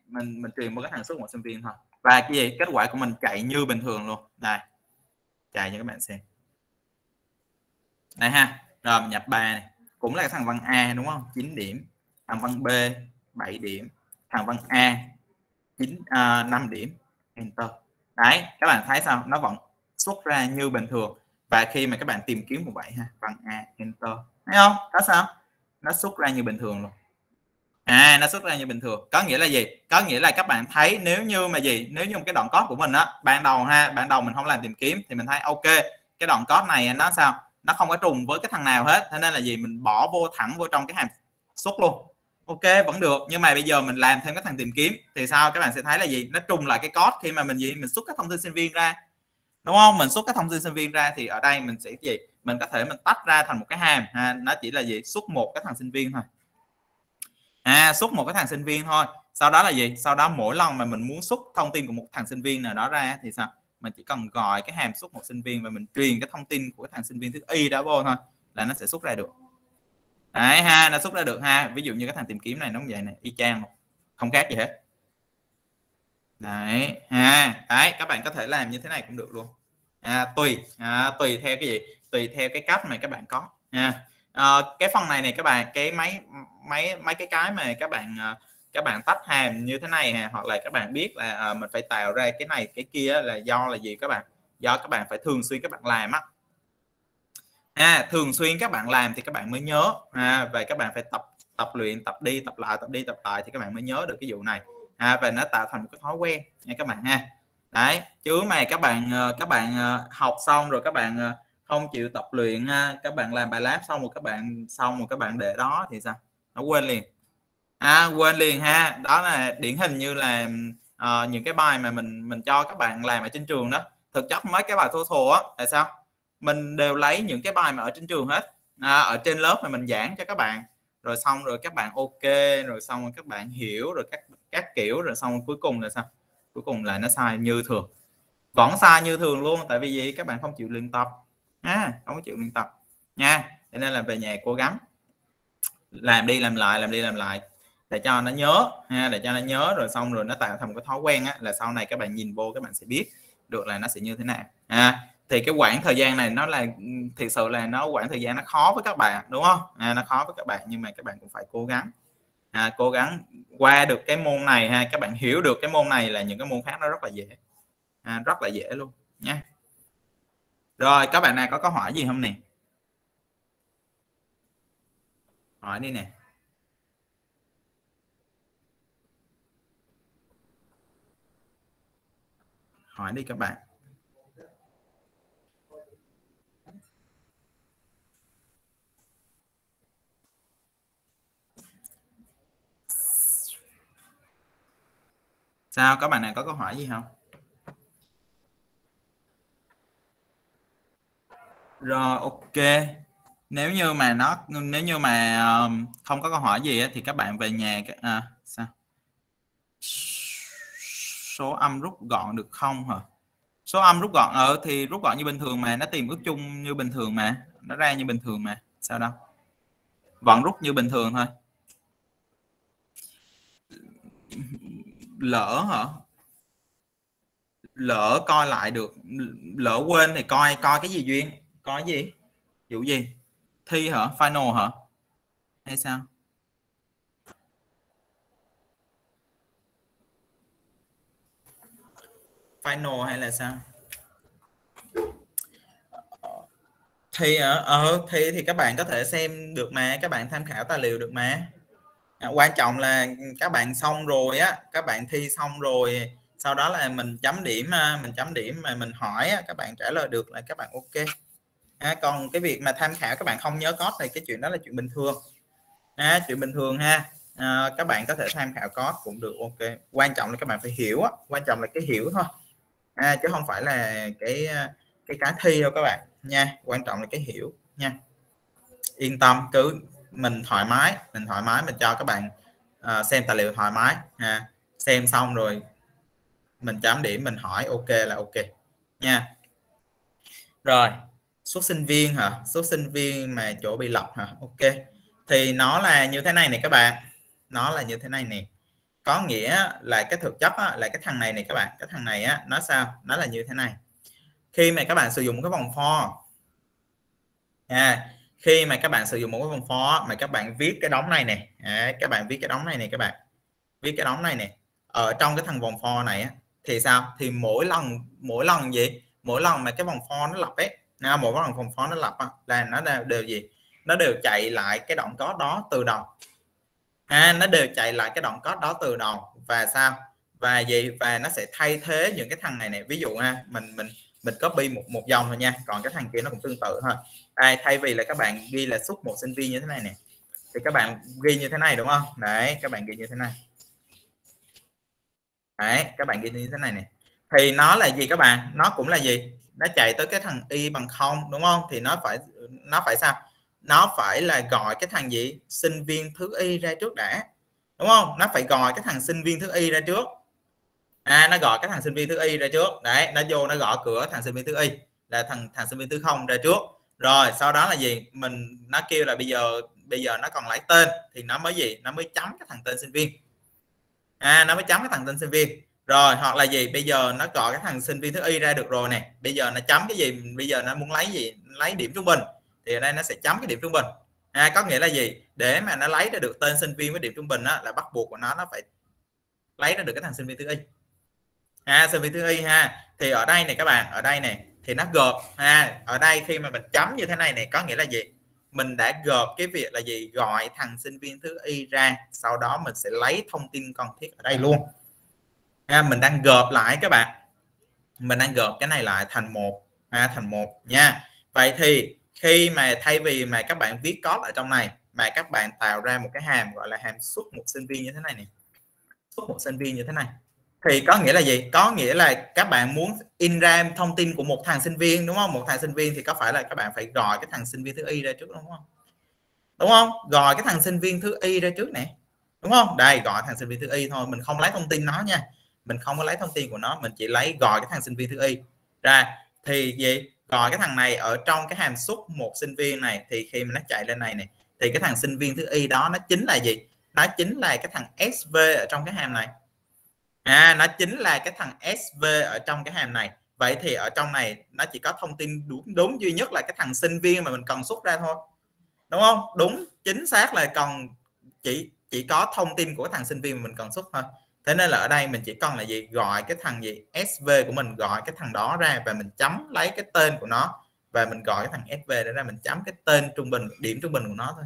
mình truyền một cái thằng suất một sinh viên thôi, và cái gì kết quả của mình chạy như bình thường luôn. Đây, chạy cho các bạn xem đây ha. Rồi mình nhập 3 này, cũng là cái thằng văn A đúng không, 9 điểm, thằng văn B 7 điểm, thằng văn A 5 điểm, enter. Đấy, các bạn thấy sao, nó vẫn xuất ra như bình thường. Và khi mà các bạn tìm kiếm như vậy ha, văn A, enter, thấy không, đó sao nó xuất ra như bình thường luôn. Nó xuất ra như bình thường. Có nghĩa là gì? Có nghĩa là các bạn thấy nếu như mà nếu như cái đoạn code của mình á, ban đầu mình không làm tìm kiếm thì mình thấy ok, cái đoạn code này nó sao, nó không có trùng với cái thằng nào hết, thế nên là mình bỏ thẳng vô trong cái hàm xuất luôn, ok vẫn được. Nhưng mà bây giờ mình làm thêm cái thằng tìm kiếm thì sao, các bạn sẽ thấy là nó trùng lại cái code khi mà mình xuất các thông tin sinh viên ra, đúng không? Mình xuất các thông tin sinh viên ra thì ở đây mình sẽ mình có thể mình tách ra thành một cái hàm nó chỉ là xuất một cái thằng sinh viên thôi, xuất một cái thằng sinh viên thôi. Sau đó là sau đó mỗi lần mà mình muốn xuất thông tin của một thằng sinh viên nào đó ra thì sao, mình chỉ cần gọi cái hàm xuất một sinh viên và mình truyền cái thông tin của cái thằng sinh viên thứ y đó vô thôi là nó sẽ xuất ra được. Đấy ha, nó xuất ra được ha. Ví dụ như cái thằng tìm kiếm này nó cũng vậy này, y chang không khác gì hết. Đấy ha, đấy các bạn có thể làm như thế này cũng được luôn. Tùy theo cái gì, tùy theo cái cách mà các bạn có nha. Cái phần này các bạn, cái mấy cái mà các bạn tách hàm như thế này hoặc là các bạn biết là mình phải tạo ra cái này cái kia là do là gì các bạn, do các bạn phải thường xuyên các bạn làm á. Thường xuyên các bạn làm thì các bạn mới nhớ, và các bạn phải tập luyện, tập đi tập lại thì các bạn mới nhớ được cái vụ này, và nó tạo thành một cái thói quen nha các bạn ha. Đấy, chứ mà các bạn học xong rồi các bạn không chịu tập luyện, các bạn làm bài lab xong rồi các bạn để đó thì sao, nó quên liền, quên liền ha. Đó là điển hình như là những cái bài mà mình cho các bạn làm ở trên trường đó. Thực chất mấy cái bài TOEFL á tại sao mình đều lấy những cái bài mà ở trên trường hết, ở trên lớp mà mình giảng cho các bạn, rồi xong rồi các bạn ok, rồi xong rồi các bạn hiểu rồi các kiểu, rồi xong rồi cuối cùng là sao, cuối cùng là nó sai như thường, vẫn sai như thường luôn. Tại vì gì, các bạn không chịu luyện tập, không có chịu luyện tập nha. Cho nên là về nhà cố gắng làm đi làm lại để cho nó nhớ, để cho nó nhớ, rồi xong rồi nó tạo thành một cái thói quen là sau này các bạn nhìn vô các bạn sẽ biết được là nó sẽ như thế nào. Thì cái quãng thời gian này nó là thực sự là quãng thời gian nó khó với các bạn, đúng không? Nó khó với các bạn, nhưng mà các bạn cũng phải cố gắng, cố gắng qua được cái môn này các bạn hiểu được cái môn này là những cái môn khác nó rất là dễ, rất là dễ luôn nhé. Rồi các bạn nào có câu hỏi gì không nè, hỏi đi nè. Hỏi đi các bạn. Sao các bạn nào có câu hỏi gì không? Rồi ok. Nếu như mà không có câu hỏi gì thì các bạn về nhà sao? Số âm rút gọn được không hả? Số âm rút gọn thì rút gọn như bình thường mà, nó tìm ước chung như bình thường mà, nó ra như bình thường mà, sao đâu, vẫn rút như bình thường thôi. Lỡ hả? Lỡ coi lại được, lỡ quên thì coi cái gì Duyên, coi gì, vụ gì, thi hả, final hả hay sao? Final hay là sao? Thi thì các bạn có thể xem được mà, các bạn tham khảo tài liệu được mà. Quan trọng là các bạn xong rồi các bạn thi xong rồi, sau đó là mình chấm điểm mà mình hỏi các bạn trả lời được là các bạn ok. Còn cái việc mà tham khảo các bạn không nhớ code thì cái chuyện đó là chuyện bình thường, chuyện bình thường ha. Các bạn có thể tham khảo code cũng được, ok. Quan trọng là các bạn phải hiểu, quan trọng là cái hiểu thôi, chứ không phải là cái thi đâu các bạn nha. Quan trọng là cái hiểu nha. Yên tâm, cứ mình thoải mái mình cho các bạn xem tài liệu thoải mái, xem xong rồi mình chấm điểm, mình hỏi ok là ok nha. Rồi xuất sinh viên hả? Xuất sinh viên mà chỗ bị lọc hả? Ok, thì nó là như thế này này các bạn, nó là như thế này nè. có nghĩa là cái thực chất á, là cái thằng này các bạn, cái thằng này á, nó sao, nó là như thế này. Khi mà các bạn sử dụng một cái vòng for khi mà các bạn sử dụng một cái vòng for mà các bạn viết cái đống này này, các bạn viết cái đống này này, các bạn viết cái đống này này ở trong cái thằng vòng for này á, thì sao, thì mỗi lần gì, mỗi lần mà cái vòng for nó lặp ấy, mỗi lần vòng for nó lặp á, là nó đều gì, nó đều chạy lại cái đoạn code đó từ đầu. Nó đều chạy lại cái đoạn code đó từ đầu, và sao, và gì, và nó sẽ thay thế những cái thằng này này. Ví dụ mình copy một dòng thôi nha, còn cái thằng kia nó cũng tương tự thôi. Thay vì là các bạn ghi là xuất một sinh viên như thế này nè, thì các bạn ghi như thế này, đúng không? Đấy, các bạn ghi như thế này. Đấy, các bạn ghi như thế này nè, thì nó là gì các bạn, nó cũng là gì, nó chạy tới cái thằng y bằng 0, đúng không? Thì nó phải sao, nó phải là gọi cái thằng gì, sinh viên thứ y ra trước đã, đúng không? Nó phải gọi cái thằng sinh viên thứ y ra trước. Nó gọi cái thằng sinh viên thứ y ra trước. Đấy, nó vô nó gõ cửa thằng sinh viên thứ y là thằng sinh viên thứ 0 ra trước. Rồi sau đó là gì, nó kêu là bây giờ nó còn lấy tên, thì nó mới gì, nó mới chấm cái thằng tên sinh viên. Nó mới chấm cái thằng tên sinh viên. Rồi hoặc là gì, bây giờ nó gọi cái thằng sinh viên thứ y ra được rồi nè, bây giờ nó chấm cái gì, bây giờ nó muốn lấy gì, lấy điểm trung bình, thì ở đây nó sẽ chấm cái điểm trung bình. Có nghĩa là gì, để mà nó lấy ra được tên sinh viên với điểm trung bình đó, là bắt buộc của nó phải lấy ra được cái thằng sinh viên thứ y. Sinh viên thứ y thì ở đây này các bạn, ở đây này thì nó gộp ở đây khi mà mình chấm như thế này này, có nghĩa là gì, mình đã gộp cái việc là gì, gọi thằng sinh viên thứ y ra, sau đó mình sẽ lấy thông tin cần thiết ở đây luôn. Mình đang gộp lại các bạn, mình đang gộp cái này lại thành một nha. Vậy thì khi mà thay vì mà các bạn viết code ở trong này, mà các bạn tạo ra một cái hàm gọi là hàm xuất một sinh viên như thế này này, xuất một sinh viên như thế này, thì có nghĩa là gì, có nghĩa là các bạn muốn in ra thông tin của một thằng sinh viên, đúng không? Một thằng sinh viên thì có phải là các bạn phải gọi cái thằng sinh viên thứ y ra trước, đúng không? Gọi cái thằng sinh viên thứ y ra trước nè, đúng không? Đây, gọi thằng sinh viên thứ y thôi, mình không lấy thông tin nó nha, mình không có lấy thông tin của nó, mình chỉ lấy gọi cái thằng sinh viên thứ y ra. Thì gì, gọi cái thằng này ở trong cái hàm xuất một sinh viên này, thì khi mà nó chạy lên này này, thì cái thằng sinh viên thứ y đó nó chính là gì, nó chính là cái thằng SV ở trong cái hàm này. Nó chính là cái thằng SV ở trong cái hàm này. Vậy thì ở trong này nó chỉ có thông tin đúng duy nhất là cái thằng sinh viên mà mình cần xuất ra thôi, đúng không? Đúng, chính xác là còn chỉ có thông tin của cái thằng sinh viên mà mình cần xuất thôi. Thế nên là ở đây mình chỉ cần là gì, gọi cái thằng gì SV của mình, gọi cái thằng đó ra, và mình chấm lấy cái tên của nó, và mình gọi cái thằng SV để ra, mình chấm cái tên trung bình, điểm trung bình của nó thôi.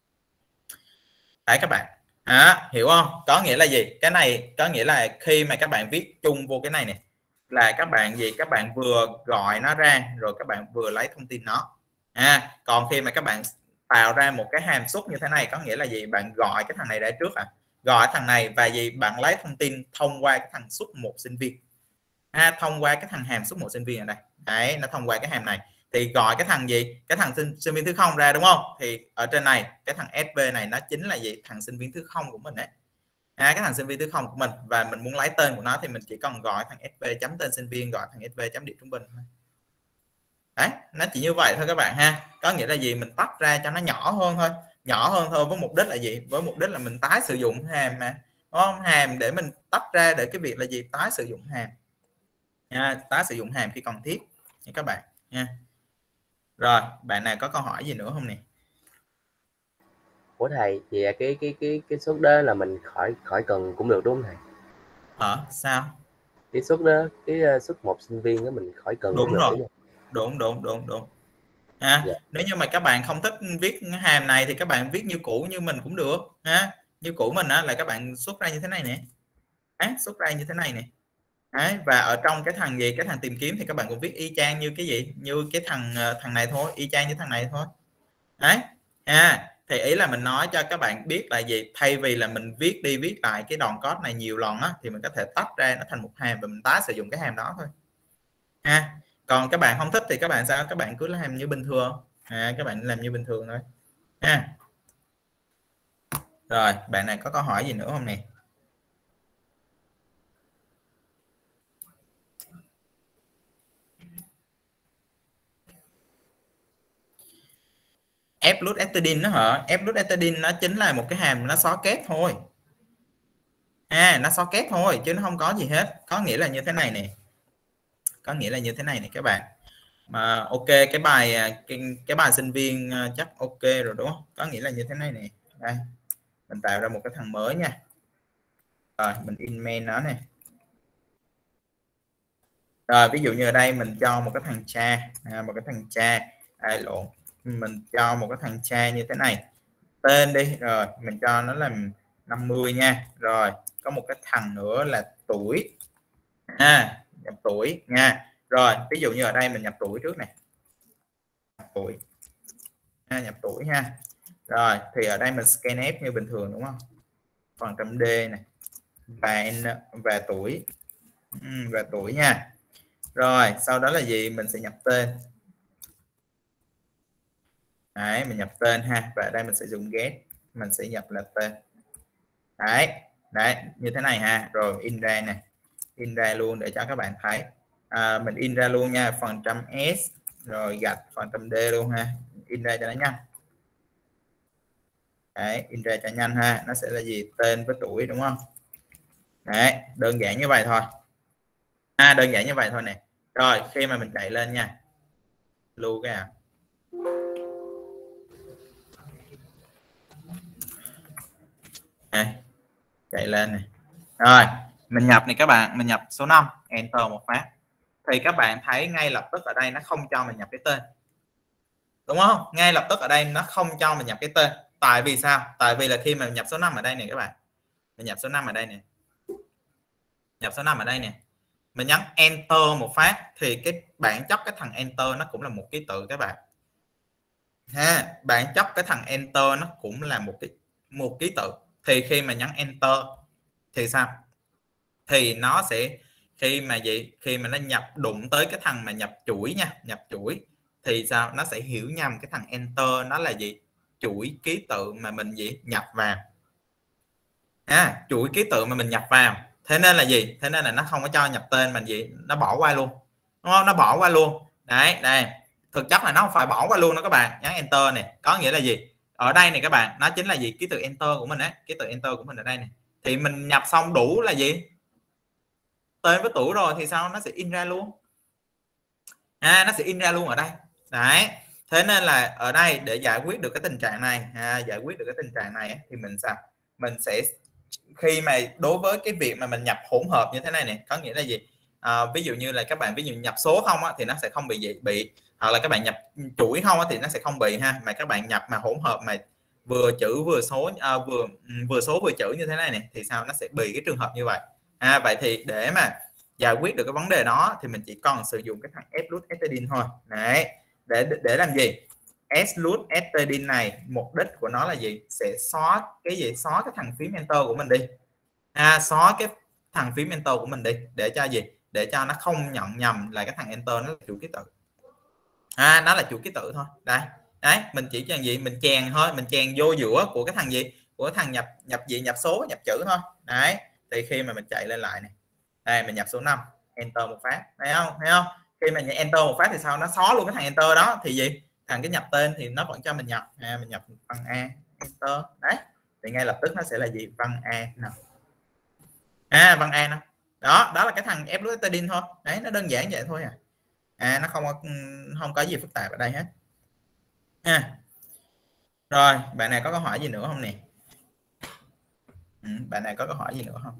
Đấy các bạn, hiểu không? Có nghĩa là gì, cái này có nghĩa là khi mà các bạn viết chung vô cái này này, là các bạn gì, các bạn vừa gọi nó ra rồi các bạn vừa lấy thông tin nó. Còn khi mà các bạn tạo ra một cái hàm xuất như thế này, có nghĩa là gì, bạn gọi cái thằng này ra trước, gọi thằng này, và gì, bạn lấy thông tin thông qua cái thằng xuất một sinh viên, thông qua cái thằng hàm xuất một sinh viên ở đây. Đấy, nó thông qua cái hàm này, thì gọi cái thằng gì, cái thằng sinh viên thứ 0 ra, đúng không? Thì ở trên này cái thằng SV này nó chính là gì, thằng sinh viên thứ 0 của mình đấy. Cái thằng sinh viên thứ 0 của mình, và mình muốn lấy tên của nó thì mình chỉ cần gọi thằng SV chấm tên sinh viên, gọi thằng SV chấm điểm trung bình thôi. Đấy, nó chỉ như vậy thôi các bạn ha. Có nghĩa là gì, mình tách ra cho nó nhỏ hơn thôi, với mục đích là gì, với mục đích là mình tái sử dụng hàm mà, đúng không? Hàm để mình tách ra để cái việc là gì, tái sử dụng hàm tái sử dụng hàm khi cần thiết nha các bạn nha. Rồi, bạn nào có câu hỏi gì nữa không nè? Của thầy thì cái suất đó là mình khỏi cần cũng được đúng không thầy? Sao? Cái suất đó, cái suất một sinh viên đó mình khỏi cần. Đúng rồi. Đúng. Dạ. Nếu như mà các bạn không thích viết hàm này thì các bạn viết như cũ như mình cũng được như cũ mình là các bạn xuất ra như thế này nè, xuất ra như thế này nè. Đấy, và ở trong cái thằng gì, cái thằng tìm kiếm thì các bạn cũng viết y chang như cái gì, như cái thằng này thôi, y chang như thằng này thôi. Đấy, thì ý là mình nói cho các bạn biết là gì, thay vì là mình viết đi viết lại cái đoạn code này nhiều lần thì mình có thể tách ra nó thành một hàm và mình tái sử dụng cái hàm đó thôi. Còn các bạn không thích thì các bạn sao, các bạn cứ làm như bình thường, các bạn làm như bình thường thôi Rồi, bạn này có câu hỏi gì nữa không nè? F-loop etidine đó hả? F-loop etidine nó chính là một cái hàm nó xóa kép thôi. nó socket thôi chứ nó không có gì hết. Có nghĩa là như thế này nè, có nghĩa là như thế này nè các bạn. Mà ok, cái bài sinh viên chắc ok rồi đúng không? Có nghĩa là như thế này nè. Đây, mình tạo ra một cái thằng mới nha. Rồi mình in main nó này. Rồi ví dụ như ở đây mình cho một cái thằng cha, lộn, mình cho một cái thằng cha như thế này, tên đi, rồi mình cho nó là 50 nha. Rồi có một cái thằng nữa là tuổi, nhập tuổi nha. Rồi ví dụ như ở đây mình nhập tuổi trước này, tuổi, nhập tuổi ha. Rồi thì ở đây mình scanf như bình thường đúng không, phần trăm D này và tuổi, và tuổi nha. Rồi sau đó là gì, mình sẽ nhập tên. Đấy, mình nhập tên ha, và ở đây mình sẽ dùng get, mình sẽ nhập là tên. Đấy như thế này ha. Rồi in ra này, in ra luôn để cho các bạn thấy. Mình in ra luôn nha, phần trăm S rồi gạch phần trăm D luôn ha, in ra cho nó nhanh. Đấy, in ra cho nhanh ha. Nó sẽ là gì, tên với tuổi đúng không. Đấy, đơn giản như vậy thôi. Đơn giản như vậy thôi nè. Rồi khi mà mình chạy lên nha, lưu cái chạy lên này. Rồi mình nhập này các bạn, mình nhập số 5, enter một phát thì các bạn thấy ngay lập tức ở đây nó không cho mình nhập cái tên, đúng không? Ngay lập tức ở đây nó không cho mình nhập cái tên. Tại vì sao? Tại vì là khi mà nhập số 5 ở đây này các bạn, mình nhập số 5 ở đây nè, nhập số 5 ở đây nè, mình nhấn enter một phát thì cái bản chất cái thằng enter nó cũng là một ký tự các bạn ha. Bản chất cái thằng enter nó cũng là một ký tự. Thì khi mà nhấn enter thì sao, thì nó sẽ khi mà nó nhập đụng tới cái thằng mà nhập chuỗi nha, nhập chuỗi thì sao, nó sẽ hiểu nhầm cái thằng enter nó là gì, chuỗi ký tự mà mình nhập vào, chuỗi ký tự mà mình nhập vào. Thế nên là gì, thế nên là nó không có cho nhập tên mình nó bỏ qua luôn, đúng không? Nó bỏ qua luôn. Đấy, đây thực chất là nó không phải bỏ qua luôn đó các bạn. Nhấn enter này có nghĩa là gì, ở đây này các bạn, nó chính là gì, ký tự enter của mình đấy, ký tự enter của mình ở đây này. Thì mình nhập xong đủ là gì, tên với tuổi rồi thì sao, nó sẽ in ra luôn, nó sẽ in ra luôn ở đây. Đấy, thế nên là ở đây để giải quyết được cái tình trạng này, giải quyết được cái tình trạng này thì mình sao, mình sẽ khi mà đối với cái việc mà mình nhập hỗn hợp như thế này này, có nghĩa là gì, ví dụ như là các bạn ví dụ nhập số không thì nó sẽ không bị hoặc là các bạn nhập chuỗi không thì nó sẽ không bị ha, mà các bạn nhập mà hỗn hợp mà vừa chữ vừa số, vừa số vừa chữ như thế này này thì sao, nó sẽ bị cái trường hợp như vậy. Vậy thì để mà giải quyết được cái vấn đề đó thì mình chỉ còn sử dụng cái thằng sloot-stdin thôi. Đấy, để làm gì, sloot-stdin này mục đích của nó là gì, sẽ xóa cái gì, xóa cái thằng phím enter của mình đi, xóa cái thằng phím enter của mình đi để cho gì, để cho nó không nhận nhầm là cái thằng enter nó là chủ ký tự, nó là chủ ký tự thôi. Đây, đấy mình chỉ chèn gì, mình chèn thôi, mình chèn vô giữa của cái thằng gì, của thằng nhập số nhập chữ thôi. Đấy, thì khi mà mình chạy lên lại này, đây mình nhập số 5, enter một phát, thấy không, khi mà enter một phát thì sao, nó xóa luôn cái thằng enter đó, thì gì, thằng cái nhập tên thì nó vẫn cho mình nhập, mình nhập văn A, enter. Đấy, thì ngay lập tức nó sẽ là gì, văn A nào, văn A nào. Đó là cái thằng sloot-stdin thôi. Đấy, nó đơn giản vậy thôi nó không có gì phức tạp ở đây hết Rồi bạn này có câu hỏi gì nữa không nè, bạn này có câu hỏi gì nữa không?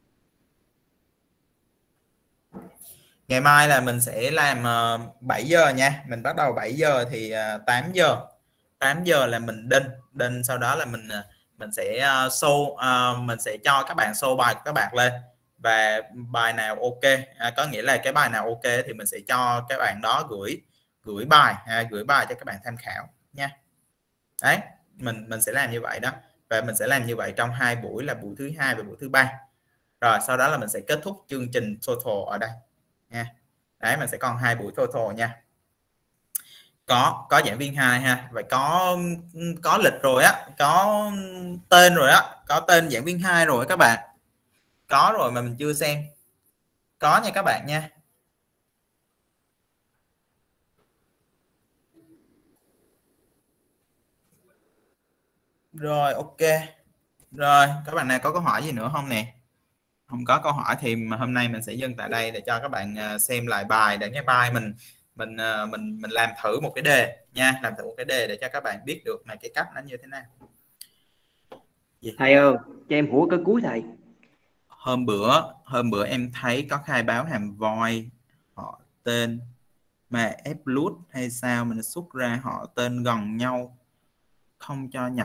Ngày mai là mình sẽ làm 7 giờ nha, mình bắt đầu 7 giờ thì 8 giờ là mình đinh sau đó là mình sẽ mình sẽ cho các bạn show bài của các bạn lên, và bài nào ok, có nghĩa là cái bài nào ok thì mình sẽ cho các bạn đó gửi bài cho các bạn tham khảo nha. Đấy, mình sẽ làm như vậy đó, và mình sẽ làm như vậy trong 2 buổi là buổi thứ 2 và buổi thứ 3. Rồi sau đó là mình sẽ kết thúc chương trình total ở đây nha. Đấy, mình sẽ còn 2 buổi total nha. Có giảng viên 2 ha, và có lịch rồi á, có tên rồi á, có tên giảng viên 2 rồi các bạn, có rồi mà mình chưa xem, có nha các bạn nha. Rồi ok, rồi các bạn này có câu hỏi gì nữa không nè? không có câu hỏi thì hôm nay mình sẽ dừng tại đây để cho các bạn xem lại bài, để cái bài mình làm thử một cái đề nha, làm thử một cái đề để cho các bạn biết được là cái cách nó như thế nào. Thầy ơi, cho em hỏi cái cuối thầy. Hôm bữa em thấy có khai báo hàm void họ tên mà upload hay sao mình xuất ra họ tên gần nhau không cho nhập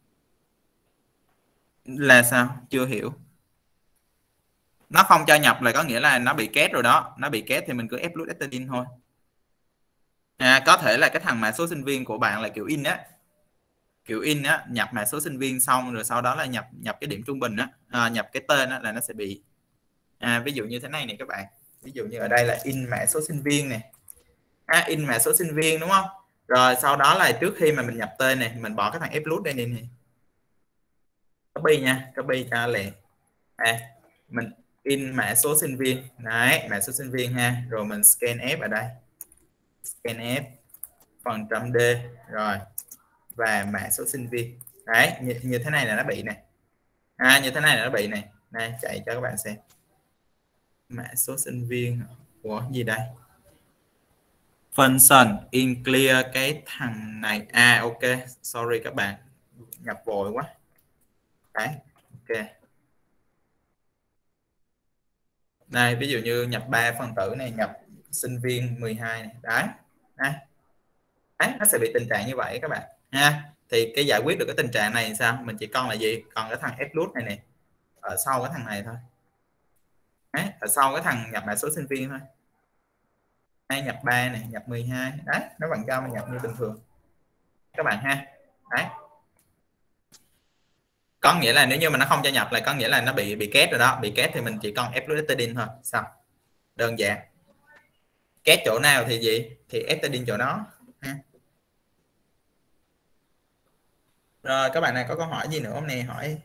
là sao? Chưa hiểu. Nó không cho nhập là có nghĩa là nó bị két rồi đó, nó bị két thì mình cứ upload stdin thôi. Có thể là cái thằng mã số sinh viên của bạn là kiểu in á, nhập mã số sinh viên xong rồi sau đó là nhập cái điểm trung bình á, nhập cái tên á là nó sẽ bị ví dụ như thế này này các bạn, ví dụ như ở đây là in mã số sinh viên này, in mã số sinh viên đúng không, rồi sau đó là trước khi mà mình nhập tên này mình bỏ cái thằng upload đây này, copy nha, copy cho lẹ, mình in mã số sinh viên đấy, mã số sinh viên ha, rồi mình scan f ở đây, scan f phần trăm d rồi và mã số sinh viên đấy, như thế này là nó bị này, như thế này là nó bị này, đây chạy cho các bạn xem mã số sinh viên của gì đây, function in clear cái thằng này, ok sorry các bạn nhập vội quá đấy, ok đây ví dụ như nhập 3 phần tử này, nhập sinh viên 12 này đấy, nó sẽ bị tình trạng như vậy các bạn ha. Thì cái giải quyết được cái tình trạng này sao, mình chỉ còn là gì, còn cái thằng upload này này ở sau cái thằng này thôi đấy, ở sau cái thằng nhập mã số sinh viên thôi, nhập 3 này, nhập 12 đấy, nó vẫn cho mình nhập như bình thường các bạn ha. Đấy, có nghĩa là nếu như mà nó không cho nhập là có nghĩa là nó bị két rồi đó, bị két thì mình chỉ còn upload stdin thôi, xong đơn giản, két chỗ nào thì gì thì stdin chỗ đó ha. Rồi các bạn này có câu hỏi gì nữa không nè, hỏi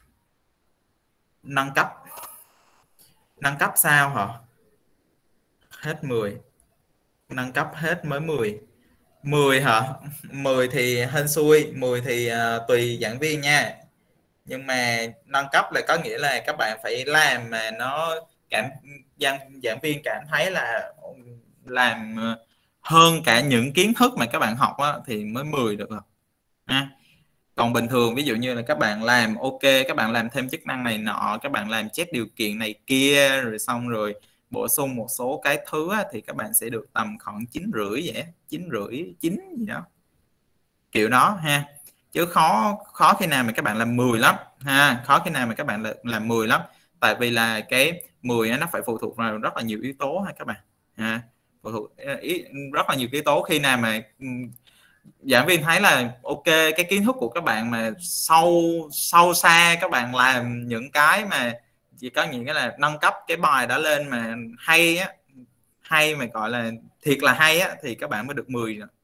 nâng cấp sao hả, hết 10 nâng cấp hết mới 10 hả, 10 thì hên xui, 10 thì tùy giảng viên nha, nhưng mà nâng cấp là có nghĩa là các bạn phải làm mà nó giảng viên cảm thấy là làm hơn cả những kiến thức mà các bạn học á, thì mới 10 được còn bình thường ví dụ như là các bạn làm ok, các bạn làm thêm chức năng này nọ, các bạn làm check điều kiện này kia rồi xong rồi bổ sung một số cái thứ á, thì các bạn sẽ được tầm khoảng 9,5 vậy, 9,5 9 gì đó kiểu đó ha, chứ khó khi nào mà các bạn làm 10 lắm ha, khó khi nào mà các bạn làm 10 lắm, tại vì là cái 10 nó phải phụ thuộc vào rất là nhiều yếu tố ha các bạn ha, phụ thuộc rất là nhiều yếu tố. Khi nào mà giảng viên thấy là ok cái kiến thức của các bạn mà sâu xa, các bạn làm những cái mà chỉ có những cái là nâng cấp cái bài đó lên mà hay mà gọi là thiệt là hay á, thì các bạn mới được 10 rồi.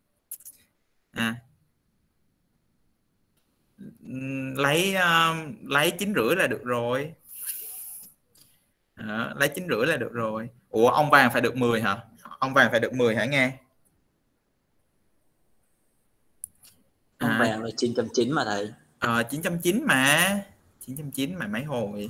Lấy 9,5 là được rồi. Lấy 9,5 là được rồi. Ủa ông vàng phải được 10 hả? Ông vàng phải được 10 hả nghe? Ông vàng là 9.9 mà thầy. 9.9 mà. 9.9 mà mấy hồi.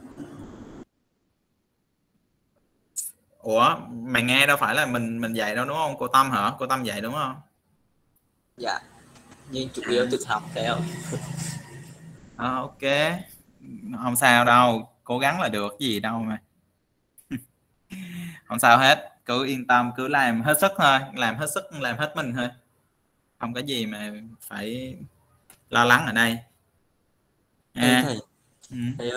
Ủa mày nghe đâu phải là mình dạy đâu đúng không? Cô Tâm hả? Cô Tâm dạy đúng không? Dạ. Nhưng chủ yếu thực học theo. Ok. Không sao đâu, cố gắng là được, cái gì đâu mà. Không sao hết, cứ yên tâm, cứ làm hết sức thôi, làm hết sức, làm hết mình thôi. Không có gì mà phải lo lắng ở đây. Thầy.